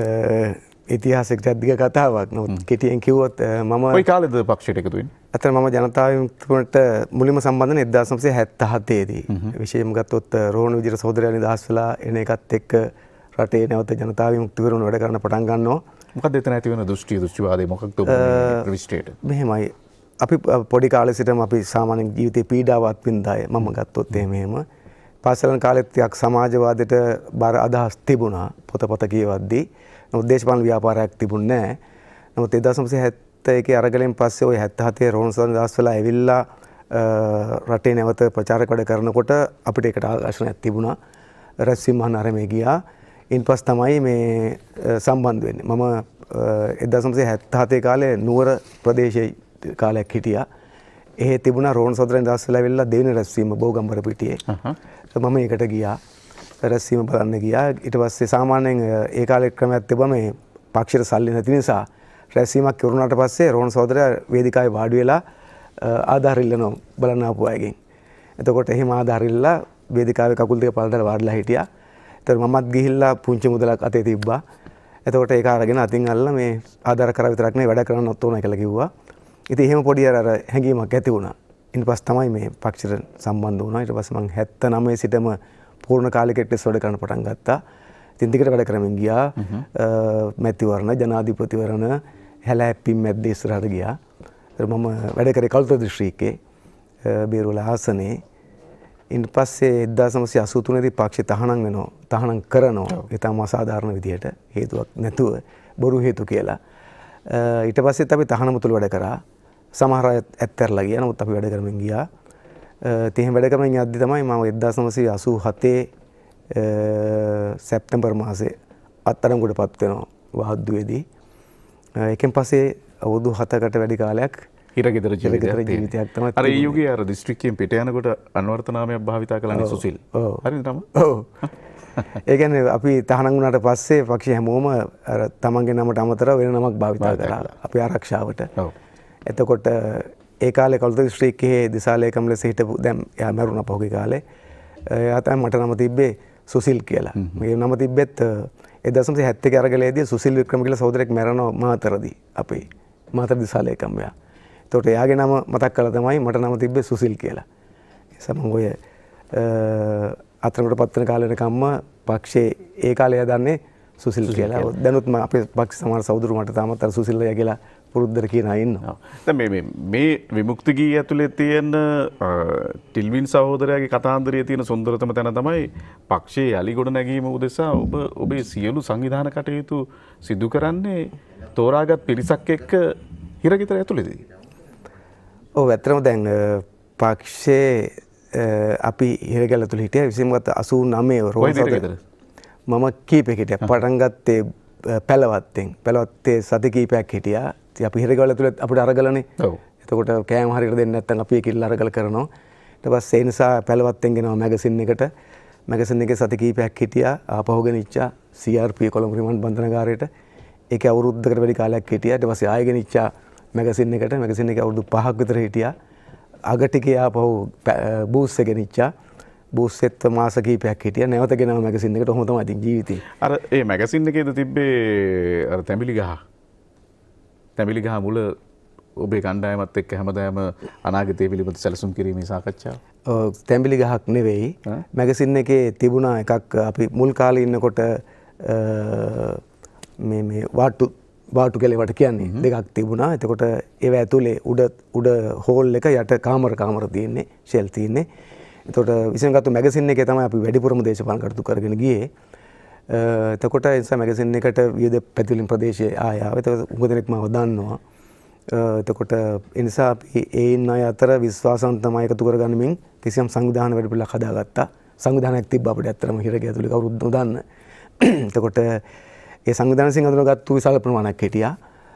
ඉතිහාසයකට අධික කතාවක්. නමුත් කෙටියෙන් කිව්වොත් මම කොයි කාලෙද පක්ෂයට එකතු වෙන්නේ? අතන මම ජනතා විමුක්ති පෙරමුණට මුලින්ම සම්බන්ධ වෙන්නේ එක්දාස් නවසිය හැත්තෑ හතේ දී. විශේෂයෙන්ම ගත්තොත් රෝහණ විජේර සහෝදරයා නිදහස් වෙලා එන එකත් එක්ක රටේ නැවත ජනතා විමුක්ති පෙරමුණ වැඩ කරන්න පටන් ගන්නවා. මොකක්ද එතන ඇති වෙන දෘෂ්ටි දෘෂ්ටිවාදේ මොකක්ද ඔබේ ප්‍රවිෂ්ඨයට? මෙහෙමයි. අපි පොඩි කාලේ සිටම අපි සාමාන්‍ය ජීවිතේ පීඩාවත් වින්දාය. මම ගත්තොත් එහෙම එහෙම පාසලන කාලෙත් යක් සමාජවාදයට බර අදහස් තිබුණා පොතපත කියවද්දී. නමුත් දේශපාලන ව්‍යාපාරයක් තිබුණේ නැහැ. නමුත් එක්දාස් නවසිය හැත්තෑ එකේ අරගලෙන් පස්සේ ওই හැත්තෑ හතේ රෝහණ සහෝදරයන් නිදහස් වෙලා ඇවිල්ලා රටේ නැවත ප්‍රචාරක වැඩ කරනකොට අපිට ඒකට ආකර්ෂණයක් තිබුණා. රැස්වීම මහානාරමේ ගියා. ඉන්පස් තමයි මේ සම්බන්ධ වෙන්නේ. මම එක්දාස් නවසිය හැත්තෑ හතේ කාලේ නුවර ප්‍රදේශයේ කාලයක් හිටියා. එහෙ තිබුණා රෝහණ සහෝදරයන් නිදහස් වෙලා ඇවිල්ලා දෙවෙනි රැස්වීම බෝගම්බර පිටියේ. මම ඒකට ගියා. රැස්වීම බලන්න ගියා. ඊට පස්සේ සාමාන්‍යයෙන් ඒ කාලේ ක්‍රමයක් තිබුණා මේ පක්ෂයට සල්ලි නැති නිසා රැස්වීමක් කරුණාට පස්සේ රෝහණ සහෝදරයා වේදිකාවේ වාඩි වෙලා ආධාර ඉල්ලනවා බලන්න ආපු අයගෙන්. එතකොට එහෙම ආධාර ඉල්ලලා වේදිකාවේ කකුල් දෙක පළදලා වාඩිලා හිටියා. එතකොට මමත් ගිහිල්ලා පුංචි මුදලක් අතේ තිබ්බා. එතකොට ඒක අරගෙන අතින් අල්ලලා මේ ආධාර කරා විතරක් නෙවෙයි වැඩ කරන්නත් ඕන කියලා කිව්වා. ඉතින් එහෙම පොඩි අර හැඟීමක් ඇති වුණා. ඊට පස්සේ තමයි මේ පක්ෂයට සම්බන්ධ වුණා. ඊට පස්සේ මම හැත්තෑ නවයේ සිටම පූර්ණ කාලිකයට වැඩ කරන්න පටන් ගත්තා. ඉතින් දිගට වැඩ කරමින් ගියා. මැතිවරණ, ජනාධිපතිවරණ, හැලහැප්පීම් මැද්දේ ඉස්සරහට ගියා. ඊට මම වැඩ කරේ කළුතර දිස්ත්‍රික්කේ බේරුවල ආසනේ. ඊට පස්සේ එක්දාස් නවසිය අසූ තුනේ දී පක්ෂය තහනම් වෙනවා. තහනම් කරනවා. ඒ තමයි අසාධාරණ විදියට හේතුවක් නැතුව බොරු හේතු කියලා. ඊට පස්සෙත් අපි තහනම තුල වැඩ කරා. සමහර අය ඇත්තරලා ගියා. නමුත් අපි වැඩ කරමින් ගියා. ඉතින් එහෙම වැඩ කරමින් යද්දි තමයි මම එක්දාස් නවසිය අසූ හතේ සැප්තැම්බර් මාසේ අත්අඩංගුවටපත් වෙනවා වහද්දුවේදී. ඒකෙන් පස්සේ අවුරුදු හතකට වැඩි කාලයක් හිරගෙදර ජීවිතයක් තමයි. අර ඒ යුගයේ අර දිස්ත්‍රික්කයෙන් පිට යනකොට අන්වර්ථ නාමයක් භාවිතා කළානේ සුසිල්. හරිද තම? ඔව්. ඒ කියන්නේ අපි තහනම් වුණාට පස්සේ පක්ෂය හැමෝම අර තමන්ගේ නමට අමතරව වෙන නමක් භාවිතා කරා අපේ ආරක්ෂාවට. ඔව්. එතකොට ඒ කාලේ කළුතර දිස්ත්‍රික්කයේ දිසාලේකම් ලෙස හිටපු දැන් එයා මැරුණා පහුගිය කාලේ. එයා තමයි මට නම තිබ්බේ සුසිල් කියලා. මගේ නම තිබ්බෙත් එක්දාස් නවසිය හැත්තෑ එකේ අරගලයේදී සුසිල් වික්‍රම කියලා සහෝදරයෙක් මැරෙනවා මාතරදී අපේ මාතර දිසාලේකම් එයා. එතකොට එයාගේ නම මතක් කළා තමයි මට නම තිබ්බේ සුසිල් කියලා. ඒ සමග ඔය අතරකට පත්වන කාලෙකම්ම පක්ෂයේ ඒ කාලේ දන්නේ සුසිල් කියලා. දැනුත් අපේ පක්ෂ සමහර සහෝදරු මට තාමත් අර සුසිල් අය කියලා පුරුද්දට කියන අය ඉන්නවා. දැන් මේ මේ විමුක්ති ගී ඇතුලේ තියෙන ටිල්වින් සහෝදරයාගේ කතාන්දරයේ තියෙන සුන්දරතම තැන තමයි පක්ෂයේ යලි ගොඩ නැගීම උදෙසා ඔබ ඔබේ සියලු සංවිධාන කටයුතු සිදු කරන්නේ තෝරාගත් පිරිසක් එක්ක හිරගෙදර ඇතුලේදී. ඔව් ඇත්තටම දැන් පක්ෂයේ අපි හිරගෙදර ඇතුලේ හිටියා විසින්ගත අසූ නවයේ රෝහණ මම කීපෙක හිටියා. පටන් ගත්තේ පැලවත්තෙන්. පැලවත්තේ සති කීපයක් හිටියා. ඉතින් අපි හිරගෙදර ඇතුලේ අපිට අරගලනේ. ඔව්. එතකොට කෑම හරියට දෙන්නේ නැත්නම් අපි ඒක ඉල්ල අරගල කරනවා. ඊට පස්සේ ඒ නිසා පැලවත්තෙන් ගෙනවා මැගසින් එකට. මැගසින් එකේ සති කීපයක් හිටියා. ආපහු ගෙනිච්චා C R P Colombo remand බන්ධනාගාරයට. ඒකේ අවුරුද්දකට වැඩි කාලයක් හිටියා. ඊට පස්සේ ආයෙ ගෙනිච්චා මැගසින් එකට. මැගසින් එකේ අවුරුදු පහක් විතර හිටියා. අගටිකේ ආපහු බූස් එක ගෙනිච්චා. බූස්සෙත් මාස කීපයක් හිටියා. නැවත ගෙනාව මැගසින් එකට. ඔහොම තමයි ඉතින් ජීවිතේ. අර ඒ මැගසින් එකේද තිබ්බේ අර තැඹිලි ගහ. තැඹිලි ගහ මුල ඔබේ කණ්ඩායමත් එක්ක හැමදාම අනාගතය පිළිබඳ සැලසුම් කිරීමේ සාකච්ඡාව? ඔව් තැඹිලි ගහක් නෙවෙයි. මැගසින් එකේ තිබුණා එකක් අපි මුල් කාලේ ඉන්නකොට මේ මේ වාට්ටු වාට්ටු කියලා වට කියන්නේ දෙකක් තිබුණා. එතකොට ඒව ඇතුලේ උඩ උඩ හෝල් එක යට කාමර කාමර තියෙන්නේ ෂෙල් තියෙන්නේ. එතකොට විසඳගත්තු මැගසින් එකේ තමයි අපි වැඩිපුරම දේශපාලන කටයුතු කරගෙන ගියේ. එතකොට ඒ නිසා මැගසින් එකට විවිධ පැතිවලින් ප්‍රදේශයේ ආය ආව. එතකොට උඟ දෙනෙක් මාව දන්නවා. එතකොට ඒ නිසා අපි ඒ ඉන්න අය අතර විශ්වාසවන්ත තමයි එකතු කරගන්නමින් කිසියම් සංවිධාන වැඩපිළිවෙලක් හදාගත්තා. සංවිධානයක් තිබ්බ අපිට ඇත්තටම හිරගේ ඇතුලේ කවුරුත් නොදන්න. එතකොට ඒ සංවිධානයෙන් අඳුනගත්තු විශාල ප්‍රමාණයක් හිටියා.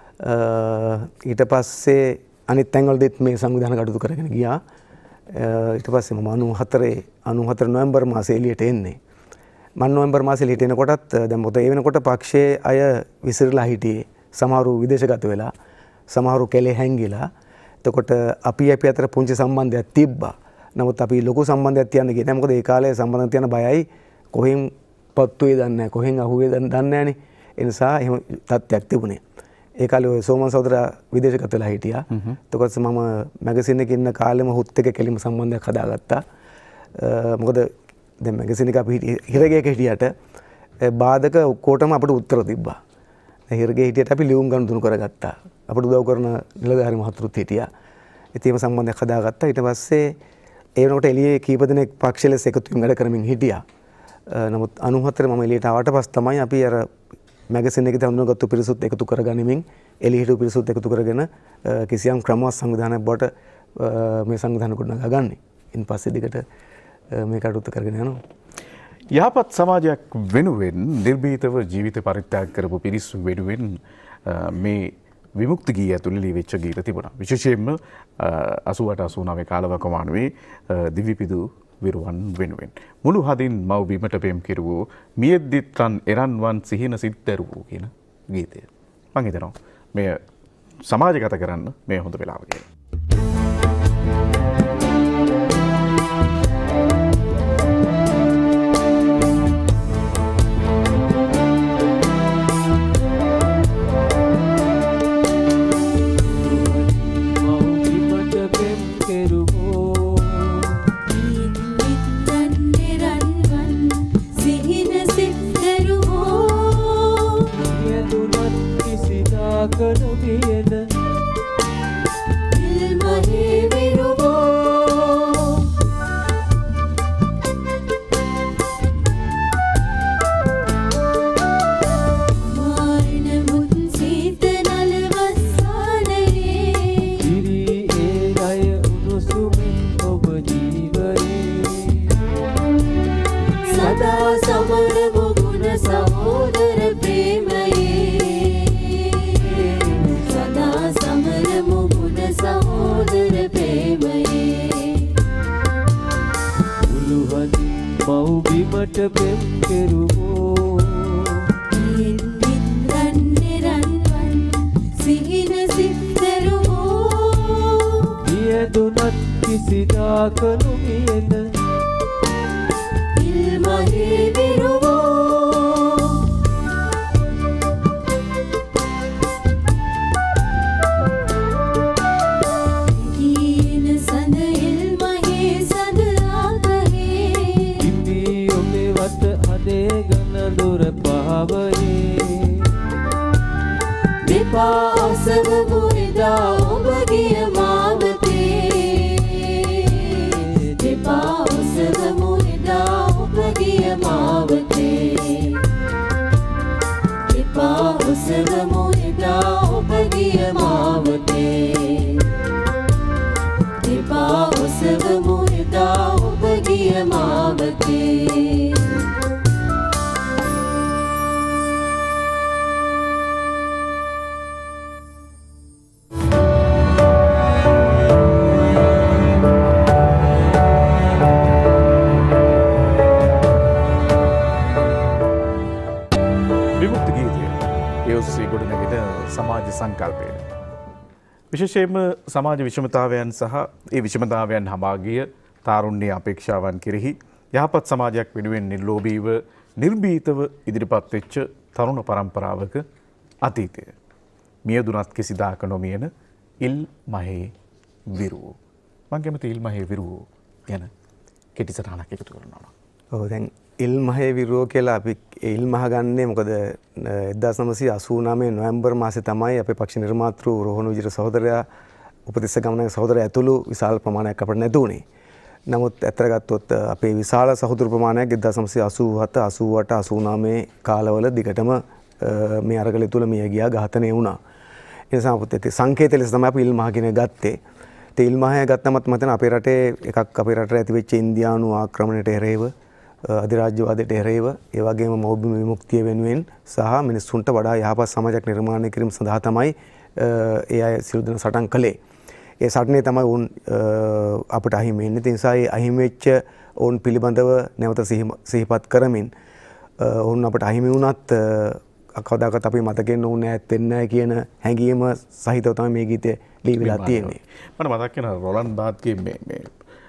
ඊට පස්සේ අනිත් තැන්වලදීත් මේ සංවිධාන කටයුතු කරගෙන ගියා. ඊට පස්සේ මම අනූහතරේ අනූහතර නොවැම්බර් මාසේ එළියට එන්නේ. මම නොවැම්බර් මාසේ එළියට එනකොටත් දැන් මොකද ඒ වෙනකොට පක්ෂයේ අය විසිරලා හිටියේ. සමහරු විදේශගත වෙලා, සමහරු කැලේ හැංගිලා. එතකොට අපි අපි අතර පුංචි සම්බන්ධයක් තිබ්බා. නමුත් අපි ලොකු සම්බන්ධයක් තියන්න ගියේ නැහැ. මොකද ඒ කාලේ සම්බන්ධයක් තියන්න බයයි. කොහෙන් පත්තුවේ දන්නේ නැහැ. කොහෙන් අහුවේ දන්නේ නැහනේ. ඒ නිසා එහෙම තත්ත්වයක් තිබුණේ. ඒ කාලේ ඔය සෝමන් සහෝදරයා විදේශගත වෙලා හිටියා. එතකොට මම මැගසින් එකේ ඉන්න කාලෙම හුත් එක කෙලිම සම්බන්ධයක් හදාගත්තා. මොකද දැන් මැගසින් එක අපි හිරගේක හිටියට බාධක ඔක්කොටම අපිට උත්තර තිබ්බා. හිරගේ හිටියට අපි ලියුම් ගනුදෙනු කරගත්තා. අපිට උදව් කරන නිලධාරි මහතුරුත් හිටියා. ඉතින් මේ සම්බන්ධයක් හදාගත්තා. ඊට පස්සේ ඒ වෙනකොට එළියේ කීප දෙනෙක් පක්ෂ ලෙස එකතු වෙමින් වැඩ කරමින් හිටියා. නමුත් අනූහතර මම එළියට ආවට පස්සේ තමයි අපි අර මැගසින් එකේ හඳුනාගත්තු පිරිසුත් එකතු කරගනිමින් එළිය හිටු පිරිසුත් එකතු කරගෙන කිසියම් ක්‍රමවත් සංවිධානයක් බවට මේ සංවිධාන ගොඩනගා ගන්න. ඉන් පස්සේ දිගට මේ කටයුතු කරගෙන යනවා. යහපත් සමාජයක් වෙනුවෙන් නිර්භීතව ජීවිත පරිත්‍යාග කරපු පිරිස් වෙනුවෙන් මේ විමුක්ති ගීය ඇතුළේ ලියවිච්ච ගීත තිබුණා. විශේෂයෙන්ම අසූඅට අසූනවය කාලවකවානුවේ දිවිපිදු විරුවන් වෙනුවෙන්. මුළු හදින් මව් බිමට පෙම් කෙරුවෝ මියෙද්දිත් රන් එරන්වන් සිහින සිත්දරුවෝ කියන ගීතය. මම හිතනවා මේ සමාජගත කරන්න මේ හොඳ වෙලාව කියලා. විශේෂයෙන්ම සමාජ විෂමතාවයන් සහ ඒ විෂමතාවයන් හඹා ගිය තාරුණ්‍ය අපේක්ෂාවන් කෙරෙහි යහපත් සමාජයක් වෙනුවෙන් නිර්ලෝභීව නිර්භීතව ඉදිරිපත් වෙච්ච තරුණ පරම්පරාවක අතීතය. මියදුනත් කිසිදාක නොමියන ඉල් මහේ විරුව. මම කැමති ඉල් මහේ විරුව ගැන කෙටි සටහනක් එකතු කරනවා. ඔව් දැන් ඉල් මහේ විරුව කියලා අපි ඉල් මහ ගන්නේ මොකද එක්දාස් නවසිය අසූ නවය නොවැම්බර් මාසේ තමයි අපේ පක්ෂ නිර්මාතෘ රෝහණ විජිත සහෝදරයා උපතිස්ස ගමනගේ සහෝදරයා ඇතුළු විශාල ප්‍රමාණයක් අපිට නැතු වුණේ. නමුත් ඇත්තට ගත්තොත් අපේ විශාල සහෝදර ප්‍රමාණයක් එක්දාස් නවසිය අසූ හත අසූ අට අසූ නවය කාලවල දිගටම මේ අරගලය තුල මිය ගියා, ඝාතනය වුණා. ඒ නිසා අපිට සංකේත ලෙස තමයි අපි ඉල් මහ කියන ගත්තේ. ඒ ඉල් මහය ගත්තමත් මතන අපේ රටේ එකක් අපේ රටේ ඇති වෙච්ච ඉන්දියානු ආක්‍රමණයට එරෙහිව අධිරාජ්‍යවාදයට එරෙහිව ඒ වගේම මෞබිම විමුක්තිය වෙනුවෙන් සහ මිනිස්සුන්ට වඩා යහපත් සමාජයක් නිර්මාණය කිරීම සඳහා තමයි ඒ අය සියලු දෙනා සටන් කළේ. ඒ සටනේ තමයි උන් අපිට අහිමි වෙන්නේ. ඒ නිසා ඒ අහිමි වෙච්ච උන් පිළිබඳව නැවත සිහිපත් කරමින් උන් අපිට අහිමි වුණත් කවදාකවත් අපි මතකෙන්න ඕනේ නැත්තේ නැහැ කියන හැඟීම සහිතව තමයි මේ ගීතය ලියවිලා තියෙන්නේ. මට මතක් වෙනවා රොලන් බාත්ගේ මේ මේ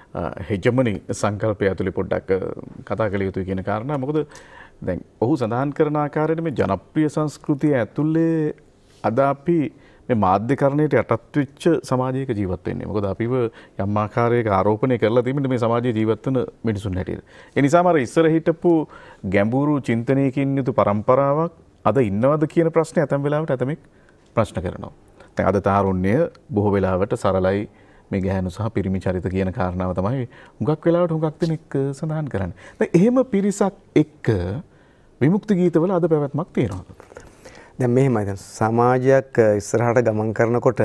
හෙජමනි සංකල්පය ඇතුලේ පොඩ්ඩක් කතා කළ යුතුයි කියන කාරණා. මොකද දැන් ඔහු සඳහන් කරන ආකාරයට මේ ජනප්‍රිය සංස්කෘතිය ඇතුලේ අද අපි මේ මාධ්‍යකරණයට යටත් වෙච්ච සමාජයක ජීවත් වෙන්නේ. මොකද අපිව යම් ආකාරයක ආරෝපණය කරලා තිබෙන්නේ මේ සමාජයේ ජීවත් වෙන මිනිසුන් හැටියට. ඒ නිසාම අර ඉස්සර හිටපු ගැඹුරු චින්තනයකින් යුතු પરම්පරාවක් අද ඉන්නවද කියන ප්‍රශ්නේ ඇතැම් වෙලාවට ඇතමෙක් ප්‍රශ්න කරනවා. දැන් අද තාරුණ්‍ය බොහෝ වෙලාවට සරලයි මේ ගැහැණු සහ පිරිමි චරිත කියන කාරණාව තමයි හුඟක් වෙලාවට හුඟක් දෙනෙක් සඳහන් කරන්නේ. දැන් එහෙම පිරිසක් එක්ක විමුක්ති ගීතවල අද පැවැත්මක් තියෙනවා. දැන් මෙහෙමයි දැන් සමාජයක් ඉස්සරහට ගමන් කරනකොට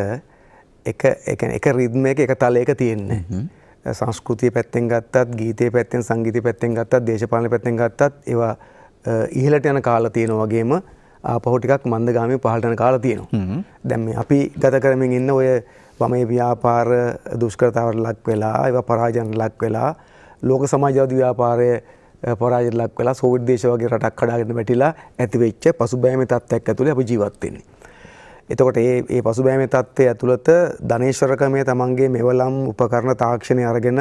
එක එක එක රිද්මයක එක තලයක තියෙන්නේ. සංස්කෘතිය පැත්තෙන් ගත්තත්, ගීතයේ පැත්තෙන්, සංගීතයේ පැත්තෙන් ගත්තත්, දේශපාලන පැත්තෙන් ගත්තත් ඒවා ඉහළට යන කාලා තියෙනවා වගේම ආපහු ටිකක් මන්දගාමී පහළට යන කාලා තියෙනවා. දැන් මේ අපි ගත කරමින් ඉන්න ඔය වමේ ව්‍යාපාර දුෂ්කරතාවට ලක් වෙලා ඒවා පරාජයන්ට ලක් වෙලා ලෝක සමාජවාදී ව්‍යාපාරය පරාජයට ලක් වෙලා සෝවියට් දේශ වගේ රටක් කඩාගෙන වැටිලා ඇති වෙච්ච පසුබෑමේ තත්ත්වයක් ඇතුලේ අපි ජීවත් වෙන්නේ. එතකොට මේ මේ පසුබෑමේ තත්ත්වය ඇතුළත ධනේශ්වරකමේ තමන්ගේ මෙවලම් උපකරණ තාක්ෂණය අරගෙන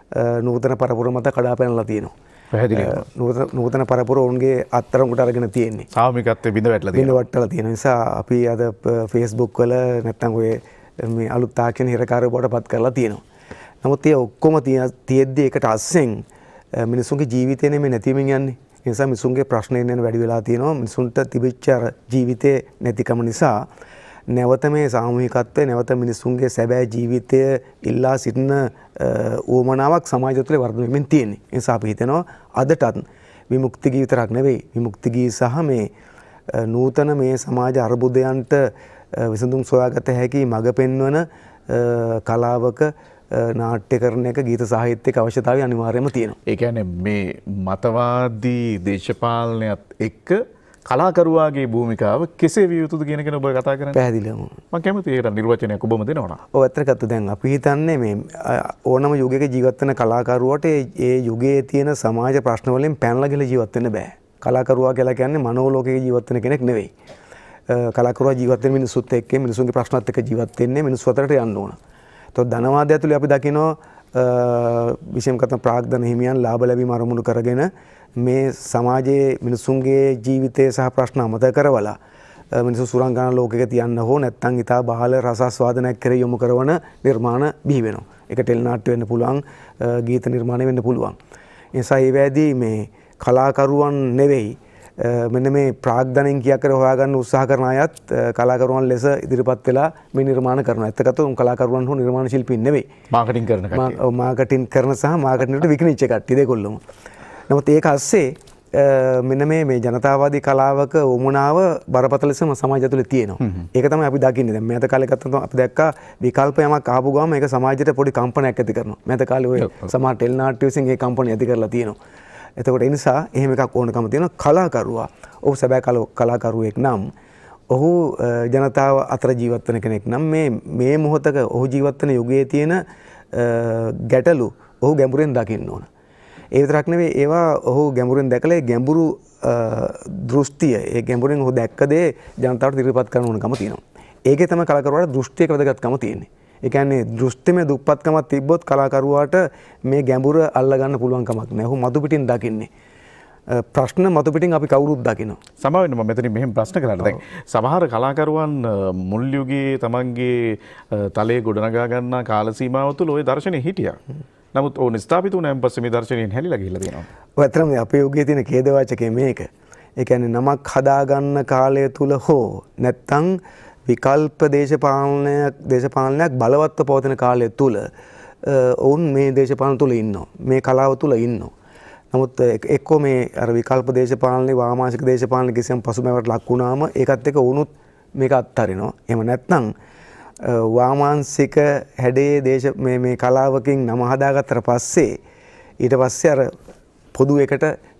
නූතන පරපුර මත කඩා පැනලා තියෙනවා. පැහැදිලිව නූතන පරපුර ඔවුන්ගේ අත්තරමුට අරගෙන තියෙන්නේ. සාමිකත්වයේ බිඳ වැටලා තියෙනවා. බිඳ වැටලා තියෙන නිසා අපි අද Facebook වල නැත්තම් ඔය මේ අලුත් තාක්ෂණ හිරකාරයෝ බවට පත් කරලා තියෙනවා. නමුත් මේ ඔක්කොම තියෙද්දි එකට අස්සෙන් මිනිසුන්ගේ ජීවිතේ නෙමෙයි නැතිවෙමින් යන්නේ. ඒ නිසා මිනිසුන්ගේ ප්‍රශ්න එන්න වැඩි වෙලා තියෙනවා. මිනිසුන්ට තිබිච්ච අර ජීවිතේ නැතිකම නිසා නැවත මේ සාමූහිකත්වය නැවත මිනිසුන්ගේ සැබෑ ජීවිතය ඉල්ලා සිටින උවමනාවක් සමාජය තුළ වර්ධනය වෙමින් තියෙන්නේ. ඒ නිසා අපි හිතනවා අදටත් විමුක්ති ගී විතරක් නෙවෙයි විමුක්ති ගී සහ මේ නූතන මේ සමාජ අර්බුදයන්ට විසඳුම් සොයාගත හැකි මඟ පෙන්වන කලාවක නාට්‍යකරණයක ගීත සාහිත්‍යයක අවශ්‍යතාවය අනිවාර්යයෙන්ම තියෙනවා. ඒ කියන්නේ මේ මතවාදී දේශපාලනයත් එක්ක කලාකරුවාගේ භූමිකාව කෙසේ විය යුතුද කියන එක ඔබ කතා කරන්නේ. පැහැදිලිවම. මම කැමතියි ඒකට නිර්වචනයක් ඔබම දෙනවා. ඔව් ඇත්තට ගත්ත දැන් අපි හිතන්නේ මේ ඕනම යුගයක ජීවත් වෙන කලාකරුවාට ඒ යුගයේ තියෙන සමාජ ප්‍රශ්න වලින් පැනලා ගිහලා ජීවත් වෙන්න බෑ. කලාකරුවා කියලා කියන්නේ මනෝලෝකයක ජීවත් වෙන කෙනෙක් නෙවෙයි. කලාකරුවා ජීවත් වෙන මිනිස්සුත් එක්ක මිනිසුන්ගේ ප්‍රශ්නත් එක්ක ජීවත් වෙන්නේ මිනිස්සු අතරට යන්න ඕන. ඒතකොට ධනවාදය ඇතුලේ අපි දකිනවා විශේෂම කතා ප්‍රාග්ධන හිමියන් ලාභ ලැබීම අරමුණු කරගෙන මේ සමාජයේ මිනිසුන්ගේ ජීවිතය සහ ප්‍රශ්න අමතක කරවලා මිනිස්සු සුරංගනා ලෝකයක තියන්න හෝ නැත්නම් ඊටා බාල රසාස්වාදනයක් කරේ යොමු කරන නිර්මාණ බිහි වෙනවා. ඒක ටෙලි නාට්‍ය වෙන්න පුළුවන්, ගීත නිර්මාණ වෙන්න පුළුවන්. ඒ නිසා ඒ වෑදී මේ කලාකරුවන් නෙවෙයි මෙන්න මේ ප්‍රාග්ධනෙන් කියා කර හොයාගන්න උත්සාහ කරන අයත් කලාකරුවන් ලෙස ඉදිරිපත් වෙලා මේ නිර්මාණ කරනවා. ඇත්තකට උන් කලාකරුවන් හෝ නිර්මාණ ශිල්පීන් නෙවෙයි. මාකටිං කරන කට්ටිය. ඔව් මාකටිං කරන සහ මාකටිං වලට විකිණිච්ච කට්ටිය දෙකොල්ලම. නමුත් ඒක ASCII මෙන්න මේ මේ ජනතාවාදී කලාවක උමනාව බරපතල ලෙස සමාජය ඇතුලේ තියෙනවා. ඒක තමයි අපි දකින්නේ. දැන් මෙත කාලේ ගත්තොත් අපි දැක්කා විකල්ප යමක් ආපු ගමන් ඒක සමාජයට පොඩි කම්පනයක් ඇති කරනවා. මෙත කාලේ ඔය සමහර ටෙලි නාට්‍ය විසින් ඒ කම්පනය ඇති කරලා තියෙනවා. එතකොට ඒ නිසා එහෙම එකක් ඕනකම තියෙනවා. කලාකරුවා ඔහු සැබෑ කලාකරුවෙක් නම් ඔහු ජනතාව අතර ජීවත් වෙන කෙනෙක් නම් මේ මේ මොහොතක ඔහු ජීවත් වෙන යුගයේ තියෙන ගැටලු ඔහු ගැඹුරෙන් දකින්න ඕන. ඒ විතරක් නෙවෙයි ඒවා ඔහු ගැඹුරෙන් දැකලා ගැඹුරු දෘෂ්ටිය ඒ ගැඹුරෙන් ඔහු දැක්ක දේ ජනතාවට ඉදිරිපත් කරන්න ඕනකම තියෙනවා. ඒකේ තමයි කලාකරුවාට දෘෂ්ටියක වැදගත්කම තියෙන්නේ. ඒ කියන්නේ දෘෂ්ටිමය දුප්පත්කමක් තිබ්බොත් කලාකරුවාට මේ ගැඹුර අල්ල ගන්න පුළුවන් කමක් නැහැ. ඔහු මතු පිටින් දකින්නේ. ප්‍රශ්න මතු පිටින් අපි කවුරුත් දකිනවා. සමහරවිට මම මෙතනින් මෙහෙම ප්‍රශ්න කරන්න. දැන් සමහර කලාකරුවන් මුල් යුගයේ තමන්ගේ තලයේ ගොඩනගා ගන්නා කාල සීමාව තුළ ওই දර්ශනේ හිටියා. නමුත් ඕන ස්ථාපිත වුණාන් පස්සේ මේ දර්ශනයෙන් හැලිලා ගිහිල්ලා තියෙනවා. ඔය ඇත්තටම අපේ යුගයේ තියෙන ඛේදවාචකය මේක. ඒ කියන්නේ නමක් හදා ගන්න කාලය තුල හෝ නැත්තම් විකල්ප දේශපාලනයක් දේශපාලනයක් බලවත්ව පවතින කාලය තුල ඔවුන් මේ දේශපාලන තුල ඉන්නවා. මේ කලාව තුල ඉන්නවා. නමුත් එක්කෝ මේ අර විකල්ප දේශපාලනේ වාමාංශික දේශපාලන කිසියම් පසුබෑමකට ලක් වුණාම ඒකත් එක්ක වුණුත් මේක අත්හරිනවා. එහෙම නැත්නම් වාමාංශික හැඩයේ දේශ මේ මේ කලාවකින් නම හදාගත්තට පස්සේ ඊට පස්සේ අර පොදු එකට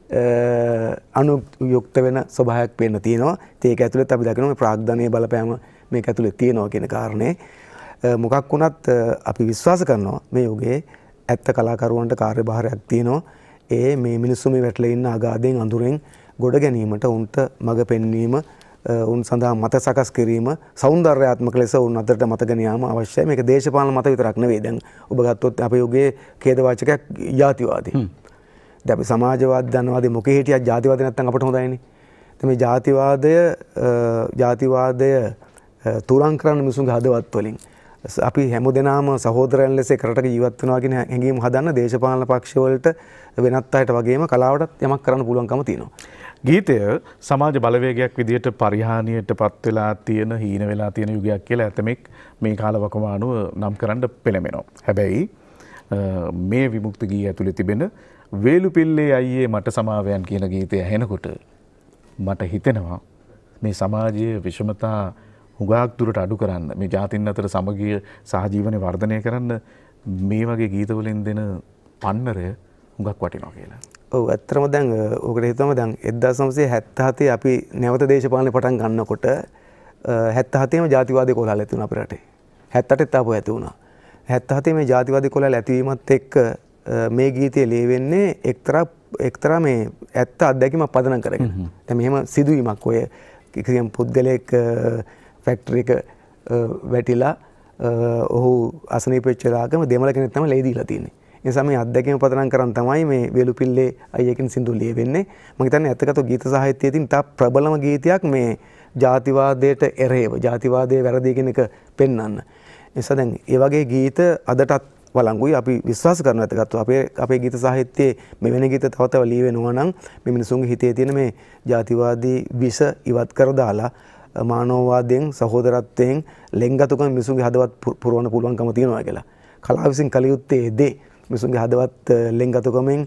අනුයුක්ත වෙන ස්වභාවයක් පේන්න තියෙනවා. ඒක ඇතුළත් අපි දකිනවා මේ ප්‍රාග්ධනීය බලපෑම මේක ඇතුළේ තියෙනවා කියන කාරණේ. මොකක් වුණත් අපි විශ්වාස කරනවා මේ යුගයේ ඇත්ත කලාකරුවන්ට කාර්යභාරයක් තියෙනවා. ඒ මේ මිනිස්සු මේ වැටලා ඉන්න අගාධයෙන් අඳුරෙන් ගොඩ ගැනීමට උන්ට මඟ පෙන්වීම උන් සඳහා මත සකස් කිරීම සෞන්දර්යාත්මක ලෙස උන් අතරට මත ගෙන යාම අවශ්‍යයි. මේක දේශපාලන මත විතරක් නෙවෙයි. දැන් ඔබ ගත්තොත් අපේ යුගයේ ඛේදවාචකයක් ජාතිවාදී. දැන් අපි සමාජවාද ධනවාදී මොකේ හිටියත් ජාතිවාදී නැත්තම් අපට හොඳයිනේ. දැන් මේ ජාතිවාදය ජාතිවාදය තුරන් කරන්න මිනිසුන්ගේ හදවත් වලින් අපි හැමදෙනාම සහෝදරයන් ලෙස කරටක ජීවත් වෙනවා කියන හැඟීම හදන්න දේශපාලන පක්ෂ වලට වෙනත් අයට වගේම කලාවටත් යමක් කරන්න පුළුවන්කම තියෙනවා. ගීතය සමාජ බලවේගයක් විදිහට පරිහානියට පත් වෙලා තියෙන හීන වෙලා තියෙන යුගයක් කියලා ඇතමෙක් මේ කාලවකවානුව නම් කරන්න පෙළඹෙනවා. හැබැයි මේ විමුක්ති ගී ඇතුලේ තිබෙන වේලුපිල්ලේ අයියේ මට සමාවයන් කියන ගීතය ඇහෙනකොට මට හිතෙනවා මේ සමාජයේ විෂමතා හුඟක් දුරට අඩු කරන්න, මේ ජාතින් අතර සමගිය සහජීවනය වර්ධනය කරන්න මේ වගේ ගීතවලින් දෙන පන්නරය හුඟක් වටිනවා කියලා. ඔව් ඇත්තටම දැන් ඔකට හිතුවම දැන් එක්දාස් නවසිය හැත්තෑ අපි නැවත දේශපාලනේ පටන් ගන්නකොට හැත්තෑ හතේම ජාතිවාදී කොළහල ඇති වුණා අපේ රටේ. හැත්තෑ අටෙත් ආපහු ඇති වුණා. හැත්තෑ හතේ මේ ජාතිවාදී කොළහල ඇතිවීමත් එක්ක මේ ගීතය ලියවෙන්නේ එක්තරා එක්තරා මේ ඇත්ත අත්දැකීමක් පදනම් කරගෙන. දැන් මෙහෙම සිදුවීමක් ඔය කිසියම් පුද්ගලයෙක් ෆැක්ටරි එක වැටිලා ඔහු අසනීප වෙච්ච දාගම දෙමළ කෙනෙක් තමයි ලේ දීලා තියෙන්නේ. ඒ නිසා මේ අත්දැකීම පදනම් කරන් තමයි මේ වේලුපිල්ලේ අයියකින් සින්දු ලියවෙන්නේ. මම හිතන්නේ ඇත්තකට ගීත සාහිත්‍යයේ තියෙන තා ප්‍රබලම ගීතයක් මේ ජාතිවාදයට එරෙහිව ජාතිවාදයේ වැරදි කියන එක පෙන්වන්න. ඒ නිසා දැන් මේ වගේ ගීත අදටත් වළංගුයි. අපි විශ්වාස කරන ඇත්තකට අපේ අපේ ගීත සාහිත්‍යයේ මෙවැනි ගීත තව තව ලියවෙනවා නම් මේ මිනිසුන්ගේ හිතේ තියෙන මේ ජාතිවාදී විෂ ඉවත් කර දාලා මානවවාදයෙන් සහෝදරත්වයෙන් ලෙන්ගතුකම මිනිසුන්ගේ හදවත් පුරවන්න පුළුවන්කම තියෙනවා කියලා. කලාව විසින් කළ යුත්තේ දේ මිනිසුන්ගේ හදවත් ලෙන්ගතුකමෙන්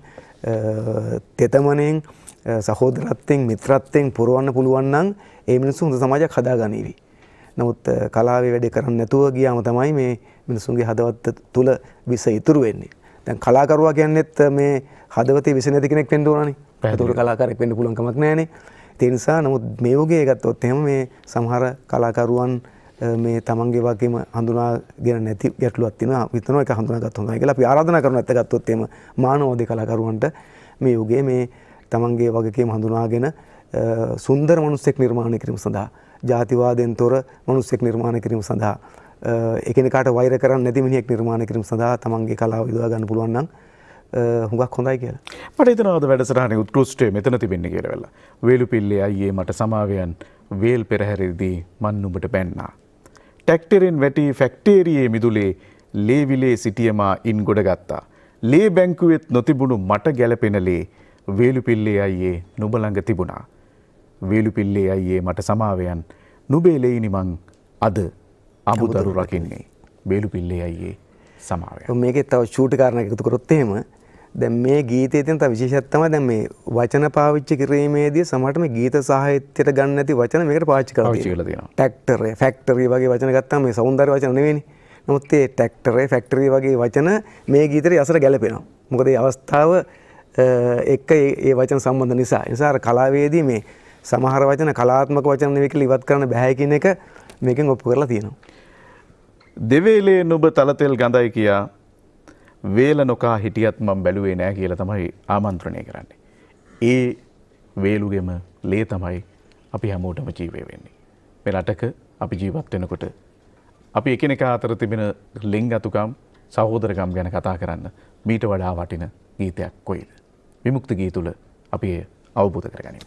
තෙතමනෙන් සහෝදරත්වයෙන් මිත්‍රත්වයෙන් පුරවන්න පුළුවන් නම් ඒ මිනිස්සු හොඳ සමාජයක් හදාගනීවි. නමුත් කලාවේ වැඩේ කරන්නේ නැතුව ගියාම තමයි මේ මිනිසුන්ගේ හදවත් තුල විස ඉතුරු වෙන්නේ. දැන් කලාකරුවා කියන්නේත් මේ හදවතේ විස නැති කෙනෙක් වෙන්න ඕනනේ. ඒතකොට කලාකාරයෙක් වෙන්න පුළුවන් කමක් නැහැනේ. ඒ නිසා නමුත් මේ යෝගයේ ගත්තොත් එහෙම මේ සමහර කලාකරුවන් මේ තමන්ගේ වගේම හඳුනාගෙන නැති ගැටලුවක් තියෙනවා. හිතනවා ඒක හඳුනාගත්ත හොඳයි කියලා අපි ආරාධනා කරනවා. ඇත්ත ගත්තොත් එහෙම මානවෝදේ කලාකරුවන්ට මේ යෝගයේ මේ තමන්ගේ වගකීම හඳුනාගෙන සුන්දර මිනිසෙක් නිර්මාණය කිරීම සඳහා ජාතිවාදයෙන් තොර මිනිසෙක් නිර්මාණය කිරීම සඳහා එකිනෙකාට වෛර කරන්නේ නැති මිනිහෙක් නිර්මාණය කිරීම සඳහා තමන්ගේ කලාව යොදා ගන්න පුළුවන් නම් හුඟක් හොඳයි කියලා. මට හිතෙනවාද වැඩසටහනේ උත්කෘෂ්ඨය මෙතන තිබෙන්නේ කියලා වෙලා. වේලුපිල්ලේ අයියේ මට සමාවයන් වේල් පෙරහැරෙද්දී මන් නුඹට බැන්නා. ටැක්ටරෙන් වැටි ෆැක්ටේරියේ මිදුලේ ලේවිලේ සිටියමා ඉන් ගොඩ ගත්තා. ලේ බැංකුවෙත් නොතිබුණු මට ගැලපෙන ලේ වේලුපිල්ලේ අයියේ නුඹ ළඟ තිබුණා. වේලුපිල්ලේ අයියේ මට සමාවයන් නුඹේ ලෙයිනි මං අද අමුදරු රකින්නේ. වේලුපිල්ලේ අයියේ සමාවයන්. මේකේ තව ෂූට් කාරණයක් එකතු කරොත් එහෙම දැන් මේ ගීතයේ තියෙන තව විශේෂයක් තමයි දැන් මේ වචන පාවිච්චි කිරීමේදී සමහරට මේ ගීත සාහිත්‍යයට ගන්න නැති වචන මේකට පාවිච්චි කරලා තියෙනවා. ට්‍රැක්ටරේ, ෆැක්ටරි වගේ වචන ගත්තාම මේ සෞන්දර්ය වචන නෙවෙයිනේ. නමුත් මේ ට්‍රැක්ටරේ, ෆැක්ටරි වගේ වචන මේ ගීතේ යසර ගැලපෙනවා. මොකද මේ අවස්ථාව එක්ක මේ වචන සම්බන්ධ නිසා. ඒ නිසා කලාවේදී මේ සමහර වචන කලාත්මක වචන නෙවෙයි කියලා ඉවත් කරන්න බෑ කියන එක මේකෙන් ඔප්පු කරලා තියෙනවා. දෙවේලේ නුඹ තලතෙල් ගඳයි කියා වේල නොකා හිටියත් මම බැලුවේ නෑ කියලා තමයි ආමන්ත්‍රණය කරන්නේ. ඒ වේලුගෙම ලේ තමයි අපි හැමෝටම ජීවේ වෙන්නේ. මේ රටක අපි ජීවත් වෙනකොට අපි එකිනෙකා අතර තිබෙන ලෙන්ගතුකම් සහෝදරකම් ගැන කතා කරන්න මීට වඩා වටින ගීතයක් කොයිද? විමුක්ති ගී තුල අපි අවබෝධ කරගනිමු.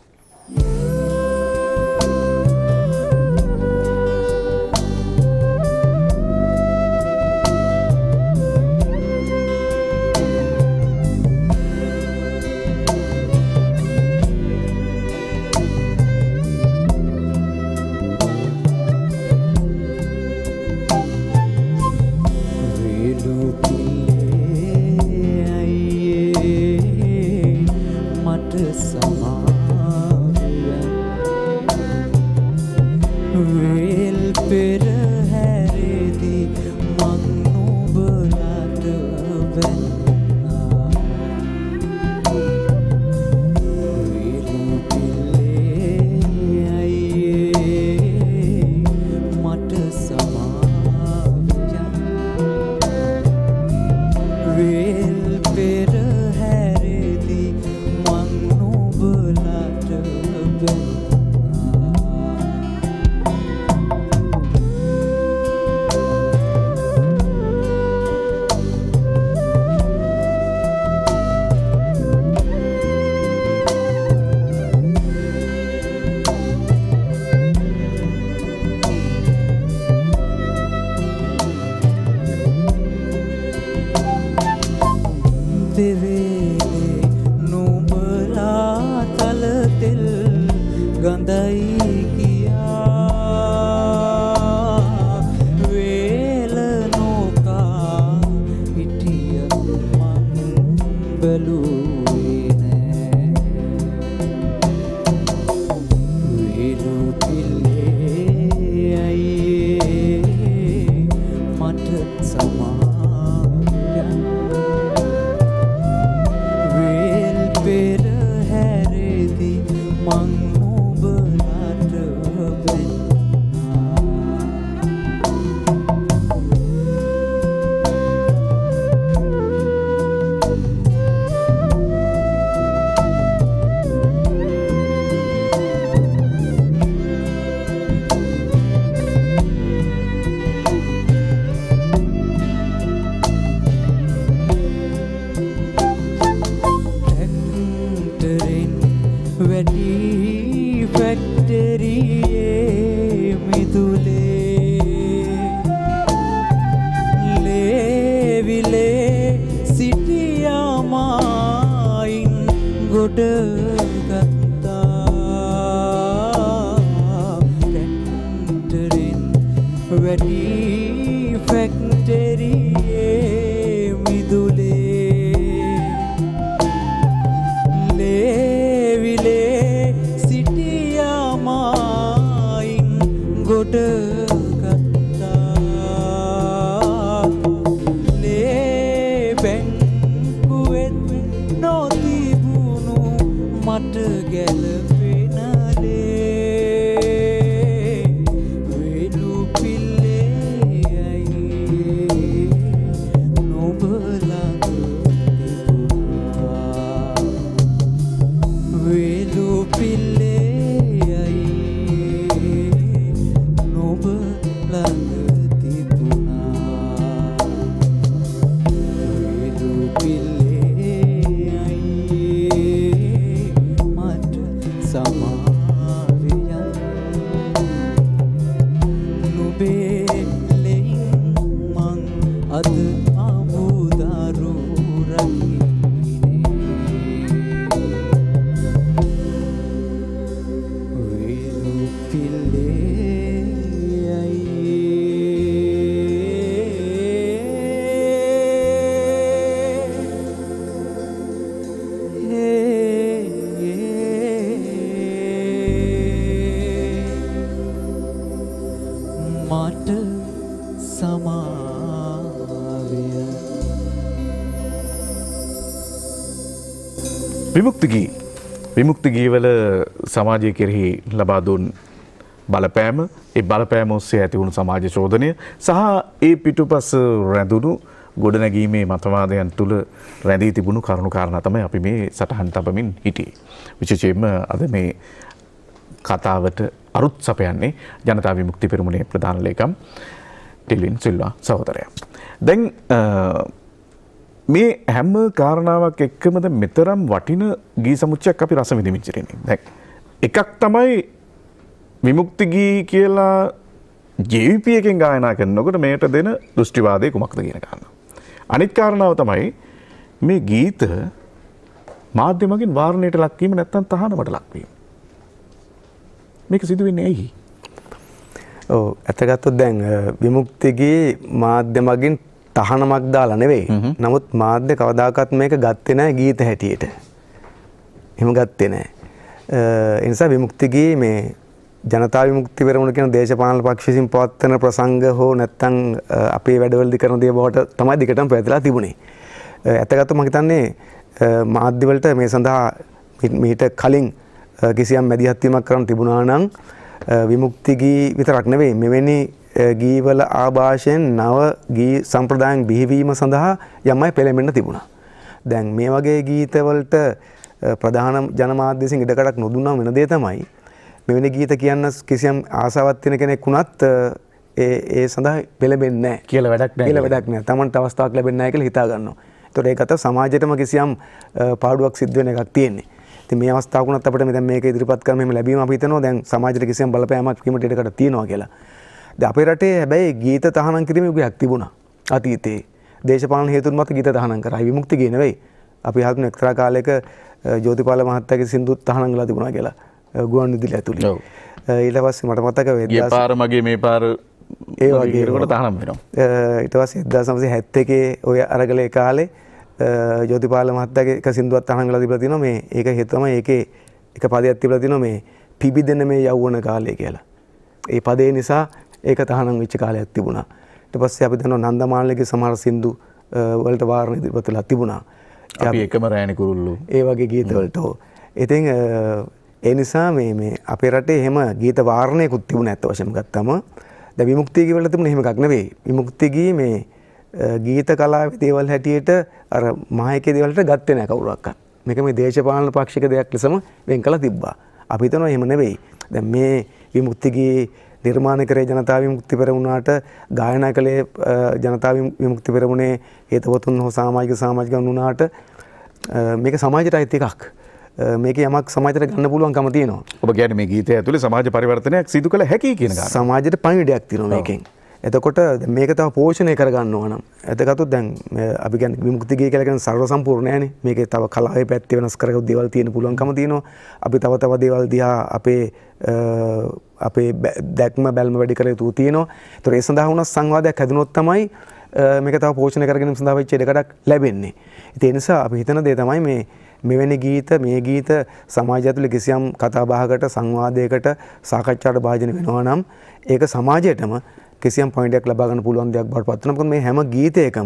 විමුක්ති ගී විමුක්ති ගීවල සමාජය කෙරෙහි ලබා දුන් බලපෑම, ඒ බලපෑම ඔස්සේ ඇති වුණු සමාජ චෝදනය සහ ඒ පිටුපස රැඳුණු ගොඩනැගීමේ මතවාදයන් තුල රැඳී තිබුණු කරුණු කාරණා තමයි අපි මේ සටහන් තබමින් හිටියේ. විශේෂයෙන්ම අද මේ කතාවට අරුත් සපයන්නේ ජනතා විමුක්ති පෙරමුණේ ප්‍රධාන ලේකම් ටිල්වින් සිල්වා සහෝදරයා. දැන් මේ හැම කාරණාවක් එක්කමද මෙතරම් වටින ගී සමුච්චයක් අපි රස විඳින්න ඉන්නේ. දැන් එකක් තමයි විමුක්ති ගී කියලා ජේ වී පී එකෙන් ගායනා කරනකොට මේකට දෙන දෘෂ්ටිවාදය කුමක්ද කියන කාරණාව. අනිත් කාරණාව තමයි මේ ගීත මාධ්‍ය මගින් වාරණයට ලක්වීම නැත්නම් තහනමට ලක්වීම. මේක සිදු වෙන්නේ ඇයි? ඔව් ඇත්ත ගත්තොත් දැන් විමුක්තිගේ මාධ්‍ය මගින් තහනමක් දාලා නෙවෙයි. නමුත් මාධ්‍ය කවදාකවත් මේක ගත්තේ නැහැ ගීත හැටියට. එහෙම ගත්තේ නැහැ. ඒ නිසා විමුක්තිගේ මේ ජනතා විමුක්ති පෙරමුණ කියන දේශපාලන පක්ෂ විසින් පවත්වන ප්‍රසංග හෝ නැත්නම් අපේ වැඩවලදී කරන දේ බවට තමයි දිගටම පැවැත්ලා තිබුණේ. ඇත්ත ගත්තොත් මම හිතන්නේ මාධ්‍ය වලට මේ සඳහා මීට කලින් කිසියම් මැදිහත් වීමක් කරන්න තිබුණා නම් විමුක්ති ගී විතරක් නෙවෙයි මෙවැනි ගීවල ආభాෂයෙන් නව ගී සම්ප්‍රදායන් බිහිවීම සඳහා යම්මයි පෙළඹෙන්න තිබුණා. දැන් මේ වගේ ගීතවලට ප්‍රධාන ජනමාධ්‍ය විසින් ඉඩකඩක් නොදුන්නා වෙන දේ තමයි මෙවැනි ගීත කියන්න කිසියම් ආසාවක් තියෙන කෙනෙක් වුණත් ඒ ඒ සඳහා පෙළඹෙන්නේ නැහැ කියලා වැඩක් නැහැ. කියලා වැඩක් නැහැ. Tamanට අවස්ථාවක් ලැබෙන්නේ නැහැ කියලා හිතා ගන්නවා. ඒතකොට ඒකට සමාජයටම කිසියම් පාඩුවක් සිද්ධ වෙන එකක් තියෙන්නේ. ඉතින් මේ අවස්ථාවක උනත් අපිට දැන් මේක ඉදිරිපත් කරන මෙහෙම ලැබීම අපි හිතනවා දැන් සමාජයට කිසියම් බලපෑමක් වීමට ඉඩකඩ තියෙනවා කියලා. දැන් අපේ රටේ හැබැයි ගීත තහනම් කිරීමේ උගයක් තිබුණා අතීතේ. දේශපාලන හේතුන් මත ගීත තහනම් කරා. විමුක්ති ගී නෙවෙයි. අපි හත්න එක්තරා කාලයක ජෝතිපාල මහත්තයාගේ සින්දුත් තහනම් කරලා තිබුණා කියලා. ගුවන් විදුලිය ඇතුළේ. ඔව්. ඊට පස්සේ මට මතක වෙද්දාස ගිය පාර මගේ මේ පාර ඒ වගේ ඒකට තහනම් වෙනවා. ඊට පස්සේ එක්දාස් නවසිය හැත්තෑ එකේ ඔය අරගලේ කාලේ ජෝතිපාල මහත්තයාගේ එක සින්දුවක් තහනම් කරලා තිබලා තියෙනවා මේ ඒක හේතුව තමයි ඒකේ එක පදයක් තිබලා තියෙනවා මේ පිබිදෙන මේ යෞවන කාලය කියලා. ඒ පදේ නිසා ඒක තහනම් වෙච්ච කාලයක් තිබුණා. ඊට පස්සේ අපි දන්නවා නන්දමාලගේ සමහර සින්දු වලට වාරණ ඉදිරිපත් වෙලා තිබුණා. අපි එකම රෑණි කුරුල්ලෝ ඒ වගේ ගීත වලට. ඉතින් ඒ නිසා මේ මේ අපේ රටේ එහෙම ගීත වාරණයකුත් තිබුණා ඇත්ත වශයෙන්ම ගත්තම. දැන් විමුක්ති ගී වල තිබුණ එහෙම එකක් නෙවෙයි. විමුක්ති ගී මේ ගීත කලාවේ දේවල් හැටියට අර මහේකේ දේවල්ට ගත්තේ නැහැ කවුරක්වත්. මේක මේ දේශපාලන පාක්ෂික දෙයක් ලෙසම වෙන් කළා තිබ්බා. අපි හිතනවා එහෙම නෙවෙයි. දැන් මේ විමුක්ති ගී නිර්මාණය කරේ ජනතා විමුක්ති පෙරමුණාට ගායනා කළේ ජනතා විමුක්ති පෙරමුණේ හේතුවතුන් හෝ සමාජික සමාජිකයන් වුණාට මේක සමාජයට අයිති එකක්. මේක යමක් සමාජයට ගන්න පුළුවන්කම තියෙනවා. ඔබ කියන්නේ මේ ගීතය ඇතුලේ සමාජ පරිවර්තනයක් සිදු කළ හැකි කියන කාරණා. සමාජයට පණිවිඩයක් තියෙනවා මේකෙන්. එතකොට මේක තව පෝෂණය කරගන්නවා නම් එතකටත් දැන් අපි කියන්නේ විමුක්ති ගී කියලා කියන සර්ව සම්පූර්ණ නෑනේ. මේකේ තව කලාවේ පැත්තේ වෙනස් කරගත් දේවල් තියෙන පුළුවන්කම තියෙනවා. අපි තව තව දේවල් දිහා අපේ අපේ දැක්ම බැල්ම වැඩි කර යුතු තියෙනවා. ඒතර ඒ සඳහා වුණා සංවාදයක් හැදුනොත් තමයි මේක තව පෝෂණය කරගෙන සඳහා වෙච්ච ඉඩකඩක් ලැබෙන්නේ. ඉතින් ඒ නිසා අපි හිතන දේ තමයි මේ මෙවැනි ගීත මේ ගීත සමාජය ඇතුළේ කිසියම් කතා බහකට සංවාදයකට සාකච්ඡාවට භාජනය වෙනවා නම් ඒක සමාජයටම කිසියම් පොයින්ට් එකක් ලබා ගන්න පුළුවන් දෙයක් බවට පත් වෙනවා. මොකද මේ හැම ගීතයකම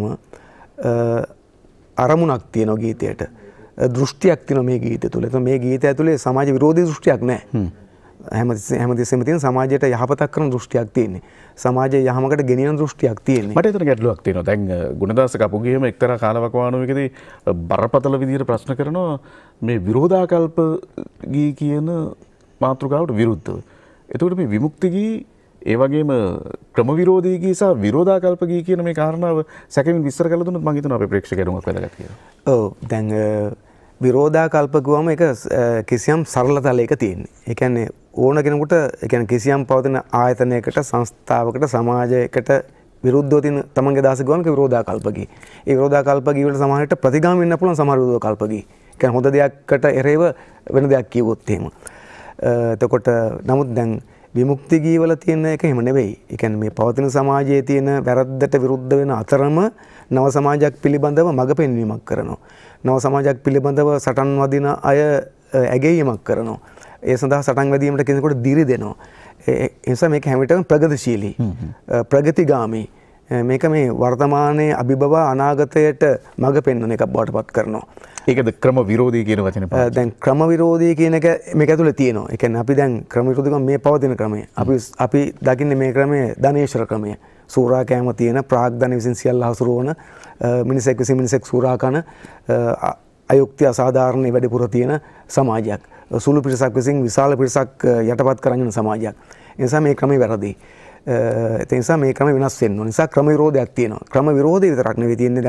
අරමුණක් තියෙනවා ගීතයට. දෘෂ්ටියක් තියෙනවා මේ ගීතය තුළ. ඒත් මේ ගීතය ඇතුලේ සමාජ විරෝධී දෘෂ්ටියක් නැහැ. හැම හැමදෙස්සෙම තියෙන සමාජයට යහපතක් කරන දෘෂ්ටියක් තියෙන්නේ. සමාජයේ යහමකට ගෙනියන දෘෂ්ටියක් තියෙන්නේ. මට එතන ගැටලුවක් තියෙනවා. දැන් ගුණදාස කපුගේම එක්තරා කාලවකවානුවකදී බරපතල විදිහට ප්‍රශ්න කරනවා මේ විරෝධාකල්ප ගී කියන මාතෘකාවට විරුද්ධව. එතකොට මේ විමුක්ති ගී ඒ වගේම ක්‍රම විරෝධී ගී සහ විරෝධාකල්ප ගී කියන මේ කාරණාව සැකෙමින් විස්තර කරලා දුන්නොත් මම හිතනවා අපේ ප්‍රේක්ෂකයන්ට උගක් වැදගත් කියලා. ඔව් දැන් විරෝධාකල්ප ගුවම ඒක කිසියම් සරල තලයක තියෙන්නේ. ඒ කියන්නේ ඕන කෙනෙකුට ඒ කියන්නේ කිසියම් පවතින ආයතනයකට සංස්ථාවකට සමාජයකට විරුද්ධව තියෙන තමන්ගේ දාස ගුවම ඒක විරෝධාකල්ප ගී. ඒ විරෝධාකල්ප ගී වලට සමහරට ප්‍රතිගාමී වෙන්න පුළුවන් සමහර විරෝධාකල්ප ගී. ඒ කියන්නේ හොඳ දෙයක්කට එරෙහිව වෙන දෙයක් කියවොත් එහෙම. එතකොට නමුත් දැන් විමුක්ති ගී වල තියෙන එක එහෙම නෙවෙයි. ඒ කියන්නේ මේ පවතින සමාජයේ තියෙන වැරද්දට විරුද්ධ වෙන අතරම නව සමාජයක් පිළිබඳව මඟ පෙන්වීමක් කරනවා. නව සමාජයක් පිළිබඳව සටන් වදින අය ඇගයීමක් කරනවා. ඒ සඳහා සටන් වැදීමට කෙනෙකුට දිරි දෙනවා. ඒ නිසා මේක හැම විටම ප්‍රගතිශීලී, ප්‍රගතිගාමී. මේක මේ වර්තමානයේ අභිබව අනාගතයට මඟ පෙන්වන එකක් බවට පත් කරනවා. ඒකද ක්‍රම විරෝධී කියන වචනේ පාවිච්චි. දැන් ක්‍රම විරෝධී කියන එක මේක ඇතුලේ තියෙනවා. ඒ කියන්නේ අපි දැන් ක්‍රම විරෝධී මේ පවතින ක්‍රමය. අපි අපි දකින්නේ මේ ක්‍රමය ධනේශ්වර ක්‍රමය. සූරා කෑම තියෙන ප්‍රාග්ධන විසින් සියල්ල හසුරුවන මිනිසෙක් විසින් මිනිසෙක් සූරා කන අයුක්ති අසාධාරණ වැඩිපුර තියෙන සමාජයක්. සුළු පිරිසක් විසින් විශාල පිරිසක් යටපත් කරගෙන සමාජයක්. ඒ නිසා මේ ක්‍රමය වැරදි. ඒ නිසා මේ ක්‍රම වෙනස් වෙන්න ඕන. නිසා ක්‍රම විරෝධයක් තියෙනවා. ක්‍රම විරෝධය විතරක් නෙවෙයි තියෙන්නේ දැන්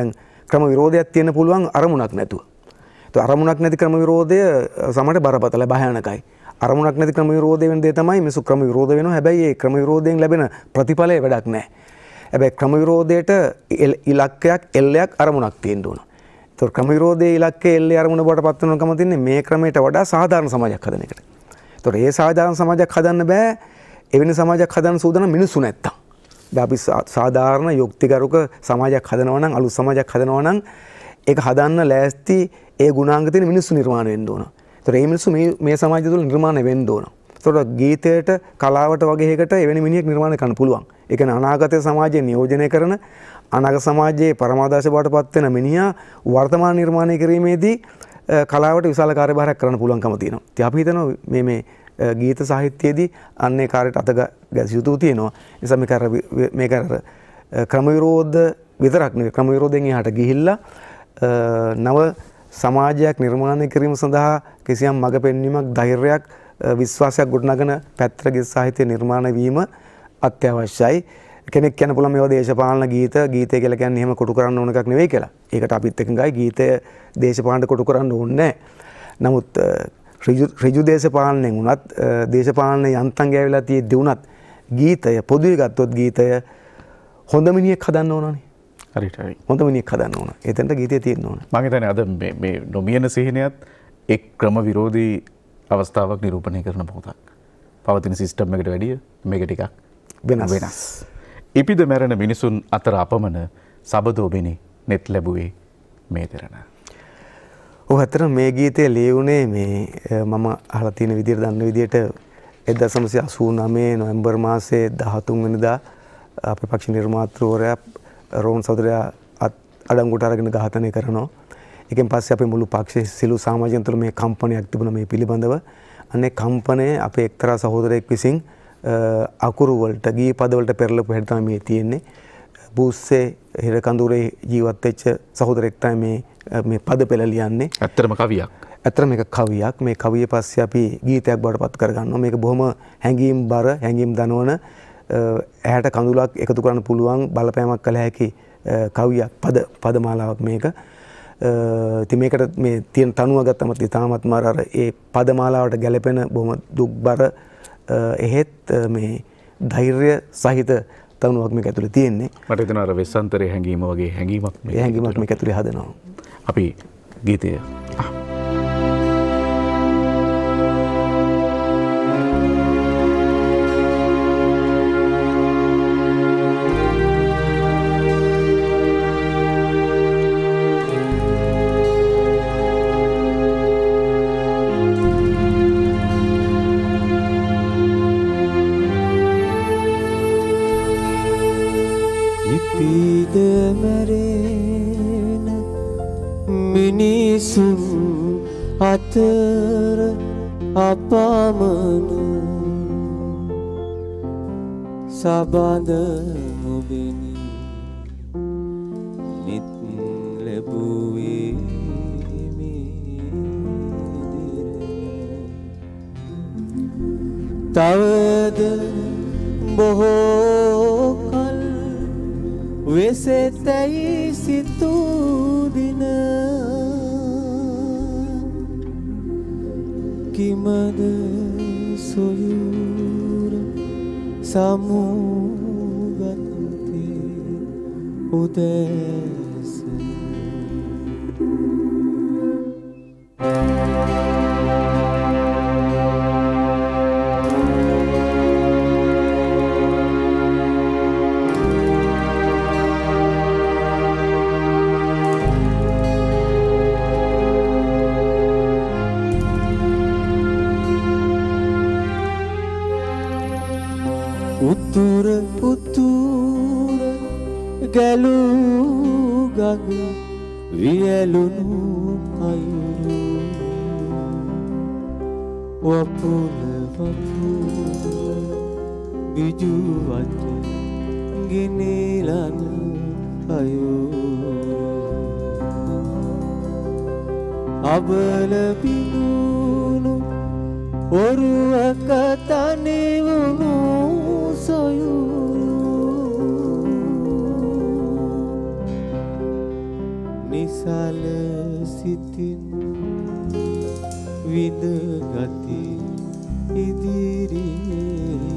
ක්‍රම විරෝධයක් තියෙන්න පුළුවන් අරමුණක් නැතුව. ඒ අරමුණක් නැති ක්‍රම විරෝධය සමහරට බරපතල භයානකයි. අරමුණක් නැති ක්‍රම විරෝධය වෙන දේ තමයි මිනිස්සු ක්‍රම විරෝධ වෙනවා. හැබැයි ඒ ක්‍රම විරෝධයෙන් ලැබෙන ප්‍රතිඵලය වැඩක් නැහැ. හැබැයි ක්‍රම විරෝධයට ඉලක්කයක් එල්ලයක් අරමුණක් තියෙන්න ඕන. ඒතකොට ක්‍රම විරෝධයේ ඉලක්කය එල්ලේ අරමුණ බවට පත් වෙනකම තින්නේ මේ ක්‍රමයට වඩා සාධාරණ සමාජයක් හදන එකට. ඒතකොට ඒ සාධාරණ සමාජයක් හදන්න බෑ එවැනි සමාජයක් හදන්න සූදානම් මිනිස්සු නැත්තම්. දැන් අපි සාධාරණ යුක්තිගරුක සමාජයක් හදනවා නම් අලුත් සමාජයක් හදනවා නම් ඒක හදන්න ලෑස්ති ඒ ගුණාංග තියෙන මිනිස්සු නිර්මාණය වෙන්න ඕන. ඒතකොට මේ මිනිස්සු මේ මේ සමාජය තුළ නිර්මාණය වෙන්න ඕන. ඒතකොට ගීතයට කලාවට වගේ එකකට එවැනි මිනිහෙක් නිර්මාණය කරන්න පුළුවන්. ඒ කියන්නේ අනාගත සමාජයේ නියෝජනය කරන අනාගත සමාජයේ පරමාදර්ශ බවට පත් වෙන මිනිහා වර්තමාන නිර්මාණය කිරීමේදී කලාවට විශාල කාර්යභාරයක් කරන්න පුළුවන්කම තියෙනවා. ඉතින් අපි හිතනවා මේ මේ ගීත සාහිත්‍යයේදී අන්නේ කාර්යයට අත ගැස යුතු තියෙනවා. ඒ නිසා මේක අර මේක අර ක්‍රම විරෝධ විතරක් නෙවෙයි ක්‍රම විරෝධයෙන් එහාට ගිහිල්ලා නව සමාජයක් නිර්මාණය කිරීම සඳහා කිසියම් මඟ පෙන්වීමක් ධෛර්යයක් විශ්වාසයක් ගොඩනගන පැත්තට ගීත සාහිත්‍ය නිර්මාණය වීම අත්‍යවශ්‍යයි. කෙනෙක් කියන්න පුළුවන් මේවා දේශපාලන ගීත ගීතය කියලා කියන්නේ එහෙම කොටු කරන්න ඕන එකක් නෙවෙයි කියලා. ඒකට අපිත් එකඟයි ගීතය දේශපාලනට කොටු කරන්න ඕනේ නැහැ. නමුත් ඍජු දේශපාලනයෙන් වුණත් දේශපාලන යන්තම් ගෑවිලා තියෙද්දි වුණත් ගීතය පොදුවේ ගත්තොත් ගීතය හොඳ මිනිහෙක් හදන්න ඕනනේ. හරියට හරි. හොඳ මිනිහෙක් හදන්න ඕන. එතනට ගීතය තියෙන්න ඕන. මම හිතන්නේ අද මේ මේ නොමියන සිහිනයත් එක් ක්‍රම විරෝධී අවස්ථාවක් නිරූපණය කරන මොහොතක්. පවතින සිස්ටම් එකට වැඩිය මේක ටිකක් වෙනස්. වෙනස්. ඉපිද මැරෙන මිනිසුන් අතර අපමණ සබදෝබිනි නෙත් ලැබුවේ මේ දෙරණ. ඔව් අතර මේ ගීතය ලියුනේ මේ මම අහලා තියෙන විදිහට දන්න විදිහට එක්දහස් නවසිය අසූ නවය නොවැම්බර් මාසයේ දහතුන් වෙනිදා අපේ පක්ෂ නිර්මාතෘවරයා රෝහන් සහෝදරයා අඩංගුවට අරගෙන ඝාතනය කරනවා. ඒකෙන් පස්සේ අපේ මුළු පක්ෂයේ සිළු සමාජයන් තුළ මේ කම්පනයක් තිබුණා මේ පිළිබඳව. අනේ කම්පනය අපේ එක්තරා සහෝදරයෙක් විසින් අකුරු වලට ගී පද වලට පෙරලපු හැටි තමයි මේ තියෙන්නේ. බූස්සේ හිර කඳුරේ ජීවත් වෙච්ච සහෝදරෙක් තමයි මේ මේ පද පෙළ ලියන්නේ. ඇත්තටම කවියක්. ඇත්තටම මේක කවියක්. මේ කවිය පස්සේ අපි ගීතයක් බවට පත් කරගන්නවා. මේක බොහොම හැඟීම් බර හැඟීම් දනවන ඇහැට කඳුලක් එකතු කරන්න පුළුවන් බලපෑමක් කළ හැකි කවියක් පද පදමාලාවක් මේක. ඉතින් මේකට මේ තියෙන තනුව ගත්තම ඉතාමත්ම අර ඒ පදමාලාවට ගැලපෙන බොහොම දුක්බර එහෙත් මේ ධෛර්ය සහිත තනුවක් මේක ඇතුලේ තියෙන්නේ. මට හිතෙනවා අර වෙස්සන්තරේ හැංගීම වගේ හැංගීමක් මේ හැංගීමක් මේක ඇතුලේ හදනවා. අපි ගීතය අතර අපමණ සබඳ මුබිනි නිත් ලැබුවේ තවද බොහෝ කල් වෙසෙතැයි සිතූ දින කිමද සොයුර සමුගතේ උදැස උතුර උතුර ගැලූ ගඟ වියලුණු අයුරු වපුර වපුර බිජුවට ගෙනලන අයුරු අබල පිනුණු ඔරුවක තනිවුණු නිසල සිතින් විඳ ගති ඉදිරියේ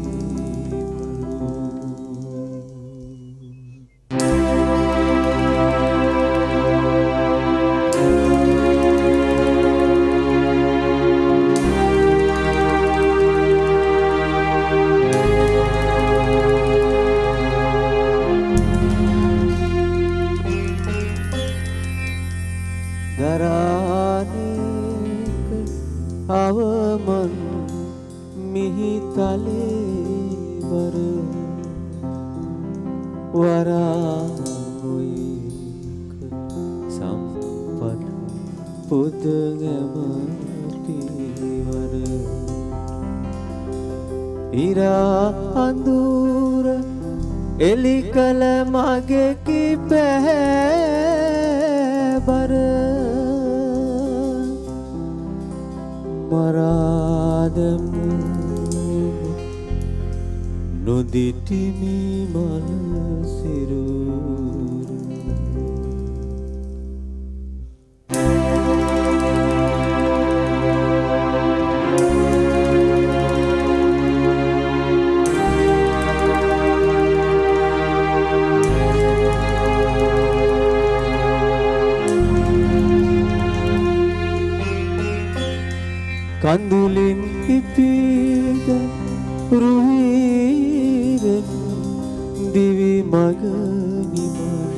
අවමන් මිහිතලේවර වරාමුයික සම්පත් පුදගැමතිවර ඉරා අඳුර එලි කළ මගෙකි පැහැබර මරාදමු නොදිටිමි මල සිරුරු කඳුලින් ඉපීද රුහිරෙන් දිවි මග නිමල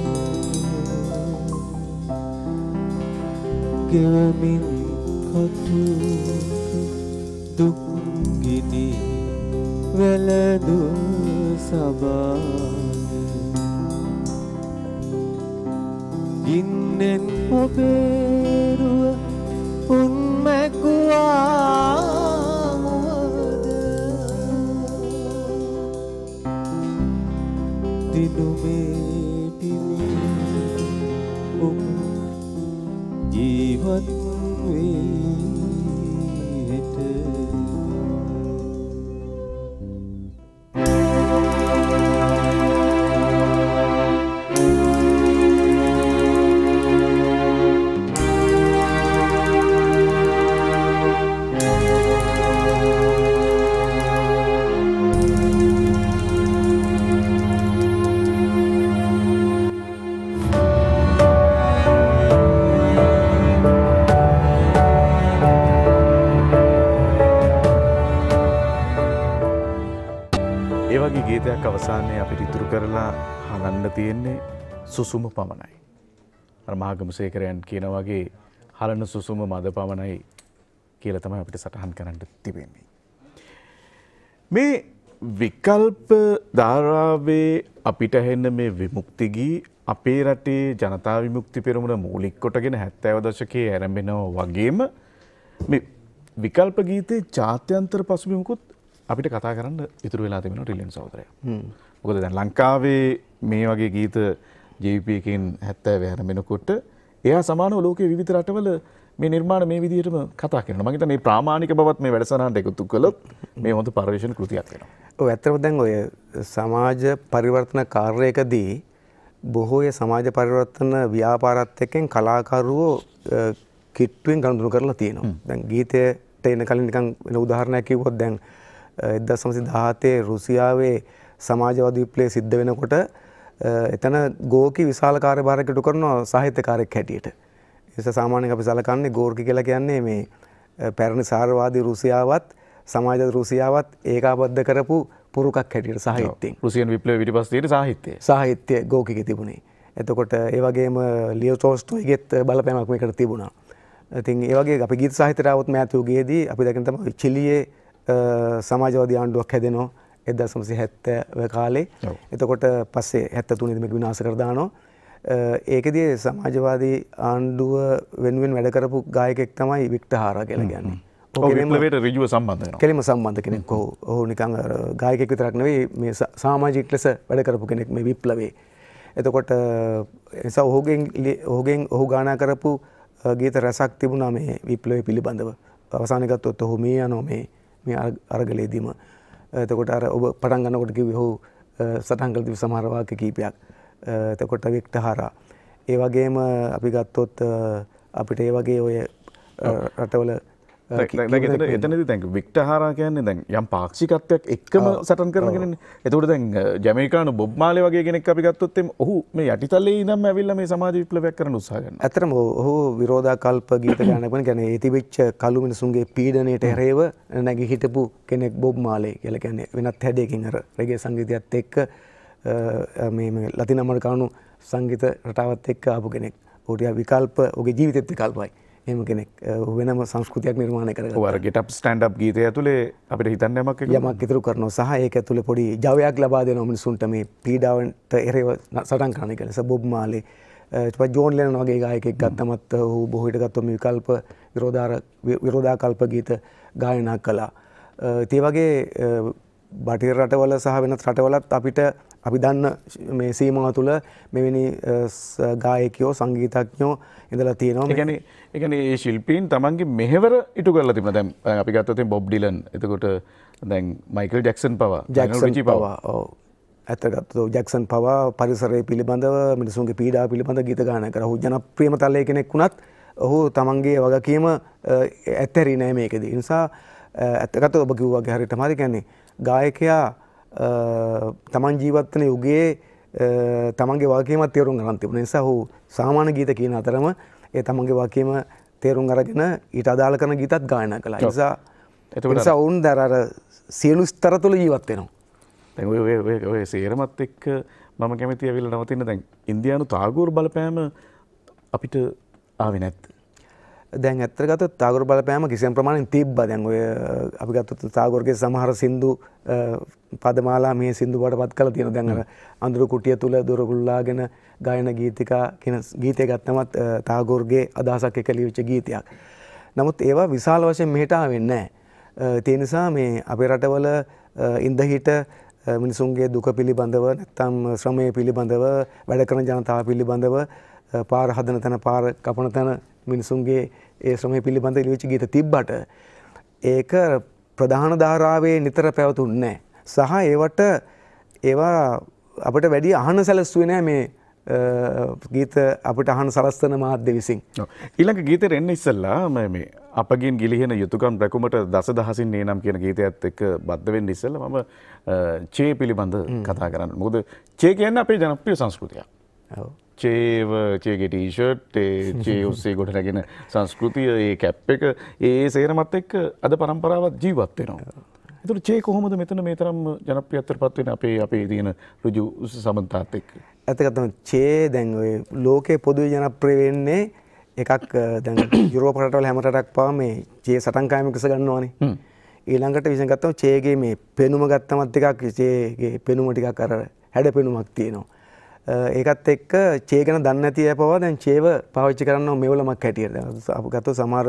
ගෙවමින් කටුක දුක්ගිනි වැළඳු සබාද ගින්නෙන් ඔබේරුව උන්මැකුවාමුවද දිනුමේ පිමි ඔබ ජීවත් වී හෙට ගීතයක් අවසානයේ අපිට ඉතුරු කරලා හලන්න තියෙන්නේ සුසුම පමණයි. අර මහගමසේකරයන් කියන වගේ හලන සුසුම මද පමණයි කියලා තමයි අපිට සටහන් කරන්න තිබෙන්නේ. මේ විකල්ප ධාරාවේ අපිට හෙන්න මේ විමුක්ති ගී අපේ රටේ ජනතා විමුක්ති පෙරමුණ මූලික කොටගෙන හැත්තෑව දශකයේ ආරම්භනවා වගේම මේ විකල්ප ගීතේ ජාත්‍යන්තර පසුබිමකුත් අපිට කතා කරන්න ඉතුරු වෙලා තිබෙනවා රිලියන් සහෝදරයා. මොකද දැන් ලංකාවේ මේ වගේ ගීත ජේ වී පී එකෙන් හැත්තෑව හැරෙනකොට එයා සමානව ලෝකයේ විවිධ රටවල මේ නිර්මාණ මේ විදිහටම කතා කරනවා. මම හිතන්නේ මේ ප්‍රාමාණික බවත් මේ වැඩසටහනට එකතු කළොත් මේ හොඳ පරිවර්තන කෘතියක් වෙනවා. ඔව් ඇත්තටම දැන් ඔය සමාජ පරිවර්තන කාර්යයකදී බොහෝ ය සමාජ පරිවර්තන ව්‍යාපාරات එක්කෙන් කලාකරුවෝ කිට්ටුවෙන් ගනුදෙනු කරලා තියෙනවා. දැන් ගීතයට එන කලින් නිකන් වෙන උදාහරණයක් කිව්වොත් දැන් එක්දහස් නවසිය දහහතේ රුසියාවේ සමාජවාදී විප්ලවය සිද්ධ වෙනකොට එතන ගෝකි විශාල කාර්යභාරයක් ඉටු කරන සාහිත්‍යකාරයෙක් හැටියට. ඒ නිසා සාමාන්‍යයෙන් අපි සලකන්නේ ගෝර්කි කියලා කියන්නේ මේ පැරණි සාරවාදී රුසියාවත් සමාජවාදී රුසියාවත් ඒකාබද්ධ කරපු පුරුකක් හැටියට සාහිත්‍යයෙන්. රුසියන් විප්ලවය පිටිපස්සේ තියෙන සාහිත්‍යය. සාහිත්‍ය ගෝකිගේ තිබුණේ. එතකොට ඒ වගේම ලියෝ ටෝල්ස්ටෝයිගෙත් බලපෑමක් මේකට තිබුණා. ඉතින් ඒ වගේ අපි ගීත සාහිත්‍යයට આવොත් මෑත යුගයේදී අපි දැක්කම තමයි චිලියේ සමාජවාදී ආණ්ඩුවක් හැදෙනවා එක්දහස් නවසිය හැත්තෑ කාලේ. එතකොට පස්සේ හැත්තෑ තුනේ මේක විනාශ කර දානවා. ඒකෙදී සමාජවාදී ආණ්ඩුව වෙනුවෙන් වැඩ කරපු ගායකයෙක් තමයි වික්ටර් හාරා කියලා කියන්නේ. ඔව් විප්ලවයට ඍජුව සම්බන්ධ වෙනවා. කෙලින්ම සම්බන්ධ කෙනෙක්. ඔව් ඔහු නිකන් ගායකයෙක් විතරක් නෙවෙයි මේ සමාජික ලෙස වැඩ කරපු කෙනෙක් මේ විප්ලවයේ. එතකොට එසා ඔහුගෙන් ඔහුගෙන් ඔහු ගායනා කරපු ගීත රසක් තිබුණා මේ විප්ලවය පිළිබඳව. අවසානයේ ගත්තොත් ඔහු මේ යනවා මේ මේ අරගලේදීම. එතකොට අර ඔබ පටන් ගන්නකොට කිව්වේ ඔහු සටහන් කළ තිබු සමහර වාක්‍ය කීපයක්. එතකොට වික්ටර් හාරා. ඒ වගේම අපි ගත්තොත් අපිට ඒ වගේ ඔය රටවල එතනදි දැන් වික්ටර් හාරා කියන්නේ දැන් යම් පාක්ෂිකත්වයක් එක්කම සටන් කරන කෙනෙක්නේ. එතකොට දැන් ජමයිකානු බොබ් මාලේ වගේ කෙනෙක් අපි ගත්තොත් එimhe ඔහු මේ යටිතලයේ ඉඳන්ම ඇවිල්ලා මේ සමාජ විප්ලවයක් කරන්න උත්සාහ කරනවා. ඇත්තටම ඔහු විරෝධාකල්ප ගීත ගානක් වань කියන්නේ ඒ තිබිච්ච කළු මිනිසුන්ගේ පීඩනයට හැරෙව නැගී හිටපු කෙනෙක් බොබ් මාලේ කියලා කියන්නේ වෙනත් හැඩයකින් අර රෙගේ සංගීතයත් එක්ක මේ මේ ලතින් ඇමරිකානු සංගීත රටාවත් එක්ක ආපු කෙනෙක්. ඔහුට විකල්ප ඔහුගේ ජීවිතෙත් විකල්පයි. එහෙම කෙනෙක් වෙනම සංස්කෘතියක් නිර්මාණය කරගත්තා. ඔව් අර get up stand up ගීතය ඇතුලේ අපිට හිතන්න යමක් එක යමක් ඉතුරු කරනවා සහ ඒක ඇතුලේ පොඩි ජවයක් ලබා දෙනවා මිනිසුන්ට මේ පීඩාවන්ට එරෙහිව සටන් කරන එක. නිසා බොබ් මාලේ ඊට පස්සේ ජෝන් ලෙනන් වගේ ගායකයෙක් ගත්තමත් ඔහු බොහෝ විට ගත්තොත් මේ විකල්ප විරෝධාර විරෝධාකල්ප ගීත ගායනා කළා. ඒ වගේ බටහිර රටවල සහ වෙනත් රටවලත් අපිට අපි දන්න මේ සීමාව තුළ මෙවැනි ගායකයෝ සංගීතඥයෝ ඉඳලා තියෙනවා. ඒ කියන්නේ ඒ කියන්නේ මේ ශිල්පීන් තමන්ගේ මෙහෙවර ඉටු කරලා තිබුණා. දැන් අපි ගත්තොත් බොබ් ඩිලන්, එතකොට දැන් මයිකල් ජැක්සන් පවා, ජැක්සන් පවා ඔව් ඇත්ත ගත්තොත් ජැක්සන් පවා පරිසරය පිළිබඳව මිනිසුන්ගේ පීඩාව පිළිබඳව ගීත ගායනා කරා. ඔහු ජනප්‍රියම තලයේ කෙනෙක් වුණත් ඔහු තමන්ගේ වගකීම ඇත්තහැරි නෑ මේකෙදී. ඒ නිසා ඇත්ත ගත්තොත් ඔබ කිව්වා වගේ හරියටම හරි කියන්නේ ගායකයා තමන් ජීවත් වෙන යුගයේ තමන්ගේ වගකීමත් තේරුම් ගන්න තිබුණා. ඒ නිසා ඔහු සාමාන්‍ය ගීත කියන අතරම ඒ තමන්ගේ වගකීම තේරුම් අරගෙන ඊට අදාළ කරන ගීතත් ගායනා කළා. ඒ නිසා ඒ නිසා වුන් දර අර සියලු ස්තර තුළ ජීවත් වෙනවා. දැන් ඔය ඔය ඔය සේරමත් එක්ක මම කැමති ඇවිල්ලා නවතින්න දැන් ඉන්දියානු තාගෝර් බලපෑම අපිට ආවේ නැත්ද? දැන් ඇත්තට ගත්තොත් තාගෝර් බලපෑම කිසියම් ප්‍රමාණයෙන් තිබ්බා. දැන් ඔය අපි ගත්තොත් තාගෝර්ගේ සමහර සින්දු පදමාලා මේ සින්දු වලටපත් කරලා තියෙනවා. දැන් අර අඳුරු කුටිය තුල දොරගුල්ලාගෙන ගායන ගීතිකා කියන ගීතය ගත්තමත් තාගෝර්ගේ අදහසක් එක්ක ලියවිච්ච ගීතයක්. නමුත් ඒවා විශාල වශයෙන් මෙහෙට ආවෙන්නේ නැහැ. ඒ නිසා මේ අපේ රටවල ඉඳහිට මිනිසුන්ගේ දුක පිළිබඳව නැත්නම් ශ්‍රමය පිළිබඳව වැඩ කරන ජනතාව පිළිබඳව පාර හදන තැන පාර කපන තැන මිනිසුන්ගේ ඒ ශ්‍රමය පිළිබඳ ලියවිච්ච ගීත තිබ්බට ඒක ප්‍රධාන ධාරාවේ නිතර පැවතුන්නේ නැහැ. සහ ඒවට ඒවා අපිට වැඩි අහන සැලසුවේ නැහැ මේ ගීත අපිට අහන සලස්වන මාධ්‍ය විසින්. ඊළඟ ගීතෙට එන්න ඉස්සෙල්ලා මේ අපගෙන් ගිලිහෙන යුතුයකම් රැකුමට දසදහසින් නේනම් කියන ගීතයත් එක්ක බද්ධ වෙන්න ඉස්සෙල්ලා මම චේ පිළිබඳ කතා කරන්න. මොකද චේ කියන්නේ අපේ ජනප්‍රිය සංස්කෘතියක්. ඔව්. චේව චේගේ ටීෂර්ට් ඒ චේ ඔස්සේ ගොඩ නැගෙන සංස්කෘතිය ඒ කැප් එක ඒ සේරමත් එක්ක අද පරම්පරාවත් ජීවත් වෙනවා. ඒතකොට චේ කොහොමද මෙතන මේ තරම් ජනප්‍රියත්වයට පත් වෙන්නේ අපේ අපේ තියෙන ඍජු සම්බන්ධතාවත් එක්ක? ඇත්තටම චේ දැන් ඔය ලෝකේ පොදුවේ ජනප්‍රිය වෙන්නේ එකක් දැන් යුරෝප රටවල හැම රටක් පාව මේ චේ සටන් කායම කිස ගන්නවානේ. ඊළඟට විශේෂයෙන් ගත්තම චේගේ මේ පෙනුම ගත්තමත් එකක් චේගේ පෙනුම ටිකක් අර හැඩ පෙනුමක් තියෙනවා. ඒකත් එක්ක චේ ගැන දන්නේ නැති අය පවා දැන් චේව පාවිච්චි කරනවා මෙවලමක් හැටියට. දැන් අපි ගත්තොත් සමහර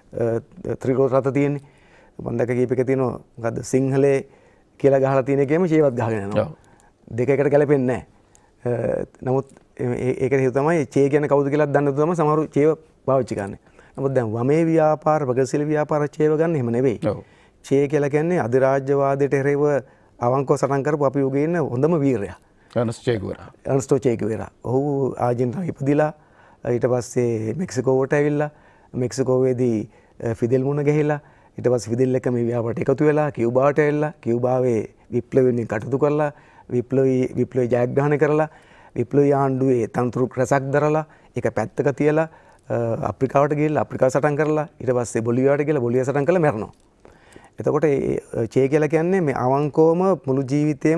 ත්‍රිරෝද රත තියෙන්නේ. මම දැක කීපයක තියෙනවා මොකද්ද සිංහලේ කියලා ගහලා තියෙන එකේම චේවත් ගහගෙන යනවා. දෙක එකට ගැලපෙන්නේ නැහැ. නමුත් ඒකට හේතුව තමයි චේ කියන්නේ කවුද කියලා දන්නේ නැතුව තමයි සමහරු චේව පාවිච්චි කරන්නේ. නමුත් දැන් වමේ ව්‍යාපාර ප්‍රගතිශීලී ව්‍යාපාර චේව ගන්න එහෙම නෙවෙයි. චේ කියලා කියන්නේ අධිරාජ්‍යවාදයට එරෙහිව අවංකව සටන් කරපු අපි යුගයේ ඉන්න හොඳම වීරයා. Ernest චේ Guevara. Ernest චේ Guevara. ඔහු ආජන්ටිනාවේ ඉපදිලා ඊට පස්සේ මෙක්සිකෝවට ඇවිල්ලා මෙක්සිකෝවේදී ෆිදෙල් මුණ ගැහිලා ඊට පස්සේ ෆිදෙල් එක්ක මේ ව්‍යාපාරයට එකතු වෙලා කියුබාවට ඇවිල්ලා කියුබාවේ විප්ලවීන් කටයුතු කරලා විප්ලවී විප්ලවී ජයග්‍රහණය කරලා විප්ලවී ආණ්ඩුවේ තනතුරු රැසක් දරලා ඒක පැත්තක තියලා අප්‍රිකාවට ගිහිල්ලා අප්‍රිකාව සටන් කරලා ඊට පස්සේ බොලිවියාවට ගිහලා බොලිවියා සටන් කරලා මැරෙනවා. එතකොට චේ කියලා කියන්නේ මේ අවංකවම මුළු ජීවිතේම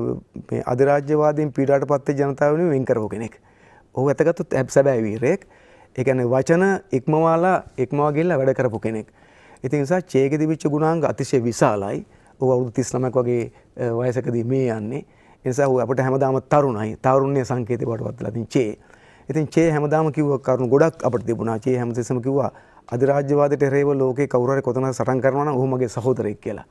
මේ අධිරාජ්‍යවාදීන් පීඩාවට පත් වෙච්ච ජනතාව වෙනුවෙන් වෙන් කරපු කෙනෙක්. ඔහු ඇත්තගත්තොත් සැබෑ වීරයෙක්. ඒ කියන්නේ වචන ඉක්මවාලා ඉක්මවා ගිහිල්ලා වැඩ කරපු කෙනෙක්. ඉතින් ඒ නිසා චේගේ තිබිච්ච ගුණාංග අතිශය විශාලයි. ඔහු අවුරුදු තිස් නවයක් වගේ වයසකදී මේ යන්නේ. ඒ නිසා ඔහු අපිට හැමදාම තරුණයි. තරුණ්‍ය සංකේතය බවට පත් වෙලා තින් චේ. ඉතින් චේ හැමදාම කිව්ව කරුණු ගොඩක් අපිට තිබුණා. චේ හැමතිස්සෙම කිව්වා අධිරාජ්‍යවාදයට එරෙහිව ලෝකේ කවුරු හරි කොතනක සටන් කරනවා නම් ඔහු මගේ සහෝදරයෙක් කියලා.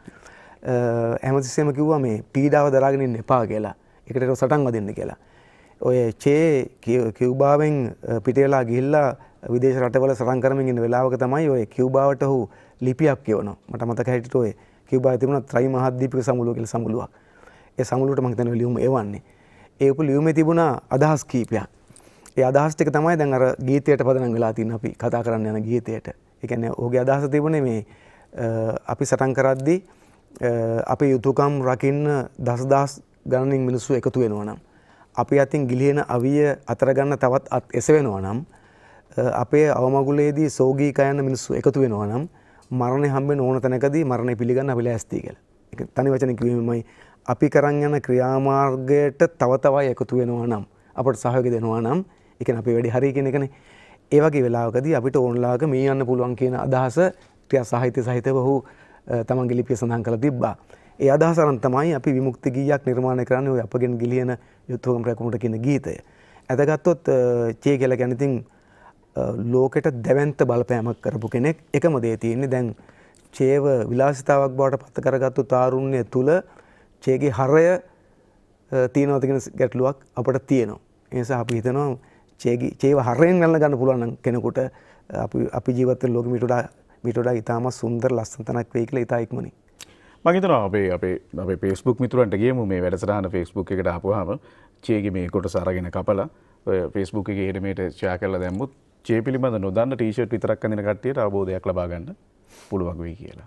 හැමතිස්සෙම කිව්වා මේ පීඩාව දරාගෙන ඉන්න එපා කියලා. ඒකට ඒක සටන් වදින්න කියලා. ඔය චේ කියුබාවෙන් පිටේලා ගිහිල්ලා විදේශ රටවල සටන් කරමින් ඉන්න වෙලාවක තමයි ඔය කියුබාවට ඔහු ලිපියක් කියවනවා. මට මතක හිටිට ඔය කියුබාවේ තිබුණා ත්‍රයි මහද්වීපික සමුළුව කියලා සමුළුවක්. ඒ සමුළුවට මම හිතන්නේ ලියුම එවන්නේ. ඒ උප ලියුමේ තිබුණා අදහස් කීපයක්. ඒ අදහස් ටික තමයි දැන් අර ගීතයට පදනම් වෙලා තියෙන අපි කතා කරන්න යන ගීතයට. ඒ කියන්නේ ඔහුගේ අදහස තිබුණේ මේ අපි සටන් කරද්දී අපේ යුතුයකම් රකින්න දසදහස් ගණනින් මිනිස්සු එකතු වෙනවා නම් අපි අතින් ගිලිහෙන අවිය අතර ගන්න තවත් අත් එසවෙනවා නම් අපේ අවමගුලේදී සෝගී කයන මිනිස්සු එකතු වෙනවා නම් මරණය හම්බෙන ඕන තැනකදී මරණය පිළිගන්න අපි ලෑස්ති කියලා. ඒක තනි වචන කිව්වෙමයි අපි කරන් යන ක්‍රියාමාර්ගයට තව තවයි එකතු වෙනවා නම් අපට සහයෝගය දෙනවා නම් ඒ කියන්නේ අපේ වැඩි හරිය කියන එකනේ. ඒ වගේ වෙලාවකදී අපිට ඕන්ලාක මේ යන්න පුළුවන් කියන අදහස ක්‍රියා සාහිත්‍ය සහිතව ඔහු තමන්ගේ ලිපිය සඳහන් කරලා තිබ්බා. ඒ අදහස අරන් තමයි අපි විමුක්ති ගීයක් නිර්මාණය කරන්නේ ඔය අපගෙන් ගිලින යුතුයකම් රැකුමට කියන ගීතය. අදගත්තොත් චේ කියලා කියන්නේ ඉතින් ලෝකෙට දැවැන්ත බලපෑමක් කරපු කෙනෙක්. එකම දේ තියෙන්නේ දැන් චේව විලාසිතාවක් බවට පත් කරගත්තු තාරුණ්‍ය තුල චේගේ හරය තියෙනවද කියන ගැටලුවක් අපිට තියෙනවා. ඒ නිසා අපි හිතනවා චේගේ චේව හරයෙන් ගන්න ගන්න පුළුවන් නම් කෙනෙකුට අපි අපි ජීවත් වෙන ලෝකෙ මීට වඩා මීට වඩා ඉතාම සුන්දර ලස්සන තැනක් වෙයි කියලා ඉතා ඉක්මනින්. මම හිතනවා අපේ අපේ අපේ Facebook මිතුරන්ට ගියමු මේ වැඩසටහන Facebook එකට ආපුවාම චේගේ මේ කොටස අරගෙන කපලා ඔය Facebook එකේ හෙට මේට ෂෙයා කරලා දැම්මුත් චේ පිළිබඳ නොදන්න ටී-ෂර්ට් විතරක් අඳින කට්ටියට අවබෝධයක් ලබා ගන්න පුළුවන් වෙයි කියලා.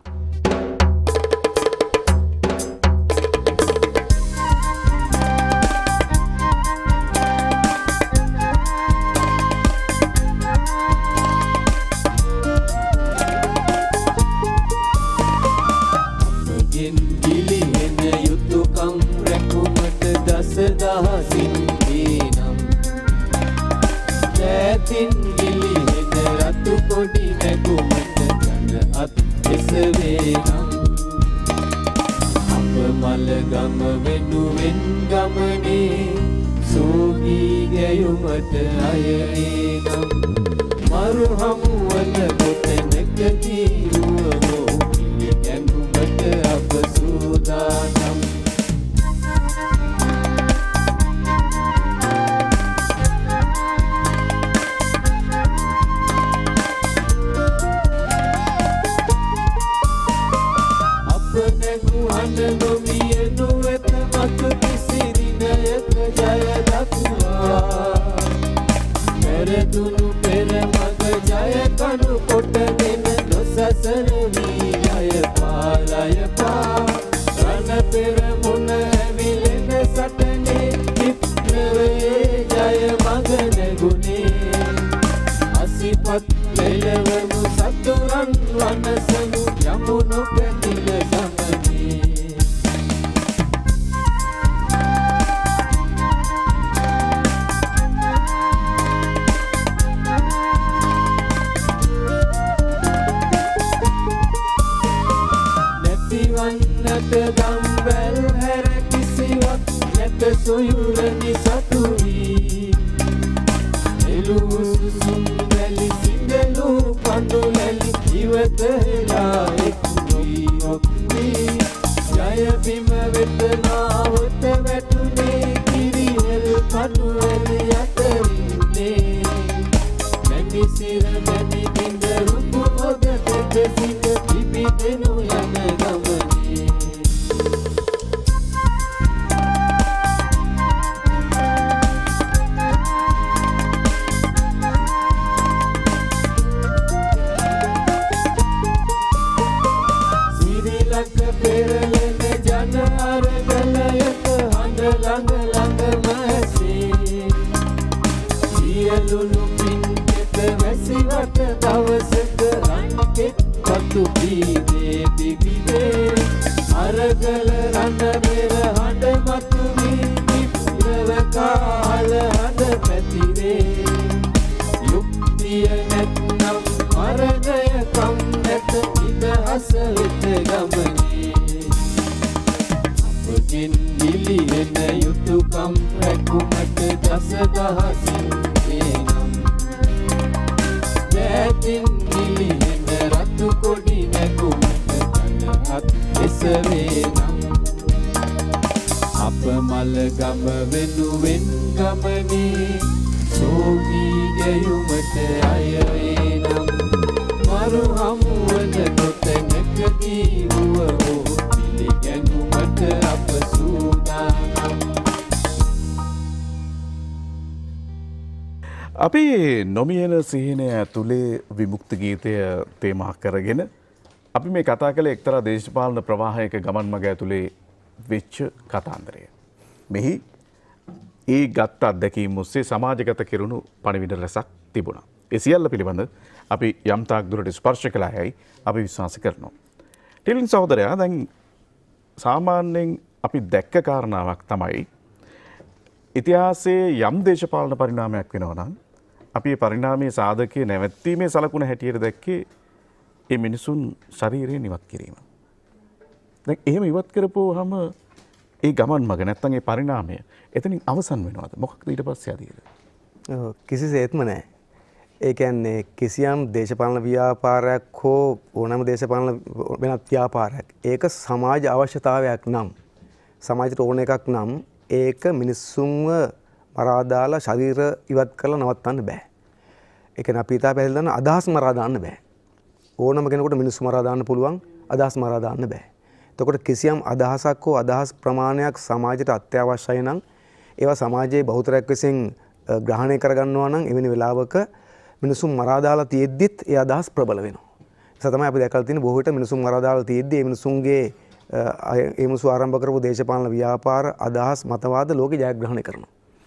දහසින් දීනම් දැතින් ගිලිහෙන රතු කොඩි නැගුමට ගන අත් එසවේනම් අප මල ගම වෙනුවෙන් ගමනේ සෝගී ගැයුමට අයනම් මරු හමුවන කොතැනකදී රුවනෝ පිළිගැනුමට අප සූදානම් දුනු පෙර මග ජය කණු කොටගෙන නොසසන වී අය පාලය පා රණ පෙර මුණ ඇවිලෙන සටනේ විප්ලවයේ ජය මග නැගුණේ අසිපත් ලෙලවමු සතුරන් වනසමු යමු නොපැතිල ගමනේ ගම්වැල් හැර කිසිවක් නැත සොයුරනි සතුවී එළුසුසුම් වැලි සිඳලු පඳුලැලි ඉවතලා එක්වී ඔක්වී ජය බිම වෙත නාවත වැටුනේ කිරිහෙල් කඩුවැලි අතරින්නේ මැමි සිර මැමි බිඳ රුපු ඔද දෙක සිට පිබිදෙනු යන ගමනේ සියලුණු පින්කෙත වැසිවට දවසක රන්කෙත් පතු පීදේ පිබිදේ අරගල රණ පෙර හඬ මතුවී විප්ලව කාල හඬ පැතිරේ යුක්තිය නැත්නම් මරණය කම් නැත නිදහස වෙත ගමනේ අපගෙන් ගිලිහෙන යුතුයකම් රැකුමට දසදහසින් එනම් දැතින් ගිලිහෙන රතු කොඩි නැගුමට ගනහත් එසවේනම් අප මල ගම වෙනුවෙන් ගමනේ සෝගී ගැයුමට අයවේනම් මරු හමුවන කොතැනකදී වුවෝ පිළිගැනුමට අප සූදානම්. අපි නොමියන සිහිනය ඇතුලේ විමුක්ති ගීතය තේමා කරගෙන අපි මේ කතා කළේ එක්තරා දේශපාලන ප්‍රවාහයක ගමන් මඟ ඇතුලේ වෙච්ච කතාන්දරය. මෙහි ඒ ගත්ත අත්දැකීම් ඔස්සේ සමාජගත කෙරුණු පණිවිඩ රැසක් තිබුණා. ඒ සියල්ල පිළිබඳ අපි යම් තාක් දුරට ස්පර්ශ කළා යයි අපි විශ්වාස කරනවා. ටිලින් සහෝදරයා දැන් සාමාන්‍යයෙන් අපි දැක්ක කාරණාවක් තමයි ඉතිහාසයේ යම් දේශපාලන පරිණාමයක් වෙනවා නම් අපි ඒ පරිණාමයේ සාධකයේ නැවැත්වීමේ සලකුණ හැටියට දැක්කේ ඒ මිනිසුන් ශරීරයෙන් ඉවත් කිරීම. දැන් එහෙම ඉවත් කරපුවාම ඒ ගමන් මග නැත්තම් ඒ පරිණාමය එතනින් අවසන් වෙනවද? මොකක්ද ඊට පස්සේ අදියද? ඔව් කිසිසේත්ම නැහැ. ඒ කියන්නේ කිසියම් දේශපාලන ව්‍යාපාරයක් හෝ ඕනෑම දේශපාලන වෙනත් ව්‍යාපාරයක් ඒක සමාජ අවශ්‍යතාවයක් නම් සමාජයට ඕන එකක් නම් ඒක මිනිස්සුන්ව මරා දාලා ශරීර ඉවත් කරලා නවත්තන්න බෑ. ඒ කියන්නේ අපි ඊට පැහැදිලි දන්න අදහස් මරා දාන්න බෑ. ඕනම කෙනෙකුට මිනිස්සු මරා දාන්න පුළුවන් අදහස් මරා දාන්න බෑ. එතකොට කිසියම් අදහසක් හෝ අදහස් ප්‍රමාණයක් සමාජයට අත්‍යවශ්‍යයි නම් ඒවා සමාජයේ බහුතරයක් විසින් ග්‍රහණය කරගන්නවා නම් එවැනි වෙලාවක මිනිසුන් මරා දාලා තියෙද්දිත් ඒ අදහස් ප්‍රබල වෙනවා. ඒ තමයි අපි දැකලා තියෙන බොහෝ විට මිනිසුන් මරා දාලා තියෙද්දි ඒ මිනිසුන්ගේ ඒ මිනිසු ආරම්භ කරපු දේශපාලන ව්‍යාපාර අදහස් මතවාද ලෝකේ ජයග්‍රහණය කරනවා.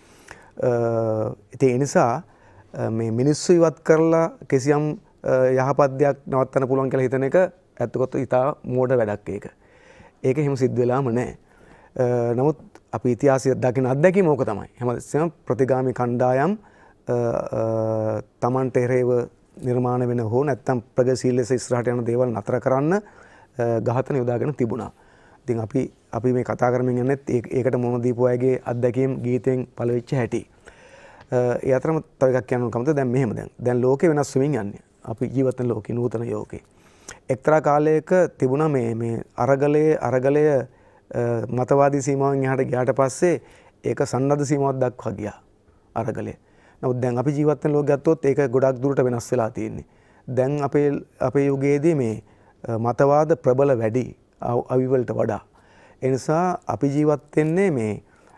ඒ නිසා මේ මිනිස්සු ඉවත් කරලා කිසියම් යහපත් දෙයක් නවත්තන්න පුළුවන් කියලා හිතන එක ඇත්තකොත් ඉතා මෝඩ වැඩක් ඒක. ඒක එහෙම සිද්ධ වෙලාම නැහැ. නමුත් අපි ඉතිහාසය දකින අත්දැකීම ඕක තමයි. හැමතිස්සෙම ප්‍රතිගාමී කණ්ඩායම් තමන්ට එරෙහිව නිර්මාණ වෙන හෝ නැත්තම් ප්‍රගතිශීලී ලෙස ඉස්සරහට යන දේවල් නතර කරන්න ඝාතන යොදාගෙන තිබුණා. ඉතින් අපි අපි මේ කතා කරමින් යන්නේත් ඒකට මොන දීපු අයගේ අත්දැකීම් ගීතෙන් පළවෙච්ච හැටි. ඒ අතරම තව එකක් කියන්න කැමතිද දැන් මෙහෙම දැන් දැන් ලෝකේ වෙනස් වෙමින් යන්නේ. අපි ජීවත් වෙන ලෝකේ නූතන යෝගේ. එක්තරා කාලයක තිබුණා මේ මේ අරගලයේ අරගලය මතවාදී සීමාවෙන් එහාට ගියාට පස්සේ ඒක සන්නද්ධ සීමාවක් දක්වා ගියා අරගලය. නමුත් දැන් අපි ජීවත් වෙන ලෝකෙ ගත්තොත් ඒක ගොඩක් දුරට වෙනස් වෙලා තියෙන්නේ. දැන් අපේ අපේ යුගයේදී මේ මතවාද ප්‍රබල වැඩි අවිවලට වඩා. ඒ නිසා අපි ජීවත් වෙන්නේ මේ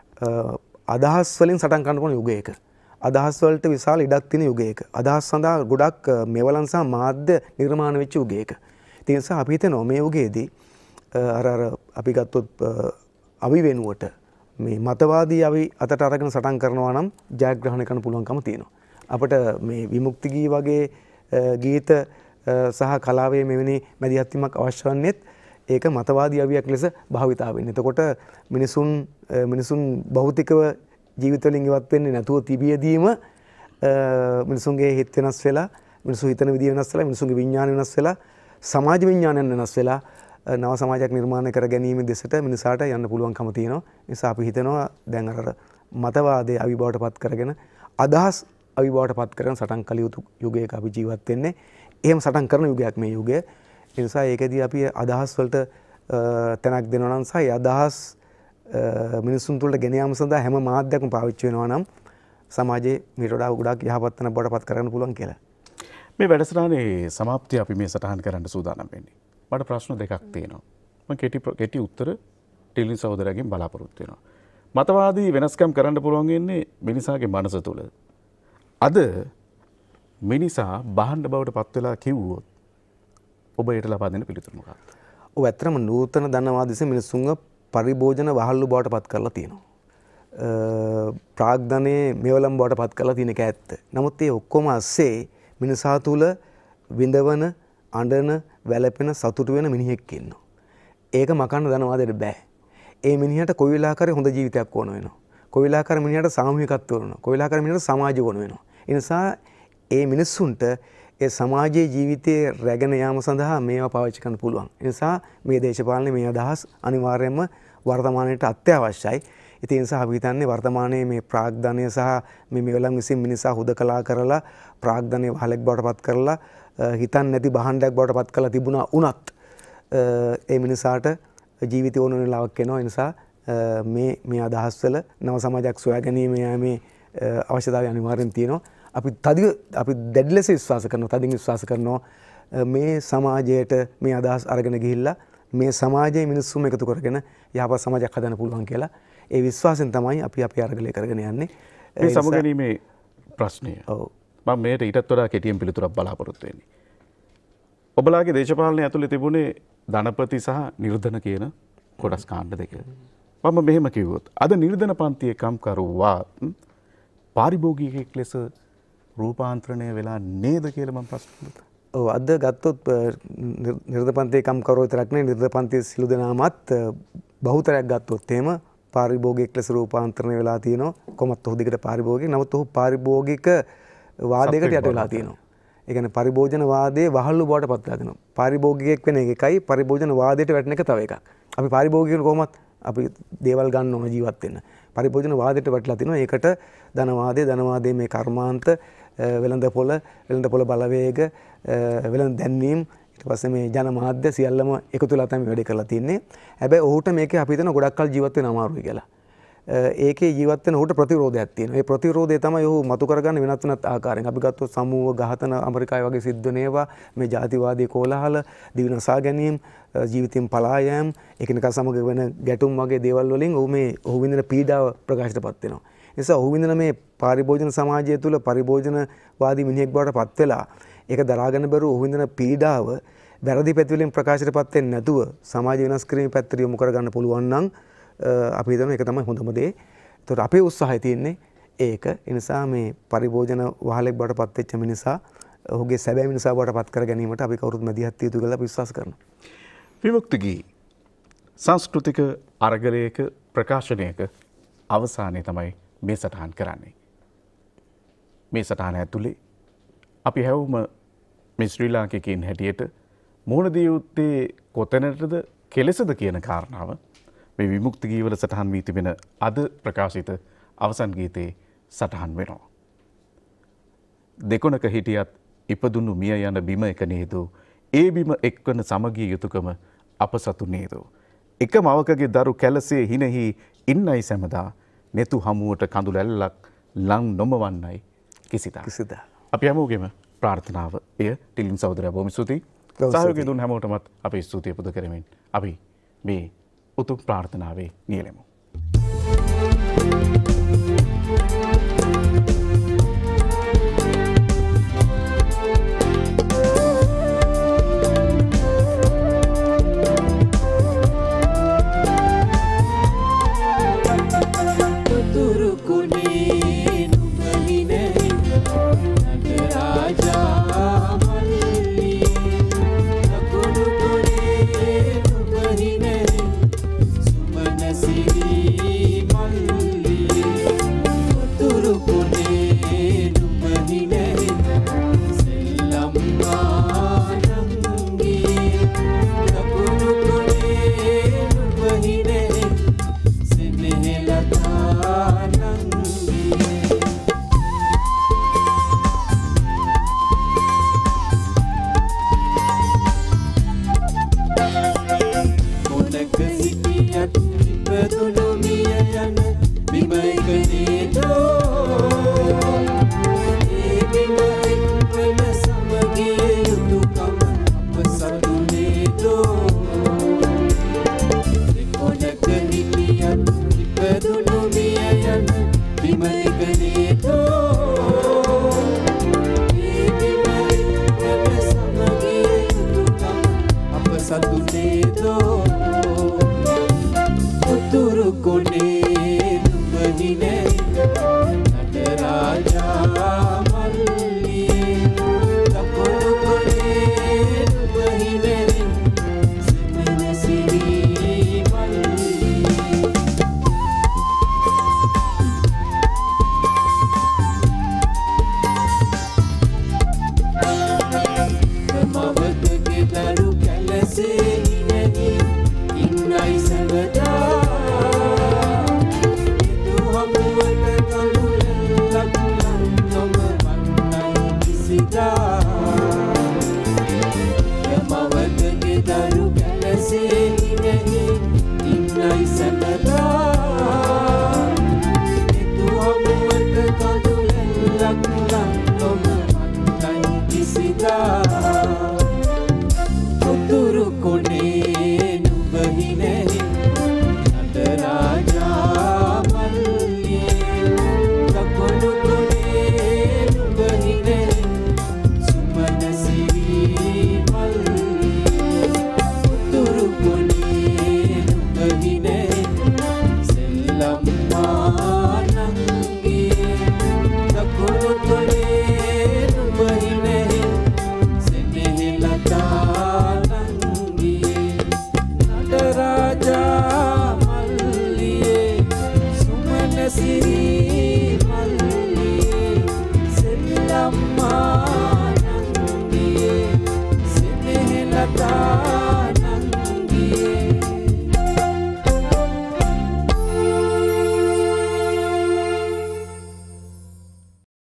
අදහස් වලින් සටන් කරන්න පුළුවන් යුගයක. අදහස් වලට විශාල ඉඩක් තියෙන යුගයක. අදහස් සඳහා ගොඩක් මෙවලන් සහ මාධ්‍ය නිර්මාණ වෙච්ච යුගයක. ඒ නිසා අපි හිතනවා මේ යුගයේදී අර අර අපි ගත්තොත් අවි වෙනුවට මේ මතවාදී අවි අතට අරගෙන සටන් කරනවා නම් ජයග්‍රහණය කරන්න පුළුවන්කම තියෙනවා. අපිට මේ විමුක්ති ගී වගේ ගීත සහ කලාවේ මෙවැනි මැදිහත් වීමක් අවශ්‍ය වන්නේත් ඒක මතවාදී අවියක් ලෙස භාවිතා වෙන්නේ. එතකොට මිනිසුන් මිනිසුන් භෞතිකව ජීවිත වලින් ඉවත් වෙන්නේ නැතුව තිබියදීම මිනිසුන්ගේ හිත වෙනස් වෙලා මිනිසු හිතන විදිය වෙනස් වෙලා මිනිසුන්ගේ විඥාන වෙනස් වෙලා සමාජ විඥානයන් වෙනස් වෙලා නව සමාජයක් නිර්මාණය කර ගැනීම දෙසට මිනිසාට යන්න පුළුවන්කම තියෙනවා. නිසා අපි හිතනවා දැන් අර මතවාදයේ අවිබවට පත් කරගෙන අදහස් අවිබවට පත් කරගෙන සටන් කළ යුතු යුගයක අපි ජීවත් වෙන්නේ. එහෙම සටන් කරන යුගයක් මේ යුගය. ඒ නිසා ඒකදී අපි අදහස් වලට තැනක් දෙනවා නම් සහ ඒ අදහස් මිනිසුන් තුළට ගෙන යාම සඳහා හැම මාධ්‍යයක්ම පාවිච්චි වෙනවා නම් සමාජයේ මීට වඩා ගොඩක් යහපත් වෙන බවට පත් කරගන්න පුළුවන් කියලා. මේ වැඩසටහනේ සමාප්තිය අපි මේ සටහන් කරන්න සූදානම් වෙන්නේ. මට ප්‍රශ්න දෙකක් තියෙනවා. මම කෙටි කෙටි උත්තර ටිලින් සහෝදරයාගෙන් බලාපොරොත්තු වෙනවා. මතවාදී වෙනස්කම් කරන්න පුළුවන් වෙන්නේ මිනිසාගේ මනස තුළ. අද මිනිසා බහන්න බවට පත් වෙලා කිව්වොත් ඔබ ඊට ලබා දෙන පිළිතුර මොකක්ද? ඔව් ඇත්තටම නූතන ධනවාදීස මිනිසුන්ව පරිභෝජන වහල්ලු බවට පත් කරලා තියෙනවා. ප්‍රාග්ධනයේ මෙවලම් බවට පත් කරලා තියෙන එක ඇත්ත. නමුත් ඒ ඔක්කොම අස්සේ මිනිසා තුළ විඳවන අඬන වැළපෙන සතුටු වෙන මිනිහෙක් ඉන්නවා. ඒක මකන්න ධනවාදයට බෑ. ඒ මිනිහට කොයි වෙලාවකරි හොඳ ජීවිතයක් ඕන වෙනවා. කොයි වෙලාවකරි මිනිහට සාමූහිකත්වය ඕන වෙනවා. කොයි වෙලාවකරි මිනිහට සමාජය ඕන වෙනවා. ඒ නිසා ඒ මිනිස්සුන්ට ඒ සමාජයේ ජීවිතයේ රැගෙන යාම සඳහා මේවා පාවිච්චි කරන්න පුළුවන්. ඒ නිසා මේ දේශපාලනේ මේ අදහස් අනිවාර්යයෙන්ම වර්තමානයට අත්‍යවශ්‍යයි. ඉතින් ඒ නිසා අපි හිතන්නේ වර්තමානයේ මේ ප්‍රාග්ධනය සහ මේ මෙවලම් විසින් මිනිසා හුදකලා කරලා ප්‍රාග්ධනයේ වහලෙක් බවට පත් කරලා හිතන්නේ නැති බහණ්ඩයක් බවට පත් කරලා තිබුණා උනත් ඒ මිනිසාට ජීවිතය ඕන වෙලාවක් එනවා. ඒ නිසා මේ මේ අදහස් වල නව සමාජයක් සොයා ගැනීම යෑමේ අවශ්‍යතාවය අනිවාර්යෙන් තියෙනවා. අපි තදින් අපි දැඩි ලෙස විශ්වාස කරනවා තදින් විශ්වාස කරනවා මේ සමාජයට මේ අදහස් අරගෙන ගිහිල්ලා මේ සමාජයේ මිනිස්සුම එකතු කරගෙන යහපත් සමාජයක් හදන්න පුළුවන් කියලා ඒ විශ්වාසයෙන් තමයි අපි අපේ අරගලය කරගෙන යන්නේ. මේ සමගැනීමේ ප්‍රශ්නය. ඔව්. මම මේට ඊටත් වඩා කෙටියෙන් පිළිතුරක් බලාපොරොත්තු වෙන්නේ. ඔබලාගේ දේශපාලනය ඇතුලේ තිබුණේ ධනපති සහ නිර්ධන කියන කොටස් කාණ්ඩ දෙක. මම මෙහෙම කිව්වොත් අද නිර්ධන පන්තියේ කම්කරුවා පාරිභෝගිකයෙක් ලෙස රූපාන්තරණය වෙලා නේද කියලා මම ප්‍රශ්න කරනවා. ඔව් අද ගත්තොත් නිර්ධන පන්තියේ කම්කරුවෝ විතරක් නෙවෙයි නිර්ධන පන්තියේ සිළු දෙනාමත් බහුතරයක් ගත්තොත් එහෙම පාරිභෝගිකයෙක් ලෙස රූපාන්තරණය වෙලා තියෙනවා. කොහොමත් ඔහු දිගට පාරිභෝගික. නමුත් ඔහු පාරිභෝගික වාදයකට යට වෙලා තියෙනවා. ඒ කියන්නේ පරිභෝජන වාදයේ වහල්ලු බවට පත් වෙලා තියෙනවා. පාරිභෝගිකයෙක් වෙන එකයි පරිභෝජන වාදයට වැටෙන එක තව එකක්. අපි පාරිභෝගිකයන් කොහොමත් අපි දේවල් ගන්න ඕන ජීවත් වෙන්න. පරිභෝජන වාදයට වැටලා තිනවා. ඒකට ධනවාදයේ ධනවාදයේ මේ කර්මාන්ත වෙළඳපොළ වෙළඳපොළ බලවේග වෙළඳ දැන්වීම් ඊට පස්සේ මේ ජනමාධ්‍ය සියල්ලම එකතු වෙලා තමයි වැඩ කරලා තින්නේ. හැබැයි ඔහුට මේකේ අපි හිතන ගොඩක් කල් ජීවත් වෙන අමාරුයි කියලා. ඒකේ ජීවත් වෙන ඔහුට ප්‍රතිරෝධයක් තියෙනවා. ඒ ප්‍රතිරෝධය තමයි ඔහු මතු කරගන්න වෙනත් වෙනත් ආකාරයෙන්. අපි ගත්තොත් සමූහ ඝාතන ඇමරිකාවේ වගේ සිද්ධ වෙන ඒවා, මේ ජාතිවාදී කෝලහල, දිවිනසා ගැනීම, ජීවිතෙන් පලා යෑම, එකිනෙකා සමග වෙන ගැටුම් වගේ දේවල් වලින් ඔහු මේ ඔහු විඳින පීඩාව ප්‍රකාශයටපත් වෙනවා. ඒ නිසා ඔහු විඳින මේ පරිභෝජන සමාජය තුළ පරිභෝජනවාදී මිනිහෙක් බවට පත් වෙලා ඒක දරාගෙන බැරුව ඔහු විඳින පීඩාව වැරදි පැති වලින් ප්‍රකාශයටපත් වෙන්නේ නැතුව සමාජ වෙනස් කිරීමේ පැත්තට යොමු කරගන්න පුළුවන් නම් අපි හිතනවා ඒක තමයි හොඳම දේ. ඒතකොට අපේ උත්සාහය තියෙන්නේ ඒක. ඒ නිසා මේ පරිභෝජන වහලෙක් බවට පත් වෙච්ච මිනිසා ඔහුගේ සැබෑ මිනිසා බවට පත් කර ගැනීමට අපි කවුරුත් මැදිහත් යුතු කියලා අපි විශ්වාස කරනවා. විමුක්ති ගී සංස්කෘතික අරගලයක ප්‍රකාශනයක අවසානයේ තමයි මේ සටහන් කරන්නේ. මේ සටහන ඇතුලේ අපි හැවුම මේ ශ්‍රී ලාංකිකයින් හැටියට මුහුණ දිය යුත්තේ කොතැනටද කෙලෙසද කියන කාරණාව මේ විමුක්ති ගීවල සටහන් වී තිබෙන අද ප්‍රකාශිත අවසන් ගීතේ සටහන් වෙනවා. දෙකොනක හිටියත් ඉපදුණු මිය යන බිම එක නේදෝ, ඒ බිම එක්වන සමගිය යුතුයකම අප සතු නේදෝ. එක මවකගේ දරු කැලසේ හිනෙහි ඉන්නයි සැමදා, netu හමුවට කඳුල ඇල්ලක් ලං නොමවන්නයි කිසිදා. කිසිදා. අපි හැමෝගෙම ප්‍රාර්ථනාව එය. ටිලින් සහෝදරයා බොහොම ස්තුතියි. සහයෝගය දුන් හැමෝටමත් අපි ස්තුතිය පුද කරමින් අපි මේ උතුම් ප්‍රාර්ථනාවේ නියැලෙමු. Uturu kone numahine